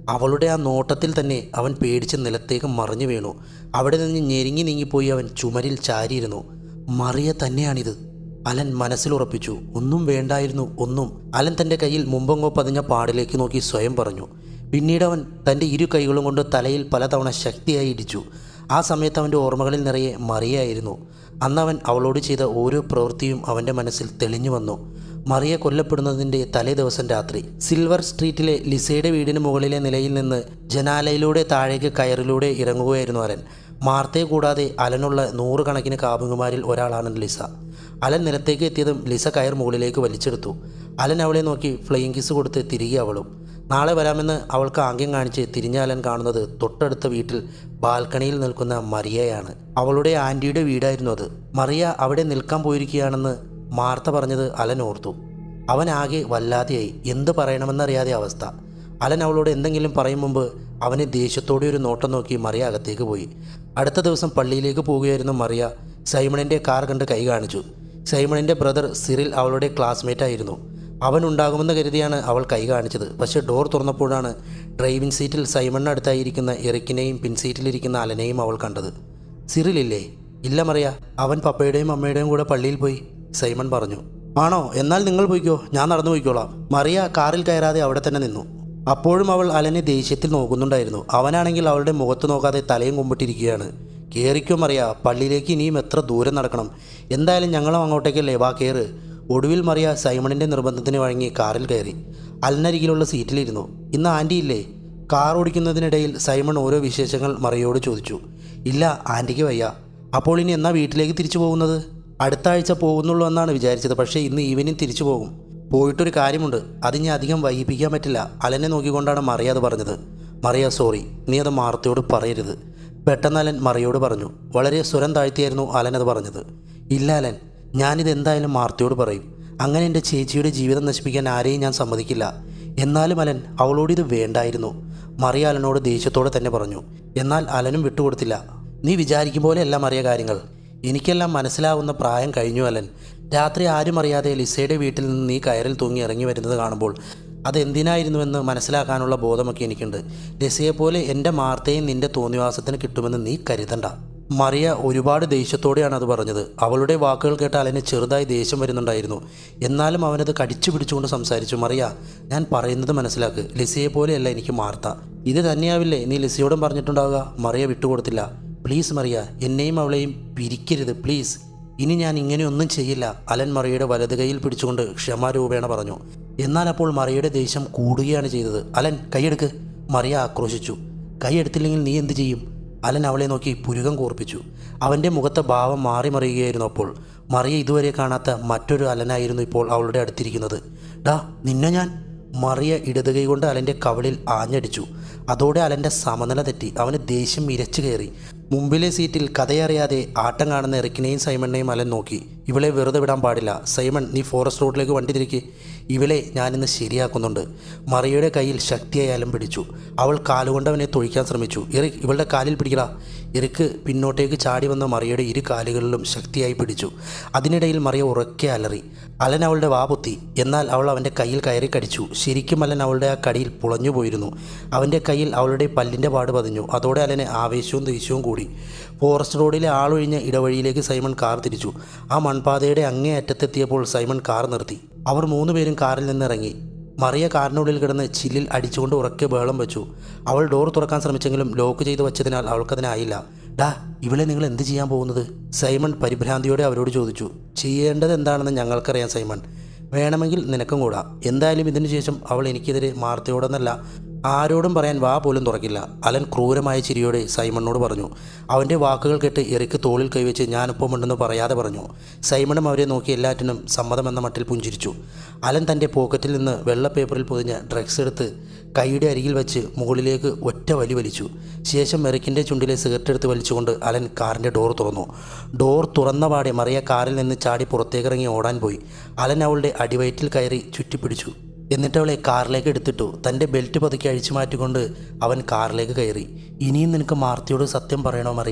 അവളുടെ ആ നോട്ടത്തിൽ തന്നെ അവൻ പേടിച്ച് നിലത്തേക്ക് മറിഞ്ഞു വീണു. അവിടെ നിന്ന് ഞെരുങ്ങി നീങ്ങിപ്പോയി അവൻ ചുമരിൽ ചാരിയിരുന്നു. മറിയ തന്നെയാണിത്, അലൻ മനസ്സിലുറപ്പിച്ചു. ഒന്നും വേണ്ടായിരുന്നു, ഒന്നും. അലൻ തൻ്റെ കയ്യിൽ മുമ്പങ്ങോ പതിഞ്ഞ പാടിലേക്ക് നോക്കി സ്വയം പറഞ്ഞു. പിന്നീട് അവൻ തൻ്റെ ഇരു കൈകളും കൊണ്ട് തലയിൽ പലതവണ ശക്തിയായി ഇടിച്ചു. ആ സമയത്ത് അവൻ്റെ ഓർമ്മകളിൽ നിറയെ മറിയായിരുന്നു. അന്നവൻ അവളോട് ചെയ്ത ഓരോ പ്രവൃത്തിയും അവൻ്റെ മനസ്സിൽ തെളിഞ്ഞു വന്നു. മറിയ കൊല്ലപ്പെടുന്നതിൻ്റെ തലേ ദിവസം രാത്രി സിൽവർ സ്ട്രീറ്റിലെ ലിസയുടെ വീടിന് മുകളിലെ നിലയിൽ നിന്ന് ജനാലയിലൂടെ താഴേക്ക് കയറിലൂടെ ഇറങ്ങുകയായിരുന്നു അലൻ. മാർത്തയെ കൂടാതെ അലനുള്ള 100 കണക്കിന് കാമുകന്മാരിൽ ഒരാളാണ് ലിസ. അലൻ നിലത്തേക്ക് എത്തിയതും ലിസ കയർ മുകളിലേക്ക് വലിച്ചെടുത്തു. അലൻ അവളെ നോക്കി ഫ്ലൈയിങ് കിസ് കൊടുത്ത് തിരികെ അവളും. നാളെ വരാമെന്ന് അവൾക്ക് ആംഗ്യം കാണിച്ച് തിരിഞ്ഞ അലൻ കാണുന്നത് തൊട്ടടുത്ത വീട്ടിൽ ബാൽക്കണിയിൽ നിൽക്കുന്ന മറിയയാണ്. അവളുടെ ആൻറ്റിയുടെ വീടായിരുന്നു അത്. മറിയ അവിടെ നിൽക്കാൻ പോയിരിക്കുകയാണെന്ന് മാർത്ത പറഞ്ഞത് അലൻ ഓർത്തു. അവൻ ആകെ വല്ലാതെയായി. എന്ത് പറയണമെന്നറിയാതെ അവസ്ഥ. അലൻ അവളോട് എന്തെങ്കിലും പറയും മുമ്പ് അവനെ ദേഷ്യത്തോടെ ഒരു നോട്ടം നോക്കി മറിയ അകത്തേക്ക് പോയി. അടുത്ത ദിവസം പള്ളിയിലേക്ക് പോവുകയായിരുന്നു മറിയ. സൈമണിൻ്റെ കാർ കണ്ട് കൈ കാണിച്ചു. സൈമണിൻ്റെ ബ്രദർ സിറിൽ അവളുടെ ക്ലാസ്മേറ്റ് ആയിരുന്നു. അവൻ ഉണ്ടാകുമെന്ന് കരുതിയാണ് അവൾ കൈ കാണിച്ചത്. പക്ഷേ ഡോർ തുറന്നപ്പോഴാണ് ഡ്രൈവിംഗ് സീറ്റിൽ സൈമണിനടുത്തായിരിക്കുന്ന എറിക്കിനെയും പിൻസീറ്റിലിരിക്കുന്ന അലനെയും അവൾ കണ്ടത്. സിറിലില്ലേ? ഇല്ല മറിയ, അവൻ പപ്പയുടെയും അമ്മയുടെയും കൂടെ പള്ളിയിൽ പോയി, സൈമൺ പറഞ്ഞു. ആണോ? എന്നാൽ നിങ്ങൾ പോയിക്കോ, ഞാൻ നടന്നു പോയിക്കോളാം. മറിയ കാറിൽ കയറാതെ അവിടെ തന്നെ നിന്നു. അപ്പോഴും അവൾ അലനെ ദേഷ്യത്തിൽ നോക്കുന്നുണ്ടായിരുന്നു. അവനാണെങ്കിൽ അവളുടെ മുഖത്ത് നോക്കാതെ തലയും കുമ്പിട്ടിരിക്കുകയാണ്. കയറിക്കോ മറിയ, പള്ളിയിലേക്ക് ഇനിയും എത്ര ദൂരം നടക്കണം? എന്തായാലും ഞങ്ങളും അങ്ങോട്ടേക്കല്ലേ, വാ കയറ്. ഒടുവിൽ മറിയ സൈമണിൻ്റെ നിർബന്ധത്തിന് വഴങ്ങി കാറിൽ കയറി. അലനരികിലുള്ള സീറ്റിലിരുന്നു. ഇന്ന് ആൻറ്റി ഇല്ലേ? കാർ ഓടിക്കുന്നതിനിടയിൽ സൈമൺ ഓരോ വിശേഷങ്ങൾ മറിയോട് ചോദിച്ചു. ഇല്ല, ആൻറ്റിക്ക് വയ്യ. അപ്പോൾ ഇനി എന്നാ വീട്ടിലേക്ക് തിരിച്ചു പോകുന്നത്? അടുത്ത ആഴ്ച പോകുന്നുള്ളൂ എന്നാണ് വിചാരിച്ചത്. പക്ഷേ ഇന്ന് ഈവനിങ് തിരിച്ചു പോകും. പോയിട്ടൊരു കാര്യമുണ്ട്, അത് ഇനി അധികം വൈകിപ്പിക്കാൻ പറ്റില്ല. അലനെ നോക്കിക്കൊണ്ടാണ് മറിയ അത് പറഞ്ഞത്. മറിയ, സോറി, നീ അത് മാർത്തയോട് പറയരുത്. പെട്ടെന്ന് അലൻ മറിയോട് പറഞ്ഞു. വളരെ സ്വരം താഴ്ത്തിയായിരുന്നു അലൻ അത് പറഞ്ഞത്. ഇല്ല അലൻ, ഞാനിത് എന്തായാലും മാർത്തയോട് പറയും. അങ്ങനെ എൻ്റെ ചേച്ചിയുടെ ജീവിതം നശിപ്പിക്കാൻ ആരെയും ഞാൻ സമ്മതിക്കില്ല. എന്നാലും അലൻ, അവളോട് ഇത് വേണ്ടായിരുന്നു, മറിയ അലനോട് ദേഷ്യത്തോടെ തന്നെ പറഞ്ഞു. എന്നാൽ അലനും വിട്ടുകൊടുത്തില്ല. നീ വിചാരിക്കും പോലെയല്ല മറിയ കാര്യങ്ങൾ. എനിക്കെല്ലാം മനസ്സിലാവുന്ന പ്രായം കഴിഞ്ഞു അലൻ. രാത്രി ആരും അറിയാതെ ലിസയുടെ വീട്ടിൽ നിന്ന് നീ കയറിൽ തൂങ്ങി ഇറങ്ങി വരുന്നത് കാണുമ്പോൾ അതെന്തിനായിരുന്നുവെന്ന് മനസ്സിലാക്കാനുള്ള ബോധമൊക്കെ എനിക്കുണ്ട്. ലിസയെപ്പോലെ എൻ്റെ മാർത്തയും നിൻ്റെ തോന്നിവാസത്തിന് കിട്ടുമെന്ന് നീ കരുതണ്ട. മറിയ ഒരുപാട് ദേഷ്യത്തോടെയാണ് അത് പറഞ്ഞത്. അവളുടെ വാക്കുകൾ കേട്ട് അലന് ചെറുതായി ദേഷ്യം വരുന്നുണ്ടായിരുന്നു. എന്നാലും അവനത് കടിച്ചു പിടിച്ചുകൊണ്ട് സംസാരിച്ചു. മറിയ, ഞാൻ പറയുന്നത് മനസ്സിലാക്ക്. ലിസയെപ്പോലെയല്ല എനിക്ക് മാർത്ത. ഇത് തന്നെയാവില്ലേ നീ ലിസയോടും പറഞ്ഞിട്ടുണ്ടാവുക? മറിയ വിട്ടുകൊടുത്തില്ല. പ്ലീസ് മറിയ, എന്നെയും അവളെയും പിരിക്കരുത് പ്ലീസ്. ഇനി ഞാൻ ഇങ്ങനെയൊന്നും ചെയ്യില്ല. അലൻ മറിയയുടെ വലത് കൈയിൽ പിടിച്ചുകൊണ്ട് ക്ഷമാരൂപേണ പറഞ്ഞു. എന്നാൽ അപ്പോൾ മറിയയുടെ ദേഷ്യം കൂടുകയാണ് ചെയ്തത്. അലൻ, കൈയെടുക്ക്, മറിയ ആക്രോശിച്ചു. കൈയെടുത്തില്ലെങ്കിൽ നീ എന്ത് ചെയ്യും? അലൻ അവളെ നോക്കി പുരുകം കൂർപ്പിച്ചു. അവൻ്റെ മുഖത്തെ ഭാവം മാറി മറിയുകയായിരുന്നു. അപ്പോൾ മറിയ ഇതുവരെ കാണാത്ത മറ്റൊരു അലനായിരുന്നു ഇപ്പോൾ അവളുടെ അടുത്തിരിക്കുന്നത്. ഡാ, നിന്നെ ഞാൻ... മറിയ ഇടത് കൈ കൊണ്ട് അലൻ്റെ കവളിൽ ആഞ്ഞടിച്ചു. അതോടെ അലൻ്റെ സമനില തെറ്റി. അവന് ദേഷ്യം ഇരച്ചു കയറി. മുമ്പിലെ സീറ്റിൽ കഥയറിയാതെ ആട്ടം കാണുന്ന എറിക്കിനെയും സൈമണിനെയും അലൻ നോക്കി. ഇവളെ വെറുതെ വിടാൻ പാടില്ല. സൈമൺ, നീ ഫോറസ്റ്റ് റോഡിലേക്ക് വണ്ടി തിരിക്ക്. ഇവളെ ഞാനിന്ന് ശരിയാക്കുന്നുണ്ട്. മറിയയുടെ കയ്യിൽ ശക്തിയായി അലൻ പിടിച്ചു. അവൾ കാലുകൊണ്ട് അവനെ തൊഴിക്കാൻ ശ്രമിച്ചു. എറിക്, ഇവളുടെ കാലിൽ പിടിക്കടാ. എറിക്ക് പിന്നോട്ടേക്ക് ചാടി വന്ന മറിയയുടെ ഇരു കാലുകളിലും ശക്തിയായി പിടിച്ചു. അതിനിടയിൽ മറിയ ഉറക്കെ അലറി. അലൻ അവളുടെ വാ പൊത്തി. എന്നാൽ അവൾ അവൻ്റെ കയ്യിൽ കയറി കടിച്ചു. ശരിക്കും അലൻ അവളുടെ ആ കടിയിൽ പുളഞ്ഞു പോയിരുന്നു. അവൻ്റെ കയ്യിൽ അവളുടെ പല്ലിൻ്റെ പാട് പതിഞ്ഞു. അതോടെ അലന് ആവേശവും ദേഷ്യവും കൂടി. ഫോറസ്റ്റ് റോഡിലെ ആളൊഴിഞ്ഞ ഇടവഴിയിലേക്ക് സൈമൺ കാർ തിരിച്ചു. ആ മൺപാതയുടെ അങ്ങേ അറ്റത്തെത്തിയപ്പോൾ സൈമൺ കാർ നിർത്തി. അവർ 3 പേരും കാറിൽ നിന്നിറങ്ങി. മറിയ കാറിനുള്ളിൽ കിടന്ന് ചില്ലിൽ അടിച്ചുകൊണ്ട് ഉറക്കെ ബഹളം വെച്ചു. അവൾ ഡോർ തുറക്കാൻ ശ്രമിച്ചെങ്കിലും ലോക്ക് ചെയ്ത് വെച്ചതിനാൽ അവൾക്കതിനായില്ല. ഡാ, ഇവളെ നിങ്ങൾ എന്ത് ചെയ്യാൻ പോകുന്നത്? സൈമൺ പരിഭ്രാന്തിയോടെ അവരോട് ചോദിച്ചു. ചെയ്യേണ്ടത് എന്താണെന്ന് ഞങ്ങൾക്കറിയാം സൈമൺ. വേണമെങ്കിൽ നിനക്കും കൂടാ. എന്തായാലും ഇതിനു ശേഷം അവൾ എനിക്കെതിരെ മാർത്തയോടെന്നല്ല ആരോടും പറയാൻ വാ പോലും തുറക്കില്ല. അലൻ ക്രൂരമായ ചിരിയോടെ സൈമണിനോട് പറഞ്ഞു. അവൻ്റെ വാക്കുകൾ കേട്ട് എറിക്ക് തോളിൽ കൈവച്ച് ഞാനൊപ്പമുണ്ടെന്ന് പറയാതെ പറഞ്ഞു. സൈമണും അവരെ നോക്കി എല്ലാറ്റിനും സമ്മതമെന്ന മട്ടിൽ പുഞ്ചിരിച്ചു. അലൻ തൻ്റെ പോക്കറ്റിൽ നിന്ന് വെള്ള പേപ്പറിൽ പൊതിഞ്ഞ ഡ്രഗ്സ് എടുത്ത് കൈയുടെ അരികിൽ വെച്ച് മുകളിലേക്ക് ഒറ്റ വലി വലിച്ചു. ശേഷം എറിക്കിൻ്റെ ചുണ്ടിലെ സിഗരറ്റ് എടുത്ത് വലിച്ചുകൊണ്ട് അലൻ കാറിൻ്റെ ഡോർ തുറന്നു. ഡോർ തുറന്ന പാടെ മറിയ കാറിൽ നിന്ന് ചാടി പുറത്തേക്കിറങ്ങി ഓടാൻ പോയി. അലൻ അവളുടെ അടിവയറ്റിൽ കയറി ചുറ്റിപ്പിടിച്ചു. എന്നിട്ട് അവളെ കാറിലേക്ക് എടുത്തിട്ടു. തൻ്റെ ബെൽറ്റ് പതുക്കി അഴിച്ചു മാറ്റിക്കൊണ്ട് അവൻ കാറിലേക്ക് കയറി. ഇനിയും നിനക്ക് മാർത്തയോട് സത്യം പറയണോ മറിയ?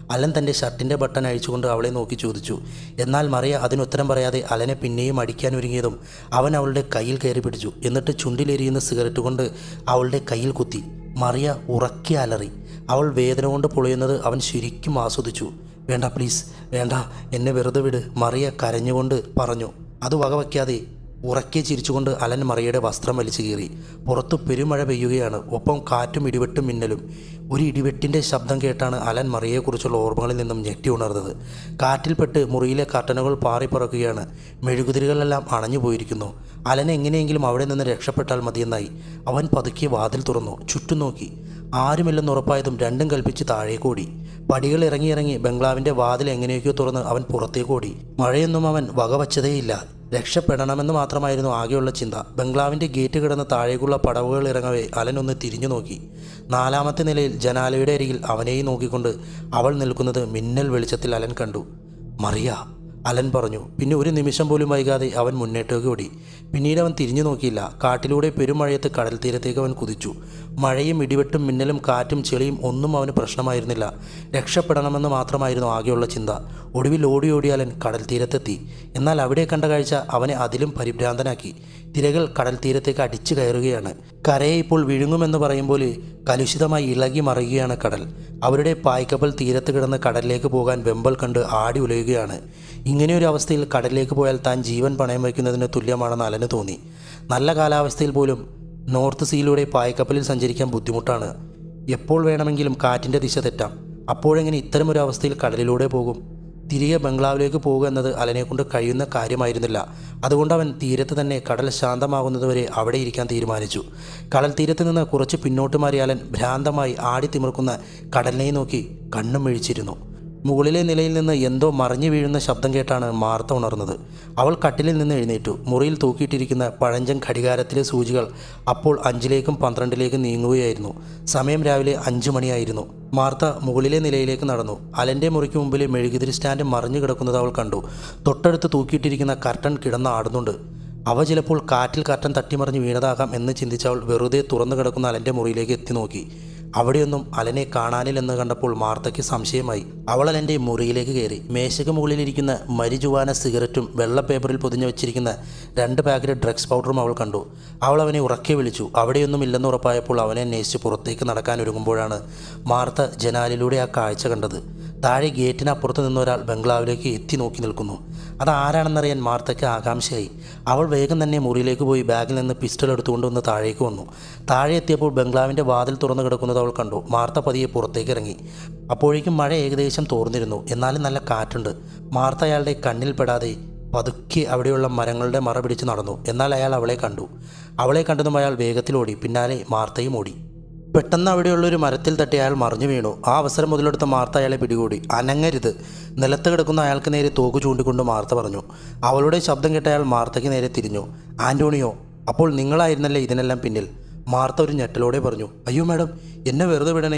അലൻ തൻ്റെ ഷർട്ടിൻ്റെ ബട്ടൺ അഴിച്ചുകൊണ്ട് അവളെ നോക്കി ചോദിച്ചു. എന്നാൽ മറിയ അതിനുത്തരം പറയാതെ അലനെ പിന്നെയും അടിക്കാനൊരുങ്ങിയതും അവൻ അവളുടെ കയ്യിൽ കയറി പിടിച്ചു. എന്നിട്ട് ചുണ്ടിലെരിയുന്ന സിഗരറ്റ് കൊണ്ട് അവളുടെ കയ്യിൽ കുത്തി. മറിയ ഉറക്കി അലറി. അവൾ വേദന കൊണ്ട് പൊളിയുന്നത് അവൻ ശരിക്കും ആസ്വദിച്ചു. വേണ്ട, പ്ലീസ് വേണ്ട, എന്നെ വെറുതെ വിട്, മറിയ കരഞ്ഞുകൊണ്ട് പറഞ്ഞു. അത് വകവയ്ക്കാതെ ഉറക്കെ ചിരിച്ചുകൊണ്ട് അലൻ മറിയയുടെ വസ്ത്രം വലിച്ചു കീറി. പുറത്തു പെരുമഴ പെയ്യുകയാണ്. ഒപ്പം കാറ്റും ഇടിവെട്ടും മിന്നലും. ഒരു ഇടിവെട്ടിൻ്റെ ശബ്ദം കേട്ടാണ് അലൻ മറിയയെക്കുറിച്ചുള്ള ഓർമ്മകളിൽ നിന്നും ഞെട്ടി ഉണർന്നത്. കാറ്റിൽപ്പെട്ട് മുറിയിലെ കർട്ടനുകൾ പാറിപ്പറക്കുകയാണ്. മെഴുകുതിരികളെല്ലാം അണഞ്ഞു പോയിരിക്കുന്നു. അലൻ എങ്ങനെയെങ്കിലും അവിടെ നിന്ന് രക്ഷപ്പെട്ടാൽ മതിയെന്നായി. അവൻ പതുക്കെ വാതിൽ തുറന്നു. ചുറ്റും നോക്കി. ആരുമില്ലെന്ന് ഉറപ്പായതും രണ്ടും കൽപ്പിച്ച് താഴേക്ക് ഓടി. പടികൾ ഇറങ്ങി ബംഗ്ലാവിൻ്റെ വാതിൽ എങ്ങനെയൊക്കെയോ തുറന്ന് അവൻ പുറത്തേക്ക് ഓടി. മഴയൊന്നും അവൻ വകവച്ചതേയില്ല. രക്ഷപ്പെടണമെന്ന് മാത്രമായിരുന്നു ആകെയുള്ള ചിന്ത. ബംഗ്ലാവിൻ്റെ ഗേറ്റ് കിടന്ന് താഴേക്കുള്ള പടവുകൾ ഇറങ്ങവേ അലൻ തിരിഞ്ഞു നോക്കി. 4ാമത്തെ നിലയിൽ ജനാലയുടെ അരികിൽ അവനെയും നോക്കിക്കൊണ്ട് അവൾ നിൽക്കുന്നത് മിന്നൽ വെളിച്ചത്തിൽ അലൻ കണ്ടു. മറിയ, അലൻ പറഞ്ഞു. പിന്നെ ഒരു നിമിഷം പോലും വൈകാതെ അവൻ മുന്നേറ്റേക്ക് ഓടി. പിന്നീട് അവൻ തിരിഞ്ഞു നോക്കിയില്ല. കാട്ടിലൂടെ പെരുമഴയത്ത് കടൽ തീരത്തേക്ക് അവൻ കുതിച്ചു. മഴയും ഇടിവെട്ടും മിന്നലും കാറ്റും ചെളിയും ഒന്നും അവന് പ്രശ്നമായിരുന്നില്ല. രക്ഷപ്പെടണമെന്ന് മാത്രമായിരുന്നു ആകെയുള്ള ചിന്ത. ഒടുവിൽ ഓടി അലൻ കടൽ തീരത്തെത്തി. എന്നാൽ അവിടെ കണ്ട കാഴ്ച അവനെ അതിലും പരിഭ്രാന്തനാക്കി. തിരകൾ കടൽ തീരത്തേക്ക് അടിച്ചു കയറുകയാണ്. കരയെ ഇപ്പോൾ വിഴുങ്ങുമെന്ന് പറയും പോലെ കലുഷിതമായി ഇളകി മറിയുകയാണ് കടൽ. അവരുടെ പായ്ക്കപ്പൽ തീരത്ത് കിടന്ന് കടലിലേക്ക് പോകാൻ വെമ്പൽ കണ്ട് ആടി ഉലയുകയാണ്. ഇങ്ങനെയൊരു അവസ്ഥയിൽ കടലിലേക്ക് പോയാൽ താൻ ജീവൻ പണയം വയ്ക്കുന്നതിന് തുല്യമാണെന്ന് അലന് തോന്നി. നല്ല കാലാവസ്ഥയിൽ പോലും നോർത്ത് സീയിലൂടെ പായ്ക്കപ്പലിൽ സഞ്ചരിക്കാൻ ബുദ്ധിമുട്ടാണ്. എപ്പോൾ വേണമെങ്കിലും കാറ്റിൻ്റെ ദിശ തെറ്റാം. അപ്പോഴെങ്ങനെ ഇത്തരമൊരു അവസ്ഥയിൽ കടലിലൂടെ പോകും? തിരികെ ബംഗ്ലാവിലേക്ക് പോകുക എന്നത് അലനെക്കൊണ്ട് കഴിയുന്ന കാര്യമായിരുന്നില്ല. അതുകൊണ്ട് അവൻ തീരത്ത് തന്നെ കടൽ ശാന്തമാകുന്നതുവരെ അവിടെ ഇരിക്കാൻ തീരുമാനിച്ചു. കടൽ തീരത്ത് നിന്ന് കുറച്ച് പിന്നോട്ട് മാറി അലൻ ഭ്രാന്തമായി ആടിത്തിമിർക്കുന്ന കടലിനെ നോക്കി കണ്ണും മിഴിച്ചിരുന്നു. മുകളിലെ നിലയിൽ നിന്ന് എന്തോ മറിഞ്ഞു വീഴുന്ന ശബ്ദം കേട്ടാണ് മാർത്ത ഉണർന്നത്. അവൾ കട്ടിലിൽ നിന്ന് എഴുന്നേറ്റു. മുറിയിൽ തൂക്കിയിട്ടിരിക്കുന്ന പഴഞ്ചൻ ഘടികാരത്തിലെ സൂചികൾ അപ്പോൾ 5ലേക്കും 12ലേക്കും നീങ്ങുകയായിരുന്നു. സമയം രാവിലെ 5 മണിയായിരുന്നു. മാർത്ത മുകളിലെ നിലയിലേക്ക് നടന്നു. അലൻ്റെ മുറിക്ക് മുമ്പിൽ മെഴുകുതിരി സ്റ്റാൻഡ് മറിഞ്ഞു കിടക്കുന്നത് അവൾ കണ്ടു. തൊട്ടടുത്ത് തൂക്കിയിട്ടിരിക്കുന്ന കർട്ടൻ കിടന്ന് ആടുന്നുണ്ട്. അവ ചിലപ്പോൾ കാറ്റിൽ കർട്ടൻ തട്ടിമറിഞ്ഞ് വീണതാകാം എന്ന് ചിന്തിച്ചവൾ വെറുതെ തുറന്നു കിടക്കുന്ന അലൻ്റെ മുറിയിലേക്ക് എത്തി നോക്കി. അവിടെയൊന്നും അലനെ കാണാനില്ലെന്ന് കണ്ടപ്പോൾ മാർത്തയ്ക്ക് സംശയമായി. അവൾ അലൻ്റെ മുറിയിലേക്ക് കയറി. മേശയ്ക്ക് മുകളിലിരിക്കുന്ന മരിജുവാന സിഗരറ്റും വെള്ള പേപ്പറിൽ പൊതിഞ്ഞു വെച്ചിരിക്കുന്ന 2 പാക്കറ്റ് ഡ്രഗ്സ് പൗഡറും അവൾ കണ്ടു. അവൾ അവനെ ഉറക്കെ വിളിച്ചു. അവിടെയൊന്നും ഇല്ലെന്ന് ഉറപ്പായപ്പോൾ അവനെ അന്വേഷിച്ച് പുറത്തേക്ക് നടക്കാൻ ഒരുങ്ങുമ്പോഴാണ് മാർത്ത ജനാലിലൂടെ ആ കാഴ്ച കണ്ടത്. താഴെ ഗേറ്റിനപ്പുറത്ത് നിന്നൊരാൾ ബംഗ്ലാവിലേക്ക് എത്തി നോക്കി നിൽക്കുന്നു. അതാരാണെന്നറിയാൻ മാർത്തയ്ക്ക് ആകാംക്ഷയായി. അവൾ വേഗം തന്നെ മുറിയിലേക്ക് പോയി ബാഗിൽ നിന്ന് പിസ്റ്റൾ എടുത്തുകൊണ്ടുവന്ന് താഴേക്ക് വന്നു. താഴെ എത്തിയപ്പോൾ ബംഗ്ലാവിൻ്റെ വാതിൽ തുറന്നു കിടക്കുന്നത് അവൾ കണ്ടു. മാർത്ത പതിയെ പുറത്തേക്ക് ഇറങ്ങി. അപ്പോഴേക്കും മഴ ഏകദേശം തോർന്നിരുന്നു. എന്നാലും നല്ല കാറ്റുണ്ട്. മാർത്ത അയാളുടെ കണ്ണിൽ പെടാതെ പതുക്കെ അവിടെയുള്ള മരങ്ങളുടെ മറ പിടിച്ച് നടന്നു. എന്നാൽ അയാൾ അവളെ കണ്ടു. അവളെ കണ്ടതും അയാൾ വേഗത്തിലോടി. പിന്നാലെ മാർത്തയും ഓടി. പെട്ടെന്ന് അവിടെയുള്ളൊരു മരത്തിൽ തട്ടി അയാൾ മറിഞ്ഞു വീണു. ആ അവസരം മുതലെടുത്ത മാർത്ത അയാളെ പിടികൂടി. അനങ്ങരുത്, നിലത്ത് കിടക്കുന്ന അയാൾക്ക് നേരെ തോക്ക് ചൂണ്ടിക്കൊണ്ട് മാർത്ത പറഞ്ഞു. അവളുടെ ശബ്ദം കേട്ട അയാൾ മാർത്തയ്ക്ക് നേരെ തിരിഞ്ഞു. ആൻ്റോണിയോ, അപ്പോൾ നിങ്ങളായിരുന്നല്ലേ ഇതിനെല്ലാം പിന്നിൽ? മാർത്ത ഒരു ഞെട്ടലോടെ പറഞ്ഞു. അയ്യോ മാഡം, എന്നെ വെറുതെ വിടണേ,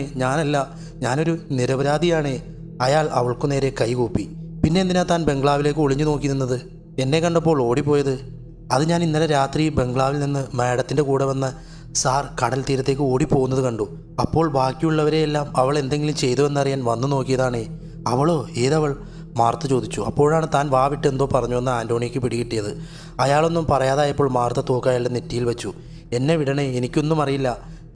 ഞാനൊരു നിരപരാധിയാണേ. അയാൾ അവൾക്കു നേരെ കൈകൂപ്പി. പിന്നെ എന്തിനാ താൻ ബംഗ്ലാവിലേക്ക് ഒളിഞ്ഞു നോക്കി നിന്നത്? എന്നെ കണ്ടപ്പോൾ ഓടിപ്പോയത്? അത് ഞാൻ ഇന്നലെ രാത്രി ബംഗ്ലാവിൽ നിന്ന് മാഡത്തിൻ്റെ കൂടെ വന്ന് സാർ കടൽ തീരത്തേക്ക് ഓടിപ്പോകുന്നത് കണ്ടു. അപ്പോൾ ബാക്കിയുള്ളവരെയെല്ലാം അവൾ എന്തെങ്കിലും ചെയ്തുവെന്നറിയാൻ വന്നു നോക്കിയതാണേ. അവളോ? ഏതവൾ? മാർത്ത ചോദിച്ചു. അപ്പോഴാണ് താൻ വാവിട്ട് എന്തോ പറഞ്ഞുവെന്ന് ആൻ്റോണിക്ക് പിടികിട്ടിയത്. അയാളൊന്നും പറയാതായപ്പോൾ മാർത്ത തോക്ക് അയാളുടെ നെറ്റിയിൽ വെച്ചു. എന്നെ വിടണേ, എനിക്കൊന്നും അറിയില്ല.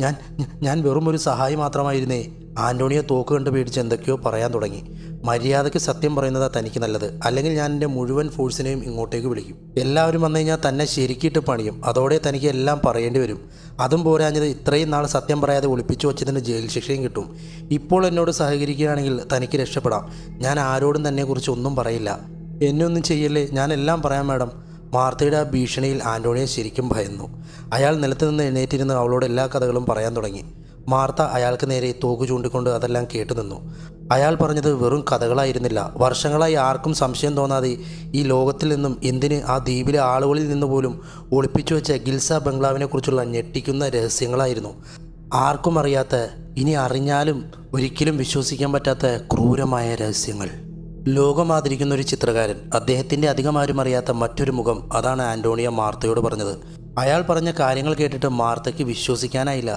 ഞാൻ വെറും ഒരു സഹായി മാത്രമായിരുന്നേ. ആൻ്റോണിയെ തോക്ക് കണ്ട് പേടിച്ച് എന്തൊക്കെയോ പറയാൻ തുടങ്ങി. മര്യാദയ്ക്ക് സത്യം പറയുന്നതാ തനിക്ക് നല്ലത്. അല്ലെങ്കിൽ ഞാൻ എൻ്റെ മുഴുവൻ ഫോഴ്സിനെയും ഇങ്ങോട്ടേക്ക് വിളിക്കും. എല്ലാവരും വന്നു കഴിഞ്ഞാൽ തന്നെ ശരിക്കിട്ട് പണിയും. അതോടെ തനിക്ക് എല്ലാം പറയേണ്ടി വരും. അതും പോരാഞ്ഞത് ഇത്രയും നാൾ സത്യം പറയാതെ ഒളിപ്പിച്ചു വച്ചതിന് ജയിൽ ശിക്ഷയും കിട്ടും. ഇപ്പോൾ എന്നോട് സഹകരിക്കുകയാണെങ്കിൽ തനിക്ക് രക്ഷപ്പെടാം. ഞാൻ ആരോടും തന്നെക്കുറിച്ച് ഒന്നും പറയില്ല. എന്നെ ഒന്നും ചെയ്യല്ലേ, ഞാൻ എല്ലാം പറയാം മാഡം. മാർത്തയുടെ ആ ഭീഷണിയിൽ ആൻ്റോണിയെ ശരിക്കും ഭയന്നു. അയാൾ നിലത്ത് നിന്ന് എഴുന്നേറ്റിരുന്ന് അവളോട് എല്ലാ കഥകളും പറയാൻ തുടങ്ങി. മാർത്ത അയാൾക്ക് നേരെ തോക്ക് ചൂണ്ടിക്കൊണ്ട് അതെല്ലാം കേട്ടു നിന്നു. അയാൾ പറഞ്ഞത് വെറും കഥകളായിരുന്നില്ല. വർഷങ്ങളായി ആർക്കും സംശയം തോന്നാതെ ഈ ലോകത്തിൽ നിന്നും എന്തിന് ആ ദ്വീപിലെ ആളുകളിൽ നിന്ന് പോലും ഒളിപ്പിച്ചു വെച്ച ഗിൽസ ബംഗ്ലാവിനെക്കുറിച്ചുള്ള ഞെട്ടിക്കുന്ന രഹസ്യങ്ങളായിരുന്നു. ആർക്കും അറിയാത്ത, ഇനി അറിഞ്ഞാലും ഒരിക്കലും വിശ്വസിക്കാൻ പറ്റാത്ത ക്രൂരമായ രഹസ്യങ്ങൾ. ലോകം ആദരിക്കുന്ന ഒരു ചിത്രകാരൻ, അദ്ദേഹത്തിൻ്റെ അധികം ആരും അറിയാത്ത മറ്റൊരു മുഖം. അതാണ് ആൻ്റോണിയ മാർത്തയോട് പറഞ്ഞത്. അയാൾ പറഞ്ഞ കാര്യങ്ങൾ കേട്ടിട്ട് മാർത്തയ്ക്ക് വിശ്വസിക്കാനായില്ല.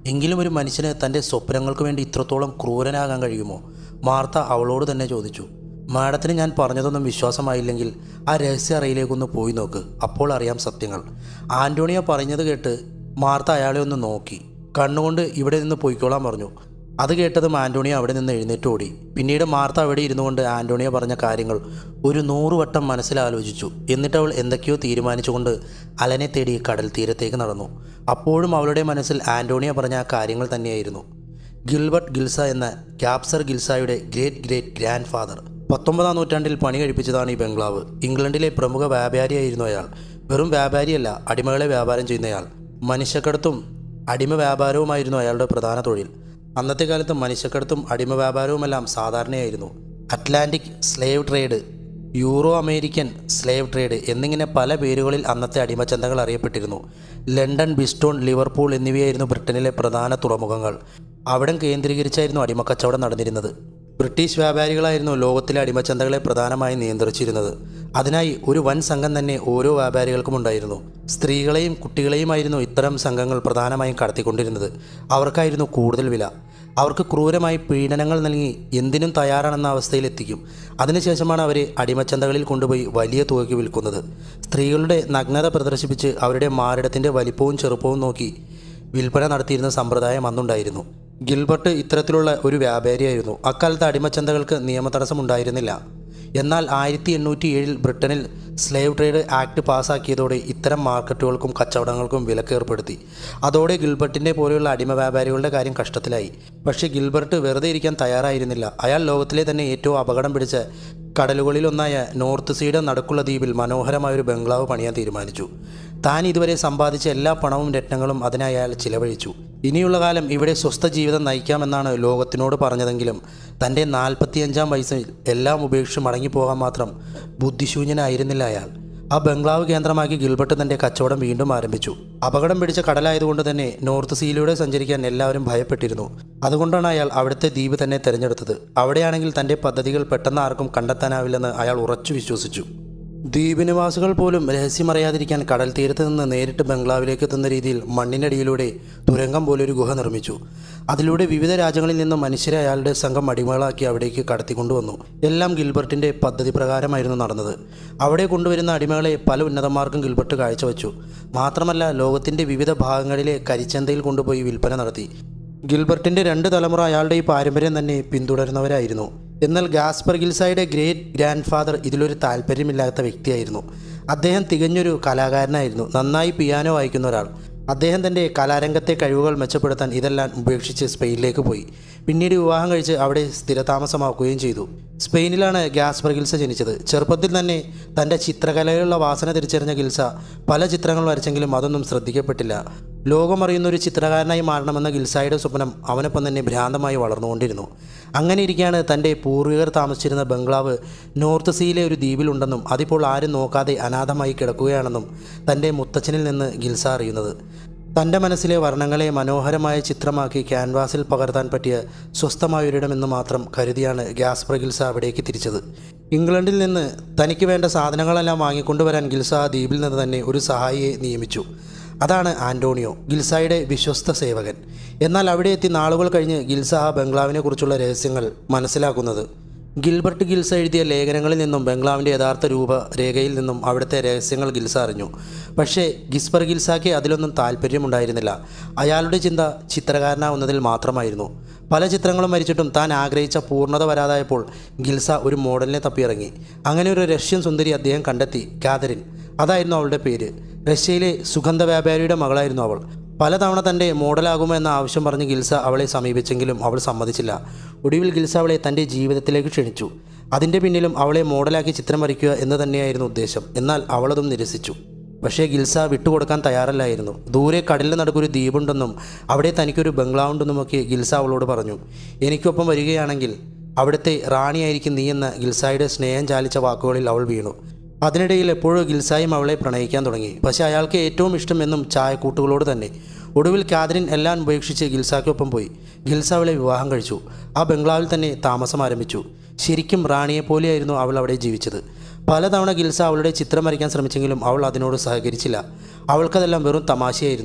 എങ്കിലും ഒരു മനുഷ്യന് തൻ്റെ സ്വപ്നങ്ങൾക്ക് വേണ്ടി ഇത്രത്തോളം ക്രൂരനാകാൻ കഴിയുമോ? മാർത്ത അവളോട് തന്നെ ചോദിച്ചു. മാഡത്തിന് ഞാൻ പറഞ്ഞതൊന്നും വിശ്വാസമായില്ലെങ്കിൽ ആ രഹസ്യ അറയിലേക്കൊന്ന് പോയി നോക്ക്, അപ്പോൾ അറിയാം സത്യങ്ങൾ. ആൻ്റോണിയോ പറഞ്ഞത് കേട്ട് മാർത്ത അയാളെ ഒന്ന് നോക്കി. കണ്ണുകൊണ്ട് ഇവിടെ നിന്ന് പോയിക്കോളാൻ പറഞ്ഞു. അത് കേട്ടതും ആൻ്റോണിയോ അവിടെ നിന്ന് എഴുന്നേറ്റ് ഓടി. പിന്നീട് മാർത്ത അവിടെ ഇരുന്നു കൊണ്ട് ആൻ്റോണിയോ പറഞ്ഞ കാര്യങ്ങൾ ഒരു 100 വട്ടം മനസ്സിലാലോചിച്ചു. എന്നിട്ട് അവൾ എന്തൊക്കെയോ തീരുമാനിച്ചുകൊണ്ട് അലനെ തേടി കടൽ തീരത്തേക്ക് നടന്നു. അപ്പോഴും അവളുടെ മനസ്സിൽ ആൻ്റോണിയോ പറഞ്ഞ ആ കാര്യങ്ങൾ തന്നെയായിരുന്നു. ഗിൽബർട്ട് ഗിൽസ എന്ന ക്യാപ്സർ ഗിൽസായുടെ ഗ്രേറ്റ് ഗ്രാൻഡ് ഫാദർ 19-ാം നൂറ്റാണ്ടിൽ പണി കഴിപ്പിച്ചതാണ് ഈ ബംഗ്ലാവ്. ഇംഗ്ലണ്ടിലെ പ്രമുഖ വ്യാപാരിയായിരുന്നു അയാൾ. വെറും വ്യാപാരിയല്ല, അടിമകളെ വ്യാപാരം ചെയ്യുന്നയാൾ. മനുഷ്യക്കടത്തും അടിമ വ്യാപാരവുമായിരുന്നു അയാളുടെ പ്രധാന തൊഴിൽ. അന്നത്തെ കാലത്ത് മനുഷ്യക്കടത്തും അടിമ വ്യാപാരവുമെല്ലാം സാധാരണയായിരുന്നു. Atlantic slave trade, Euro American slave trade എന്നിങ്ങനെ പല പേരുകളിൽ അന്നത്തെ അടിമച്ചന്തകൾ അറിയപ്പെട്ടിരുന്നു. ലണ്ടൻ, ബിസ്റ്റോൺ, ലിവർപൂൾ എന്നിവയായിരുന്നു ബ്രിട്ടനിലെ പ്രധാന തുറമുഖങ്ങൾ. അവിടം കേന്ദ്രീകരിച്ചായിരുന്നു അടിമക്കച്ചവടം നടന്നിരുന്നത്. ബ്രിട്ടീഷ് വ്യാപാരികളായിരുന്നു ലോകത്തിലെ അടിമച്ചന്തകളെ പ്രധാനമായും നിയന്ത്രിച്ചിരുന്നത്. അതിനായി ഒരു വൻ സംഘം തന്നെ ഓരോ വ്യാപാരികൾക്കും ഉണ്ടായിരുന്നു. സ്ത്രീകളെയും കുട്ടികളെയുമായിരുന്നു ഇത്തരം സംഘങ്ങൾ പ്രധാനമായും കടത്തിക്കൊണ്ടിരുന്നത്. അവർക്കായിരുന്നു കൂടുതൽ വില. അവർക്ക് ക്രൂരമായി പീഡനങ്ങൾ നൽകി എന്തിനും തയ്യാറാണെന്ന അവസ്ഥയിലെത്തിക്കും. അതിനുശേഷമാണ് അവരെ അടിമച്ചന്തകളിൽ കൊണ്ടുപോയി വലിയ തുകയ്ക്ക് വിൽക്കുന്നത്. സ്ത്രീകളുടെ നഗ്നത പ്രദർശിപ്പിച്ച് അവരുടെ മാറിടത്തിൻ്റെ വലിപ്പവും ചെറുപ്പവും നോക്കി വിൽപ്പന നടത്തിയിരുന്ന സമ്പ്രദായം അന്നുണ്ടായിരുന്നു. ഗിൽബർട്ട് ഇത്തരത്തിലുള്ള ഒരു വ്യാപാരിയായിരുന്നു. അക്കാലത്ത് അടിമച്ചന്തകൾക്ക് നിയമതടസ്സം ഉണ്ടായിരുന്നില്ല. എന്നാൽ 1807 ബ്രിട്ടനിൽ സ്ലേവ് ട്രേഡ് ആക്ട് പാസ്സാക്കിയതോടെ ഇത്തരം മാർക്കറ്റുകൾക്കും കച്ചവടങ്ങൾക്കും വിലക്കേർപ്പെടുത്തി. അതോടെ ഗിൽബർട്ടിൻ്റെ പോലെയുള്ള അടിമ വ്യാപാരികളുടെ കാര്യം കഷ്ടത്തിലായി. പക്ഷേ ഗിൽബർട്ട് വെറുതെ ഇരിക്കാൻ തയ്യാറായിരുന്നില്ല. അയാൾ ലോകത്തിലെ തന്നെ ഏറ്റവും അപകടം പിടിച്ച കടലുകളിലൊന്നായ നോർത്ത് സീയുടെ നടുക്കുള്ള ദ്വീപിൽ മനോഹരമായൊരു ബംഗ്ലാവ് പണിയാൻ തീരുമാനിച്ചു. താൻ ഇതുവരെ സമ്പാദിച്ച എല്ലാ പണവും രത്നങ്ങളും അതിനായി അയാൾ ചിലവഴിച്ചു. ഇനിയുള്ള കാലം ഇവിടെ സ്വസ്ഥ ജീവിതം നയിക്കാമെന്നാണ് ലോകത്തിനോട് പറഞ്ഞതെങ്കിലും തൻ്റെ 45-ാം വയസ്സിൽ എല്ലാം ഉപേക്ഷിച്ച് മടങ്ങിപ്പോകാൻ മാത്രം ബുദ്ധിശൂന്യനായിരുന്നില്ല അയാൾ. ആ ബംഗ്ലാവ് കേന്ദ്രമാക്കി ഗിൽബർട്ട് തൻ്റെ കച്ചവടം വീണ്ടും ആരംഭിച്ചു. അപകടം പിടിച്ച കടലായതുകൊണ്ട് തന്നെ നോർത്ത് സീയിലൂടെ സഞ്ചരിക്കാൻ എല്ലാവരും ഭയപ്പെട്ടിരുന്നു. അതുകൊണ്ടാണ് അയാൾ അവിടുത്തെ ദ്വീപ് തന്നെ തിരഞ്ഞെടുത്തത്. അവിടെയാണെങ്കിൽ തൻ്റെ പദ്ധതികൾ പെട്ടെന്ന് ആർക്കും കണ്ടെത്താനാവില്ലെന്ന് അയാൾ ഉറച്ചു വിശ്വസിച്ചു. ദ്വീപ് നിവാസികൾ പോലും രഹസ്യമറിയാതിരിക്കാൻ കടൽ തീരത്ത് നിന്ന് നേരിട്ട് ബംഗ്ലാവിലേക്ക് എത്തുന്ന രീതിയിൽ മണ്ണിനടിയിലൂടെ തുരങ്കം പോലൊരു ഗുഹ നിർമ്മിച്ചു. അതിലൂടെ വിവിധ രാജ്യങ്ങളിൽ നിന്നും മനുഷ്യരെ അയാളുടെ സംഘം അടിമകളാക്കി അവിടേക്ക് കടത്തിക്കൊണ്ടുവന്നു. എല്ലാം ഗിൽബർട്ടിൻ്റെ പദ്ധതി പ്രകാരമായിരുന്നു നടന്നത്. അവിടെ കൊണ്ടുവരുന്ന അടിമകളെ പല ഉന്നതന്മാർക്കും ഗിൽബർട്ട് കാഴ്ചവെച്ചു. മാത്രമല്ല ലോകത്തിൻ്റെ വിവിധ ഭാഗങ്ങളിലെ കരിച്ചന്തയിൽ കൊണ്ടുപോയി വിൽപ്പന നടത്തി. ഗിൽബർട്ടിൻ്റെ 2 തലമുറ അയാളുടെ ഈ പാരമ്പര്യം തന്നെ പിന്തുടരുന്നവരായിരുന്നു. എന്നാൽ ഗാസ്പർ ഗിൽസായുടെ ഗ്രാൻഡ് ഫാദർ ഇതിലൊരു താല്പര്യമില്ലാത്ത വ്യക്തിയായിരുന്നു. അദ്ദേഹം തികഞ്ഞൊരു കലാകാരനായിരുന്നു, നന്നായി പിയാനോ വായിക്കുന്ന ഒരാൾ. അദ്ദേഹം തൻ്റെ കലാരംഗത്തെ കഴിവുകൾ മെച്ചപ്പെടുത്താൻ ഇതെല്ലാം ഉപേക്ഷിച്ച് സ്പെയിനിലേക്ക് പോയി. പിന്നീട് വിവാഹം കഴിച്ച് അവിടെ സ്ഥിരതാമസമാക്കുകയും ചെയ്തു. സ്പെയിനിലാണ് ഗാസ്പർ ഗിൽസ ജനിച്ചത്. ചെറുപ്പത്തിൽ തന്നെ തൻ്റെ ചിത്രകലയിലുള്ള വാസന തിരിച്ചറിഞ്ഞ ഗിൽസ പല ചിത്രങ്ങൾ വരച്ചെങ്കിലും അതൊന്നും ശ്രദ്ധിക്കപ്പെട്ടില്ല. ലോകമറിയുന്ന ഒരു ചിത്രകാരനായി മാറണമെന്ന ഗിൽസായുടെ സ്വപ്നം അവനൊപ്പം തന്നെ ഭ്രാന്തമായി വളർന്നുകൊണ്ടിരുന്നു. അങ്ങനെ ഇരിക്കെയാണ് തൻ്റെ പൂർവികർ താമസിച്ചിരുന്ന ബംഗ്ലാവ് നോർത്ത് സീയിലെ ഒരു ദ്വീപിലുണ്ടെന്നും അതിപ്പോൾ ആരും നോക്കാതെ അനാഥമായി കിടക്കുകയാണെന്നും തൻ്റെ മുത്തച്ഛനിൽ നിന്ന് ഗിൽസ അറിയുന്നത്. തൻ്റെ മനസ്സിലെ വർണ്ണങ്ങളെ മനോഹരമായ ചിത്രമാക്കി ക്യാൻവാസിൽ പകർത്താൻ പറ്റിയ സ്വസ്ഥമായൊരിടമെന്ന് മാത്രം കരുതിയാണ് ഗാസ്പർ ഗിൽസ അവിടേക്ക് തിരിച്ചത്. ഇംഗ്ലണ്ടിൽ നിന്ന് തനിക്ക് വേണ്ട സാധനങ്ങളെല്ലാം വാങ്ങിക്കൊണ്ടുവരാൻ ഗിൽസ ആ ദ്വീപിൽ നിന്ന് തന്നെ ഒരു സഹായിയെ നിയമിച്ചു. അതാണ് ആൻ്റോണിയോ, ഗിൽസായുടെ വിശ്വസ്ത സേവകൻ. എന്നാൽ അവിടെ എത്തി നാളുകൾ കഴിഞ്ഞ് ഗിൽസ ആ ബംഗ്ലാവിനെ കുറിച്ചുള്ള രഹസ്യങ്ങൾ മനസ്സിലാക്കുന്നത്. ഗിൽബർട്ട് ഗിൽസ എഴുതിയ ലേഖനങ്ങളിൽ നിന്നും ബംഗ്ലാവിൻ്റെ യഥാർത്ഥ രൂപരേഖയിൽ നിന്നും അവിടുത്തെ രഹസ്യങ്ങൾ ഗിൽസ അറിഞ്ഞു. പക്ഷേ ഗിസ്പർ ഗിൽസാക്ക് അതിലൊന്നും താല്പര്യമുണ്ടായിരുന്നില്ല. അയാളുടെ ചിന്ത ചിത്രകാരനാവുന്നതിൽ മാത്രമായിരുന്നു. പല ചിത്രങ്ങളും വരച്ചിട്ടും താൻ ആഗ്രഹിച്ച പൂർണ്ണത വരാതായപ്പോൾ ഗിൽസ ഒരു മോഡലിനെ തപ്പിയിറങ്ങി. അങ്ങനെ ഒരു റഷ്യൻ സുന്ദരി അദ്ദേഹം കണ്ടെത്തി, കാതറിൻ. അതായിരുന്നു അവളുടെ പേര്. റഷ്യയിലെ സുഗന്ധ വ്യാപാരിയുടെ മകളായിരുന്നു അവൾ. പലതവണ തൻ്റെ മോഡലാകുമോ എന്ന ആവശ്യം പറഞ്ഞ് ഗിൽസ അവളെ സമീപിച്ചെങ്കിലും അവൾ സമ്മതിച്ചില്ല. ഒടുവിൽ ഗിൽസ അവളെ തൻ്റെ ജീവിതത്തിലേക്ക് ക്ഷണിച്ചു. അതിൻ്റെ പിന്നിലും അവളെ മോഡലാക്കി ചിത്രം വരയ്ക്കുക എന്ന് തന്നെയായിരുന്നു ഉദ്ദേശം. എന്നാൽ അവളതും നിരസിച്ചു. പക്ഷേ ഗിൽസ വിട്ടുകൊടുക്കാൻ തയ്യാറല്ലായിരുന്നു. ദൂരെ കടലിൽ നടുക്കൊരു ദ്വീപുണ്ടെന്നും അവിടെ തനിക്കൊരു ബംഗ്ലാവുണ്ടെന്നുമൊക്കെ ഗിൽസ അവളോട് പറഞ്ഞു. എനിക്കൊപ്പം വരികയാണെങ്കിൽ അവിടുത്തെ റാണിയായിരിക്കും നീ എന്ന ഗിൽസായുടെ സ്നേഹം ചാലിച്ച വാക്കുകളിൽ അവൾ വീണു. അതിനിടയിൽ എപ്പോഴും ഗിൽസായും അവളെ പ്രണയിക്കാൻ തുടങ്ങി. പക്ഷേ അയാൾക്ക് ഏറ്റവും ഇഷ്ടം എന്നും ചായക്കൂട്ടുകളോട് തന്നെ. ഒടുവിൽ കാതറിൻ എല്ലാം ഉപേക്ഷിച്ച് ഗിൽസാക്കൊപ്പം പോയി. ഗിൽസ അവളെ വിവാഹം കഴിച്ചു. ആ ബംഗ്ലാവിൽ തന്നെ താമസം ആരംഭിച്ചു. ശരിക്കും റാണിയെപ്പോലെയായിരുന്നു അവൾ അവിടെ ജീവിച്ചത്. പലതവണ ഗിൽസ അവളുടെ ചിത്രം വരയ്ക്കാൻ ശ്രമിച്ചെങ്കിലും അവൾ അതിനോട് സഹകരിച്ചില്ല. അവൾക്കതെല്ലാം വെറും തമാശയായിരുന്നു.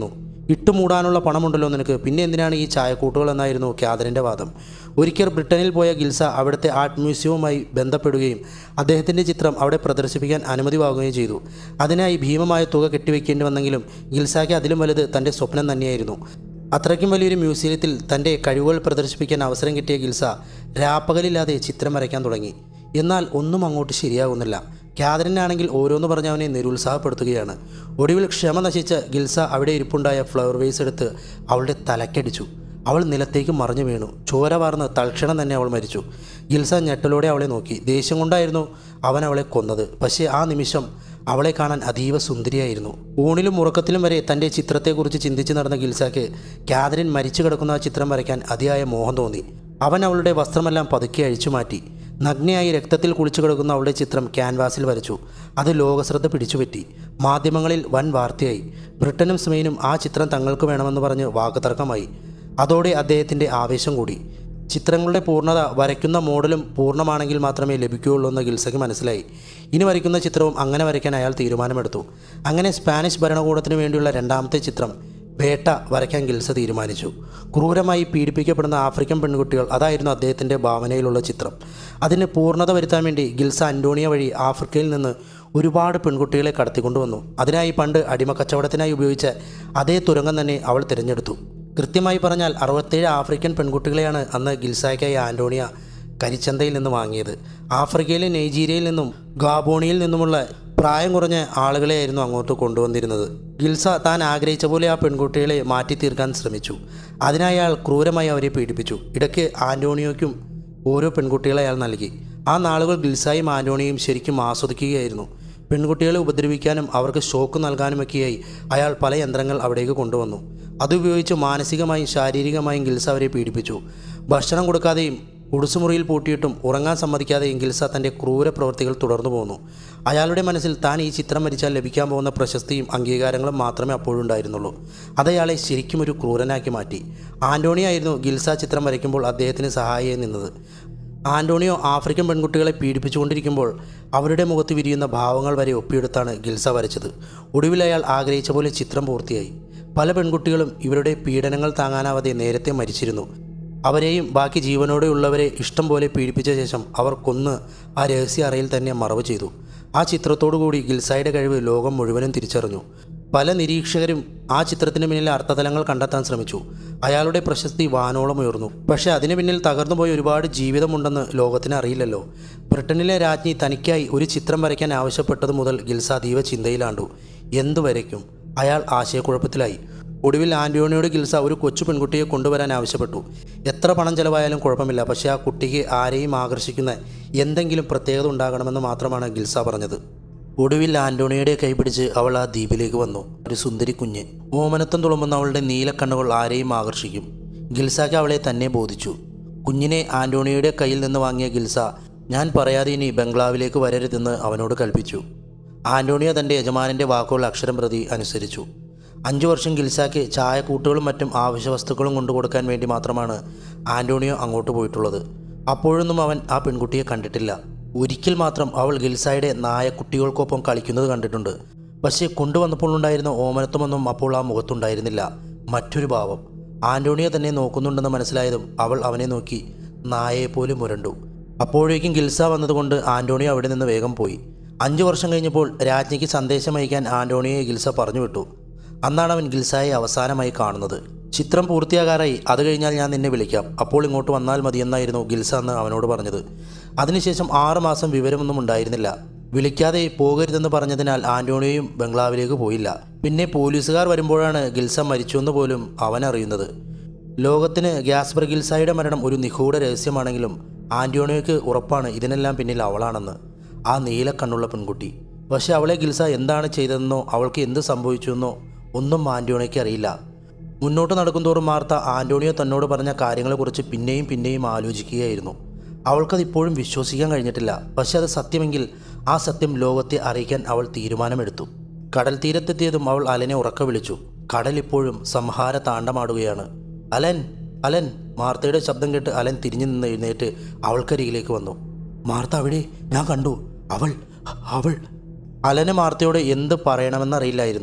ഇട്ടുമൂടാനുള്ള പണമുണ്ടല്ലോ നിനക്ക്, പിന്നെ എന്തിനാണ് ഈ ചായക്കൂട്ടുകൾ എന്നായിരുന്നു കാതറിൻ്റെ വാദം. ഒരിക്കൽ ബ്രിട്ടനിൽ പോയ ഗിൽസ അവിടുത്തെ ആർട്ട് മ്യൂസിയവുമായി ബന്ധപ്പെടുകയും അദ്ദേഹത്തിൻ്റെ ചിത്രം അവിടെ പ്രദർശിപ്പിക്കാൻ അനുമതി വാങ്ങുകയും ചെയ്തു. അതിനായി ഭീമമായ തുക കെട്ടിവെക്കേണ്ടി വന്നെങ്കിലും ഗിൽസയ്ക്ക് അതിലും വലുത് തൻ്റെ സ്വപ്നം തന്നെയായിരുന്നു. അത്രയ്ക്കും വലിയൊരു മ്യൂസിയത്തിൽ തൻ്റെ കഴിവുകൾ പ്രദർശിപ്പിക്കാൻ അവസരം കിട്ടിയ ഗിൽസ രാപ്പകലില്ലാതെ ചിത്രം വരയ്ക്കാൻ തുടങ്ങി. എന്നാൽ ഒന്നും അങ്ങോട്ട് ശരിയാകുന്നില്ല. കാതറിനാണെങ്കിൽ ഓരോന്ന് പറഞ്ഞ് അവനെ നിരുത്സാഹപ്പെടുത്തുകയാണ്. ഒടുവിൽ ക്ഷമ നശിച്ച ഗിൽസ അവിടെ ഇരിപ്പുണ്ടായ ഫ്ലവർ വേസ് എടുത്ത് അവളുടെ തലക്കടിച്ചു. അവൾ നിലത്തേക്ക് മറിഞ്ഞു വീണു. ചോര വാർന്ന് തൽക്ഷണം തന്നെ അവൾ മരിച്ചു. ഗിൽസ ഞെട്ടലോടെ അവളെ നോക്കി. ദേഷ്യം കൊണ്ടായിരുന്നു അവൻ അവളെ കൊന്നത്. പക്ഷേ ആ നിമിഷം അവളെ കാണാൻ അതീവ സുന്ദരിയായിരുന്നു. ഊണിലും ഉറക്കത്തിലും വരെ തൻ്റെ ചിത്രത്തെക്കുറിച്ച് ചിന്തിച്ച് നടന്ന ഗിൽസയ്ക്ക് കാതറിൻ മരിച്ചു കിടക്കുന്ന ആ ചിത്രം വരയ്ക്കാൻ അതിയായ മോഹം തോന്നി. അവൻ അവളുടെ വസ്ത്രമെല്ലാം പതുക്കെ അഴിച്ചു മാറ്റി. നഗ്നയായി രക്തത്തിൽ കുളിച്ചു കിടക്കുന്ന അവളുടെ ചിത്രം ക്യാൻവാസിൽ വരച്ചു. അത് ലോകശ്രദ്ധ പിടിച്ചുപറ്റി. മാധ്യമങ്ങളിൽ വൻ വാർത്തയായി. ബ്രിട്ടനും സ്പെയിനും ആ ചിത്രം തങ്ങൾക്ക് വേണമെന്ന് പറഞ്ഞ് വാക്കുതർക്കമായി. അതോടെ അദ്ദേഹത്തിൻ്റെ ആവേശം കൂടി. ചിത്രങ്ങളുടെ പൂർണ്ണത വരയ്ക്കുന്ന മോഡലും പൂർണ്ണമാണെങ്കിൽ മാത്രമേ ലഭിക്കുകയുള്ളൂ എന്ന് ഗിൽസയ്ക്ക് മനസ്സിലായി. ഇനി വരയ്ക്കുന്ന ചിത്രവും അങ്ങനെ വരയ്ക്കാൻ അയാൾ തീരുമാനമെടുത്തു. അങ്ങനെ സ്പാനിഷ് ഭരണകൂടത്തിന് വേണ്ടിയുള്ള രണ്ടാമത്തെ ചിത്രം വേട്ട വരയ്ക്കാൻ ഗിൽസ തീരുമാനിച്ചു. ക്രൂരമായി പീഡിപ്പിക്കപ്പെടുന്ന ആഫ്രിക്കൻ പെൺകുട്ടികൾ, അതായിരുന്നു അദ്ദേഹത്തിൻ്റെ ഭാവനയിലുള്ള ചിത്രം. അതിന് പൂർണ്ണത വരുത്താൻ വേണ്ടി ഗിൽസ അന്റോണിയ വഴി ആഫ്രിക്കയിൽ നിന്ന് ഒരുപാട് പെൺകുട്ടികളെ കടത്തിക്കൊണ്ടുവന്നു. അതിനായി പണ്ട് അടിമക്കച്ചവടത്തിനായി ഉപയോഗിച്ച അതേ തുരങ്കം തന്നെ അവൾ തിരഞ്ഞെടുത്തു. കൃത്യമായി പറഞ്ഞാൽ 67 ആഫ്രിക്കൻ പെൺകുട്ടികളെയാണ് അന്ന് ഗിൽസയ്ക്കായി ആന്റോണിയ കരിച്ചന്തയിൽ നിന്ന് വാങ്ങിയത്. ആഫ്രിക്കയിലെ നൈജീരിയയിൽ നിന്നും ഗാബോണിയിൽ നിന്നുമുള്ള പ്രായം കുറഞ്ഞ ആളുകളെയായിരുന്നു അങ്ങോട്ട് കൊണ്ടുവന്നിരുന്നത്. ഗിൽസ താൻ ആഗ്രഹിച്ച പോലെ ആ പെൺകുട്ടികളെ മാറ്റി തീർക്കാൻ ശ്രമിച്ചു. അതിനായി അയാൾ ക്രൂരമായി അവരെ പീഡിപ്പിച്ചു. ഇടയ്ക്ക് ആന്റോണിയോയ്ക്കും ഓരോ പെൺകുട്ടികളെ അയാൾ നൽകി. ആ നാളുകൾ ഗിൽസയും ആന്റോണിയയും ശരിക്കും ആസ്വദിക്കുകയായിരുന്നു. പെൺകുട്ടികളെ ഉപദ്രവിക്കാനും അവർക്ക് ഷോക്ക് നൽകാനുമൊക്കെയായി അയാൾ പല യന്ത്രങ്ങൾ അവിടേക്ക് കൊണ്ടുവന്നു. അതുപയോഗിച്ച് മാനസികമായും ശാരീരികമായും ഗിൽസ അവരെ പീഡിപ്പിച്ചു. ഭക്ഷണം കൊടുക്കാതെയും ഉടുസുമുറിയിൽ പൂട്ടിയിട്ടും ഉറങ്ങാൻ സമ്മതിക്കാതെയും ഗിൽസ തൻ്റെ ക്രൂര പ്രവൃത്തികൾ തുടർന്നു പോന്നു. അയാളുടെ മനസ്സിൽ താൻ ഈ ചിത്രം വരച്ചാൽ ലഭിക്കാൻ പോകുന്ന പ്രശസ്തിയും അംഗീകാരങ്ങളും മാത്രമേ അപ്പോഴുണ്ടായിരുന്നുള്ളൂ. അതയാളെ ശരിക്കും ഒരു ക്രൂരനാക്കി മാറ്റി. ആന്റോണിയായിരുന്നു ഗിൽസ ചിത്രം വരയ്ക്കുമ്പോൾ അദ്ദേഹത്തിന് സഹായിയായി നിന്നത്. ആന്റോണിയോ ആഫ്രിക്കൻ പെൺകുട്ടികളെ പീഡിപ്പിച്ചുകൊണ്ടിരിക്കുമ്പോൾ അവരുടെ മുഖത്ത് വിരിയുന്ന ഭാവങ്ങൾ വരെ ഒപ്പിയെടുത്താണ് ഗിൽസ വരച്ചത്. ഒടുവിൽ അയാൾ ആഗ്രഹിച്ച പോലെ ചിത്രം പൂർത്തിയായി. പല പെൺകുട്ടികളും ഇവരുടെ പീഡനങ്ങൾ താങ്ങാനാവാതെ നേരത്തെ മരിച്ചിരുന്നു. അവരെയും ബാക്കി ജീവനോടെയുള്ളവരെ ഇഷ്ടം പോലെ പീഡിപ്പിച്ച ശേഷം അവർ കൊന്ന് ആ രഹസ്യ അറയിൽ തന്നെ മറവ് ചെയ്തു. ആ ചിത്രത്തോടുകൂടി ഗിൽസയുടെ കഴിവ് ലോകം മുഴുവനും തിരിച്ചറിഞ്ഞു. പല നിരീക്ഷകരും ആ ചിത്രത്തിന് പിന്നിലെ അർത്ഥതലങ്ങൾ കണ്ടെത്താൻ ശ്രമിച്ചു. അയാളുടെ പ്രശസ്തി വാനോളം ഉയർന്നു. പക്ഷേ അതിന് പിന്നിൽ തകർന്നുപോയ ഒരുപാട് ജീവിതമുണ്ടെന്ന് ലോകത്തിന് അറിയില്ലല്ലോ. ബ്രിട്ടനിലെ രാജ്ഞി തനിക്കായി ഒരു ചിത്രം വരയ്ക്കാൻ ആവശ്യപ്പെട്ടതു മുതൽ ഗിൽസ അതീവ ചിന്തയിലാണ്ടു. എന്തു വരയ്ക്കും? അയാൾ ആശയക്കുഴപ്പത്തിലായി. ഒടുവിൽ ആന്റോണിയോട് ഗിൽസ ഒരു കൊച്ചു പെൺകുട്ടിയെ കൊണ്ടുവരാൻ ആവശ്യപ്പെട്ടു. എത്ര പണം ചെലവായാലും കുഴപ്പമില്ല, പക്ഷേ ആ കുട്ടിക്ക് ആരെയും ആകർഷിക്കുന്ന എന്തെങ്കിലും പ്രത്യേകത ഉണ്ടാകണമെന്ന് മാത്രമാണ് ഗിൽസ പറഞ്ഞത്. ഒടുവിൽ ആന്റോണിയോയുടെ കൈപിടിച്ച് അവൾ ആ ദ്വീപിലേക്ക് വന്നു. ഒരു സുന്ദരി കുഞ്ഞ്. ഓമനത്വം തുളുമ്പുന്ന അവളുടെ നീലക്കണ്ണുകൾ ആരെയും ആകർഷിക്കും. ഗിൽസയ്ക്ക് അവളെ തന്നെ ബോധിച്ചു. കുഞ്ഞിനെ ആന്റോണിയോയുടെ കയ്യിൽ നിന്ന് വാങ്ങിയ ഗിൽസ, ഞാൻ പറയാതെ ഇനി ബംഗ്ലാവിലേക്ക് വരരുതെന്ന് അവനോട് കൽപ്പിച്ചു. ആന്റോണിയോ തൻ്റെ യജമാനൻ്റെ വാക്കുകൾ അക്ഷരം പ്രതി അനുസരിച്ചു. 5 വർഷം ഗിൽസയ്ക്ക് ചായക്കൂട്ടുകളും മറ്റും ആവശ്യ വസ്തുക്കളും കൊണ്ടുകൊടുക്കാൻ വേണ്ടി മാത്രമാണ് ആന്റോണിയോ അങ്ങോട്ട് പോയിട്ടുള്ളത്. അപ്പോഴൊന്നും അവൻ ആ പെൺകുട്ടിയെ കണ്ടിട്ടില്ല. ഒരിക്കൽ മാത്രം അവൾ ഗിൽസയുടെ നായക്കുട്ടികൾക്കൊപ്പം കളിക്കുന്നത് കണ്ടിട്ടുണ്ട്. പക്ഷേ കൊണ്ടുവന്നപ്പോൾ ഉണ്ടായിരുന്ന ഓമനത്വമൊന്നും അപ്പോൾ ആ മുഖത്തുണ്ടായിരുന്നില്ല. മറ്റൊരു ഭാവം. ആന്റോണിയോ തന്നെ നോക്കുന്നുണ്ടെന്ന് മനസ്സിലായതും അവൾ അവനെ നോക്കി നായയെപ്പോലും മുരണ്ടു. അപ്പോഴേക്കും ഗിൽസ വന്നതുകൊണ്ട് ആന്റോണിയോ അവിടെ നിന്ന് വേഗം പോയി. 5 വർഷം കഴിഞ്ഞപ്പോൾ രാജ്ഞിക്ക് സന്ദേശം അയക്കാൻ ആന്റോണിയോയെ ഗിൽസ പറഞ്ഞു വിട്ടു. അന്നാണ് അവൻ ഗിൽസയെ അവസാനമായി കാണുന്നത്. ചിത്രം പൂർത്തിയാകാറായി, അത് കഴിഞ്ഞാൽ ഞാൻ നിന്നെ വിളിക്കാം, അപ്പോൾ ഇങ്ങോട്ട് വന്നാൽ മതിയെന്നായിരുന്നു ഗിൽസ അന്ന് അവനോട് പറഞ്ഞത്. അതിനുശേഷം 6 മാസം വിവരമൊന്നും ഉണ്ടായിരുന്നില്ല. വിളിക്കാതെ പോകരുതെന്ന് പറഞ്ഞതിനാൽ ആന്റോണിയോയും ബംഗ്ലാവിലേക്ക് പോയില്ല. പിന്നെ പോലീസുകാർ വരുമ്പോഴാണ് ഗിൽസ മരിച്ചുവെന്ന് പോലും അവൻ അറിയുന്നത്. ലോകത്തിന് ഗ്യാസ്പർ ഗിൽസയുടെ മരണം ഒരു നിഗൂഢ രഹസ്യമാണെങ്കിലും ആന്റോണിയോയ്ക്ക് ഉറപ്പാണ് ഇതിനെല്ലാം പിന്നിൽ അവളാണെന്ന്. ആ നീല കണ്ണുള്ള പെൺകുട്ടി. പക്ഷേ അവളെ ഗിൽസ എന്താണ് ചെയ്തതെന്നോ അവൾക്ക് എന്ത് സംഭവിച്ചുവെന്നോ ഒന്നും ആന്റോണിയോയ്ക്ക് അറിയില്ല. മുന്നോട്ട് നടക്കുന്തോറും മാർത്ത ആന്റോണിയോ തന്നോട് പറഞ്ഞ കാര്യങ്ങളെക്കുറിച്ച് പിന്നെയും പിന്നെയും ആലോചിക്കുകയായിരുന്നു. അവൾക്കത് ഇപ്പോഴും വിശ്വസിക്കാൻ കഴിഞ്ഞിട്ടില്ല. പക്ഷെ അത് സത്യമെങ്കിൽ ആ സത്യം ലോകത്തെ അറിയിക്കാൻ അവൾ തീരുമാനമെടുത്തു. കടൽ തീരത്തെത്തിയതും അവൾ അലനെ ഉറക്കെ വിളിച്ചു. കടൽ ഇപ്പോഴും സംഹാര താണ്ഡമാടുകയാണ്. Allen, Allen! മാർത്തയുടെ ശബ്ദം കേട്ട് അലൻ തിരിഞ്ഞു നിന്ന് എഴുന്നേറ്റ് അവൾക്കരികിലേക്ക് വന്നു. മാർത്ത അവിടെ, ഞാൻ കണ്ടു, അവൾ. അലന് മാർത്തയോട് എന്ത് പറയണമെന്നറിയില്ലായിരുന്നു.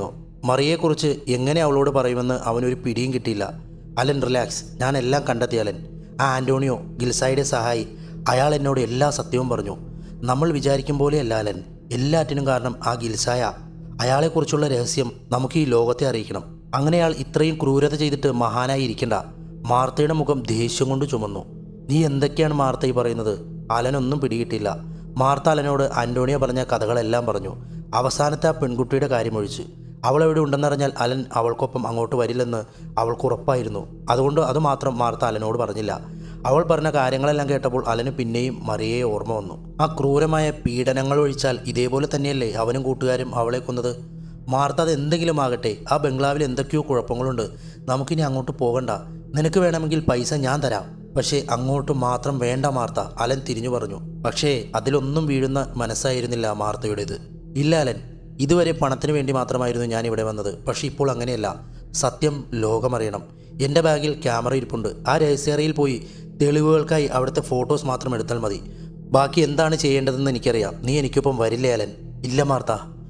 മറിയെക്കുറിച്ച് എങ്ങനെ അവളോട് പറയുമെന്ന് അവനൊരു പിടിയും കിട്ടിയില്ല. അലൻ റിലാക്സ്, ഞാൻ എല്ലാം കണ്ടെത്തി അലൻ. ആ ആൻ്റോണിയോ ഗിൽസായുടെ സഹായി, അയാൾ എന്നോട് എല്ലാ സത്യവും പറഞ്ഞു. നമ്മൾ വിചാരിക്കും പോലെയല്ല അലൻ, എല്ലാറ്റിനും കാരണം ആ ഗിൽസായ. അയാളെക്കുറിച്ചുള്ള രഹസ്യം നമുക്ക് ഈ ലോകത്തെ അറിയിക്കണം. അങ്ങനെ അയാൾ ഇത്രയും ക്രൂരത ചെയ്തിട്ട് മഹാനായി ഇരിക്കണ്ട. മാർത്തയുടെ മുഖം ദേഷ്യം കൊണ്ട് ചുമന്നു. നീ എന്തൊക്കെയാണ് മാർത്ത ഈ പറയുന്നത്? അലനൊന്നും പിടികിട്ടില്ല. മാർത്ത അലനോട് ആൻ്റോണിയോ പറഞ്ഞ കഥകളെല്ലാം പറഞ്ഞു. അവസാനത്തെ ആ പെൺകുട്ടിയുടെ കാര്യമൊഴിച്ച്. അവൾ എവിടെ ഉണ്ടെന്നറിഞ്ഞാൽ അലൻ അവൾക്കൊപ്പം അങ്ങോട്ട് വരില്ലെന്ന് അവൾക്ക് ഉറപ്പായിരുന്നു. അതുകൊണ്ട് അതുമാത്രം മാർത്ത അലനോട് പറഞ്ഞില്ല. അവൾ പറഞ്ഞ കാര്യങ്ങളെല്ലാം കേട്ടപ്പോൾ അലന് പിന്നെയും മറിയയെ ഓർമ്മ വന്നു. ആ ക്രൂരമായ പീഡനങ്ങൾ ഒഴിച്ചാൽ ഇതേപോലെ തന്നെയല്ലേ അവനും കൂട്ടുകാരും അവളെ കൊന്നത്? മാർത്ത അത് എന്തെങ്കിലും ആകട്ടെ, ആ ബംഗ്ലാവിൽ എന്തൊക്കെയോ കുഴപ്പങ്ങളുണ്ട്. നമുക്കിനി അങ്ങോട്ട് പോകണ്ട. നിനക്ക് വേണമെങ്കിൽ പൈസ ഞാൻ തരാം, പക്ഷേ അങ്ങോട്ട് മാത്രം വേണ്ട മാർത്ത, അലൻ തിരിഞ്ഞു പറഞ്ഞു. പക്ഷേ അതിലൊന്നും വീഴുന്ന മനസ്സായിരുന്നില്ല മാർത്തയുടേത്. ഇല്ല അലൻ, ഇതുവരെ പണത്തിന് വേണ്ടി മാത്രമായിരുന്നു ഞാൻ ഇവിടെ വന്നത്. പക്ഷേ ഇപ്പോൾ അങ്ങനെയല്ല. സത്യം ലോകമറിയണം. എൻ്റെ ബാഗിൽ ക്യാമറ ഇരിപ്പുണ്ട്. ആ രഹസ്യറയിൽ പോയി തെളിവുകൾക്കായി അവിടുത്തെ ഫോട്ടോസ് മാത്രം എടുത്താൽ മതി. ബാക്കി എന്താണ് ചെയ്യേണ്ടതെന്ന് എനിക്കറിയാം. നീ എനിക്കൊപ്പം വരില്ലേ അലൻ? ഇല്ല മാർത്ത,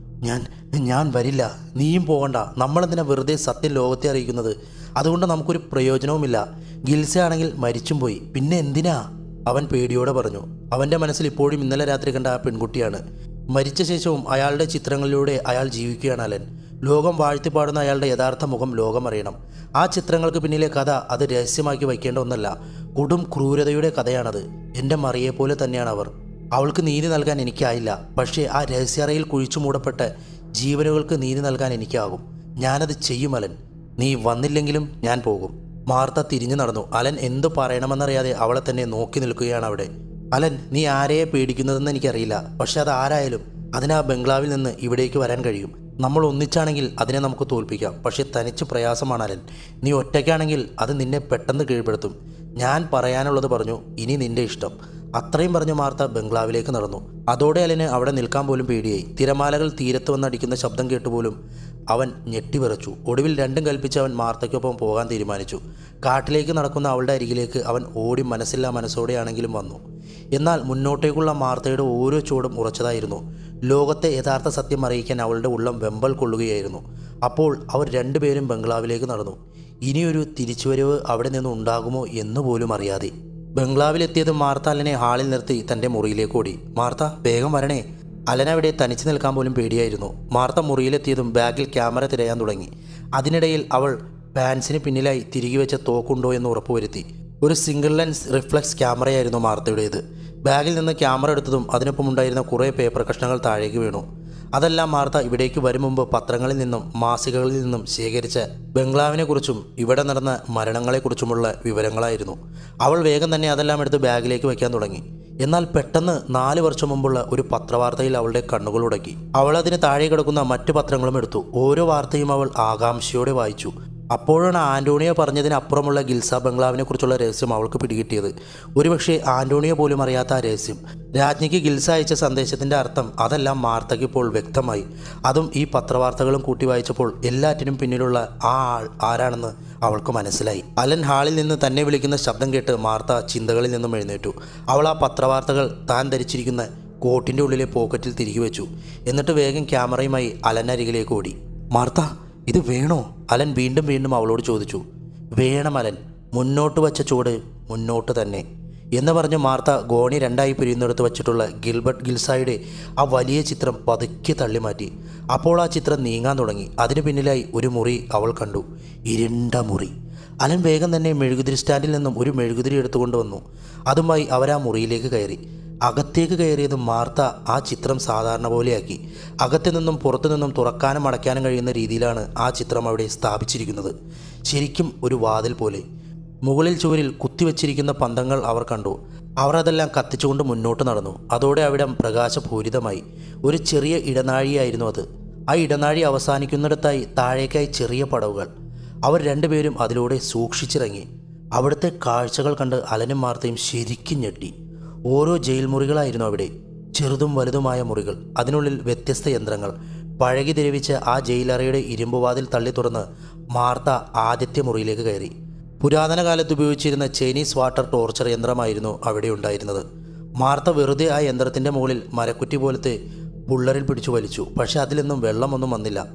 ഞാൻ വരില്ല. നീയും പോകണ്ട. നമ്മളെന്തിനാ വെറുതെ സത്യം ലോകത്തെ അറിയിക്കുന്നത്? അതുകൊണ്ട് നമുക്കൊരു പ്രയോജനവുമില്ല. ഗിൽസ ആണെങ്കിൽ മരിച്ചും പോയി, പിന്നെ എന്തിനാ? അവൻ പേടിയോടെ പറഞ്ഞു. അവൻ്റെ മനസ്സിൽ ഇപ്പോഴും ഇന്നലെ രാത്രി കണ്ട ആ പെൺകുട്ടിയാണ്. മരിച്ച ശേഷവും അയാളുടെ ചിത്രങ്ങളിലൂടെ അയാൾ ജീവിക്കുകയാണ് അലൻ. ലോകം വാഴ്ത്തിപ്പാടുന്ന അയാളുടെ യഥാർത്ഥ മുഖം ലോകമറിയണം. ആ ചിത്രങ്ങൾക്ക് പിന്നിലെ കഥ അത് രഹസ്യമാക്കി വയ്ക്കേണ്ട ഒന്നല്ല. കൊടും ക്രൂരതയുടെ കഥയാണത്. എൻ്റെ മറിയെപ്പോലെ തന്നെയാണ് അവർ. അവൾക്ക് നീതി നൽകാൻ എനിക്കായില്ല. പക്ഷേ ആ രഹസ്യറയിൽ കുഴിച്ചു മൂടപ്പെട്ട ജീവനുകൾക്ക് നീതി നൽകാൻ എനിക്കാകും. ഞാനത് ചെയ്യും അലൻ. നീ വന്നില്ലെങ്കിലും ഞാൻ പോകും. മാർത്ത തിരിഞ്ഞു നടന്നു. അലൻ എന്തു പറയണമെന്നറിയാതെ അവളെ തന്നെ നോക്കി നിൽക്കുകയാണ് അവിടെ. അലൻ, നീ ആരെയെ പേടിക്കുന്നതെന്ന് എനിക്കറിയില്ല. പക്ഷെ അത് ആരായാലും അതിന് ആ ബംഗ്ലാവിൽ നിന്ന് ഇവിടേക്ക് വരാൻ കഴിയും. നമ്മൾ ഒന്നിച്ചാണെങ്കിൽ അതിനെ നമുക്ക് തോൽപ്പിക്കാം. പക്ഷെ തനിച്ച് പ്രയാസമാണ് അലൻ. നീ ഒറ്റയ്ക്കാണെങ്കിൽ അത് നിന്നെ പെട്ടെന്ന് കീഴ്പ്പെടുത്തും. ഞാൻ പറയാനുള്ളത് പറഞ്ഞു, ഇനി നിന്റെ ഇഷ്ടം. അത്രയും പറഞ്ഞ് മാർത്ത ബംഗ്ലാവിലേക്ക് നടന്നു. അതോടെ അലന് അവിടെ നിൽക്കാൻ പോലും പേടിയായി. തിരമാലകൾ തീരത്ത് വന്നടിക്കുന്ന ശബ്ദം കേട്ടുപോലും അവൻ ഞെട്ടിവിറച്ചു. ഒടുവിൽ രണ്ടും കൽപ്പിച്ച് അവൻ മാർത്തയ്ക്കൊപ്പം പോകാൻ തീരുമാനിച്ചു. കാട്ടിലേക്ക് നടക്കുന്ന അവളുടെ അരികിലേക്ക് അവൻ ഓടി മനസ്സില്ലാ മനസ്സോടെയാണെങ്കിലും വന്നു. എന്നാൽ മുന്നോട്ടേക്കുള്ള മാർത്തയുടെ ഓരോ ചുവടും ഉറച്ചതായിരുന്നു. ലോകത്തെ യഥാർത്ഥ സത്യം അറിയിക്കാൻ അവളുടെ ഉള്ളം വെമ്പൽ കൊള്ളുകയായിരുന്നു. അപ്പോൾ അവർ രണ്ടുപേരും ബംഗ്ലാവിലേക്ക് നടന്നു. ഇനിയൊരു തിരിച്ചുവരവ് അവിടെ നിന്ന് ഉണ്ടാകുമോ എന്ന് പോലും അറിയാതെ. ബംഗ്ലാവിലെത്തിയത് മാർത്ത അലനെ ഹാളിൽ നിർത്തി തൻ്റെ മുറിയിലേക്ക് ഓടി. മാർത്ത, വേഗം വരണേ. അലനവിടെ തനിച്ച് നിൽക്കാൻ പോലും പേടിയായിരുന്നു. മാർത്ത മുറിയിലെത്തിയതും ബാഗിൽ ക്യാമറ തിരയാൻ തുടങ്ങി. അതിനിടയിൽ അവൾ പാൻസിന് പിന്നിലായി തിരികെ വെച്ച തോക്കുണ്ടോ എന്ന് ഉറപ്പുവരുത്തി. ഒരു സിംഗിൾ ലെൻസ് റിഫ്ലക്സ് ക്യാമറയായിരുന്നു മാർത്തയുടേത്. ബാഗിൽ നിന്ന് ക്യാമറ എടുത്തതും അതിനൊപ്പം ഉണ്ടായിരുന്ന കുറേ പേപ്പർ കഷ്ണങ്ങൾ താഴേക്ക് വീണു. അതെല്ലാം മാർത്ത ഇവിടേക്ക് വരും മുമ്പ് പത്രങ്ങളിൽ നിന്നും മാസികകളിൽ നിന്നും ശേഖരിച്ച ബംഗ്ലാവിനെക്കുറിച്ചും ഇവിടെ നടന്ന മരണങ്ങളെക്കുറിച്ചുമുള്ള വിവരങ്ങളായിരുന്നു. അവൾ വേഗം തന്നെ അതെല്ലാം എടുത്ത് ബാഗിലേക്ക് വയ്ക്കാൻ തുടങ്ങി. എന്നാൽ പെട്ടെന്ന് 4 വർഷം മുമ്പുള്ള ഒരു പത്രവാർത്തയിൽ അവളുടെ കണ്ണുകൾ ഉടക്കി. അവൾ അതിന് താഴെ കിടക്കുന്ന മറ്റു പത്രങ്ങളും എടുത്തു. ഓരോ വാർത്തയും അവൾ ആകാംക്ഷയോടെ വായിച്ചു. അപ്പോഴാണ് ആൻ്റോണിയോ പറഞ്ഞതിനപ്പുറമുള്ള ഗിൽസ ബംഗ്ലാവിനെ കുറിച്ചുള്ള രഹസ്യം അവൾക്ക് പിടികിട്ടിയത്. ഒരുപക്ഷെ ആൻ്റോണിയോ പോലും അറിയാത്ത ആ രഹസ്യം. രാജ്ഞിക്ക് ഗിൽസ അയച്ച സന്ദേശത്തിൻ്റെ അർത്ഥം അതെല്ലാം മാർത്തയ്ക്ക് ഇപ്പോൾ വ്യക്തമായി. അതും ഈ പത്രവാർത്തകളും കൂട്ടി വായിച്ചപ്പോൾ എല്ലാറ്റിനും പിന്നിലുള്ള ആ ആൾ ആരാണെന്ന് അവൾക്ക് മനസ്സിലായി. അലൻ ഹാളിൽ നിന്ന് തന്നെ വിളിക്കുന്ന ശബ്ദം കേട്ട് മാർത്ത ചിന്തകളിൽ നിന്നും എഴുന്നേറ്റു. അവൾ ആ പത്രവാർത്തകൾ താൻ ധരിച്ചിരിക്കുന്ന കോട്ടിൻ്റെ ഉള്ളിലെ പോക്കറ്റിൽ തിരികെ വെച്ചു. എന്നിട്ട് വേഗം ക്യാമറയുമായി അലനരികിലേക്ക് ഓടി. മാർത്ത, ഇത് വേണോ? അലൻ വീണ്ടും അവളോട് ചോദിച്ചു. വേണം അലൻ. മുന്നോട്ട് വച്ച ചുവട് മുന്നോട്ട് തന്നെ എന്ന് പറഞ്ഞ് മാർത്ത ഗോണി 2ആയി പിരിയുന്നിടത്ത് വച്ചിട്ടുള്ള ഗിൽബർട്ട് ഗിൽസായുടെ ആ വലിയ ചിത്രം പതുക്കെ തള്ളിമാറ്റി. അപ്പോൾ ആ ചിത്രം നീങ്ങാൻ തുടങ്ങി. അതിന് പിന്നിലായി ഒരു മുറി അവൾ കണ്ടു. ഇരുണ്ട മുറി. അലൻ വേഗം തന്നെ മെഴുകുതിരി സ്റ്റാൻഡിൽ നിന്നും ഒരു മെഴുകുതിരി എടുത്തുകൊണ്ട് വന്നു. അതുമായി അവരാ മുറിയിലേക്ക് കയറി. അകത്തേക്ക് കയറിയത് മാർത്ത ആ ചിത്രം സാധാരണ പോലെയാക്കി. അകത്തു നിന്നും പുറത്തു നിന്നും തുറക്കാനും അടയ്ക്കാനും കഴിയുന്ന രീതിയിലാണ് ആ ചിത്രം അവിടെ സ്ഥാപിച്ചിരിക്കുന്നത്. ശരിക്കും ഒരു വാതിൽ പോലെ. മുകളിൽ ചുവരിൽ കുത്തിവെച്ചിരിക്കുന്ന പന്തങ്ങൾ അവർ കണ്ടു. അവർ അതെല്ലാം കത്തിച്ചുകൊണ്ട് മുന്നോട്ട് നടന്നു. അതോടെ അവിടം പ്രകാശപൂരിതമായി. ഒരു ചെറിയ ഇടനാഴിയായിരുന്നു അത്. ആ ഇടനാഴി അവസാനിക്കുന്നിടത്തായി താഴേക്കായി ചെറിയ പടവുകൾ. അവർ രണ്ടുപേരും അതിലൂടെ സൂക്ഷിച്ചിറങ്ങി. അവിടുത്തെ കാഴ്ചകൾ കണ്ട് അലനും മാർത്തയും ശരിക്കും ഞെട്ടി. ഓരോ ജയിൽ മുറികളായിരുന്നു അവിടെ. ചെറുതും വലുതുമായ മുറികൾ. അതിനുള്ളിൽ വ്യത്യസ്ത യന്ത്രങ്ങൾ. പഴകി ദ്രവിച്ച ആ ജയിലറയുടെ ഇരുമ്പുവാതിൽ തള്ളി തുറന്ന് മാർത്ത ആദ്യത്തെ മുറിയിലേക്ക് കയറി. പുരാതന കാലത്ത് ഉപയോഗിച്ചിരുന്ന ചൈനീസ് വാട്ടർ ടോർച്ചർ യന്ത്രമായിരുന്നു അവിടെ ഉണ്ടായിരുന്നത്. മാർത്ത വെറുതെ ആ യന്ത്രത്തിൻ്റെ മുകളിൽ മരക്കുറ്റി പോലത്തെ ബുള്ളറിൽ പിടിച്ചു വലിച്ചു. പക്ഷെ അതിലൊന്നും വെള്ളമൊന്നും വന്നില്ല.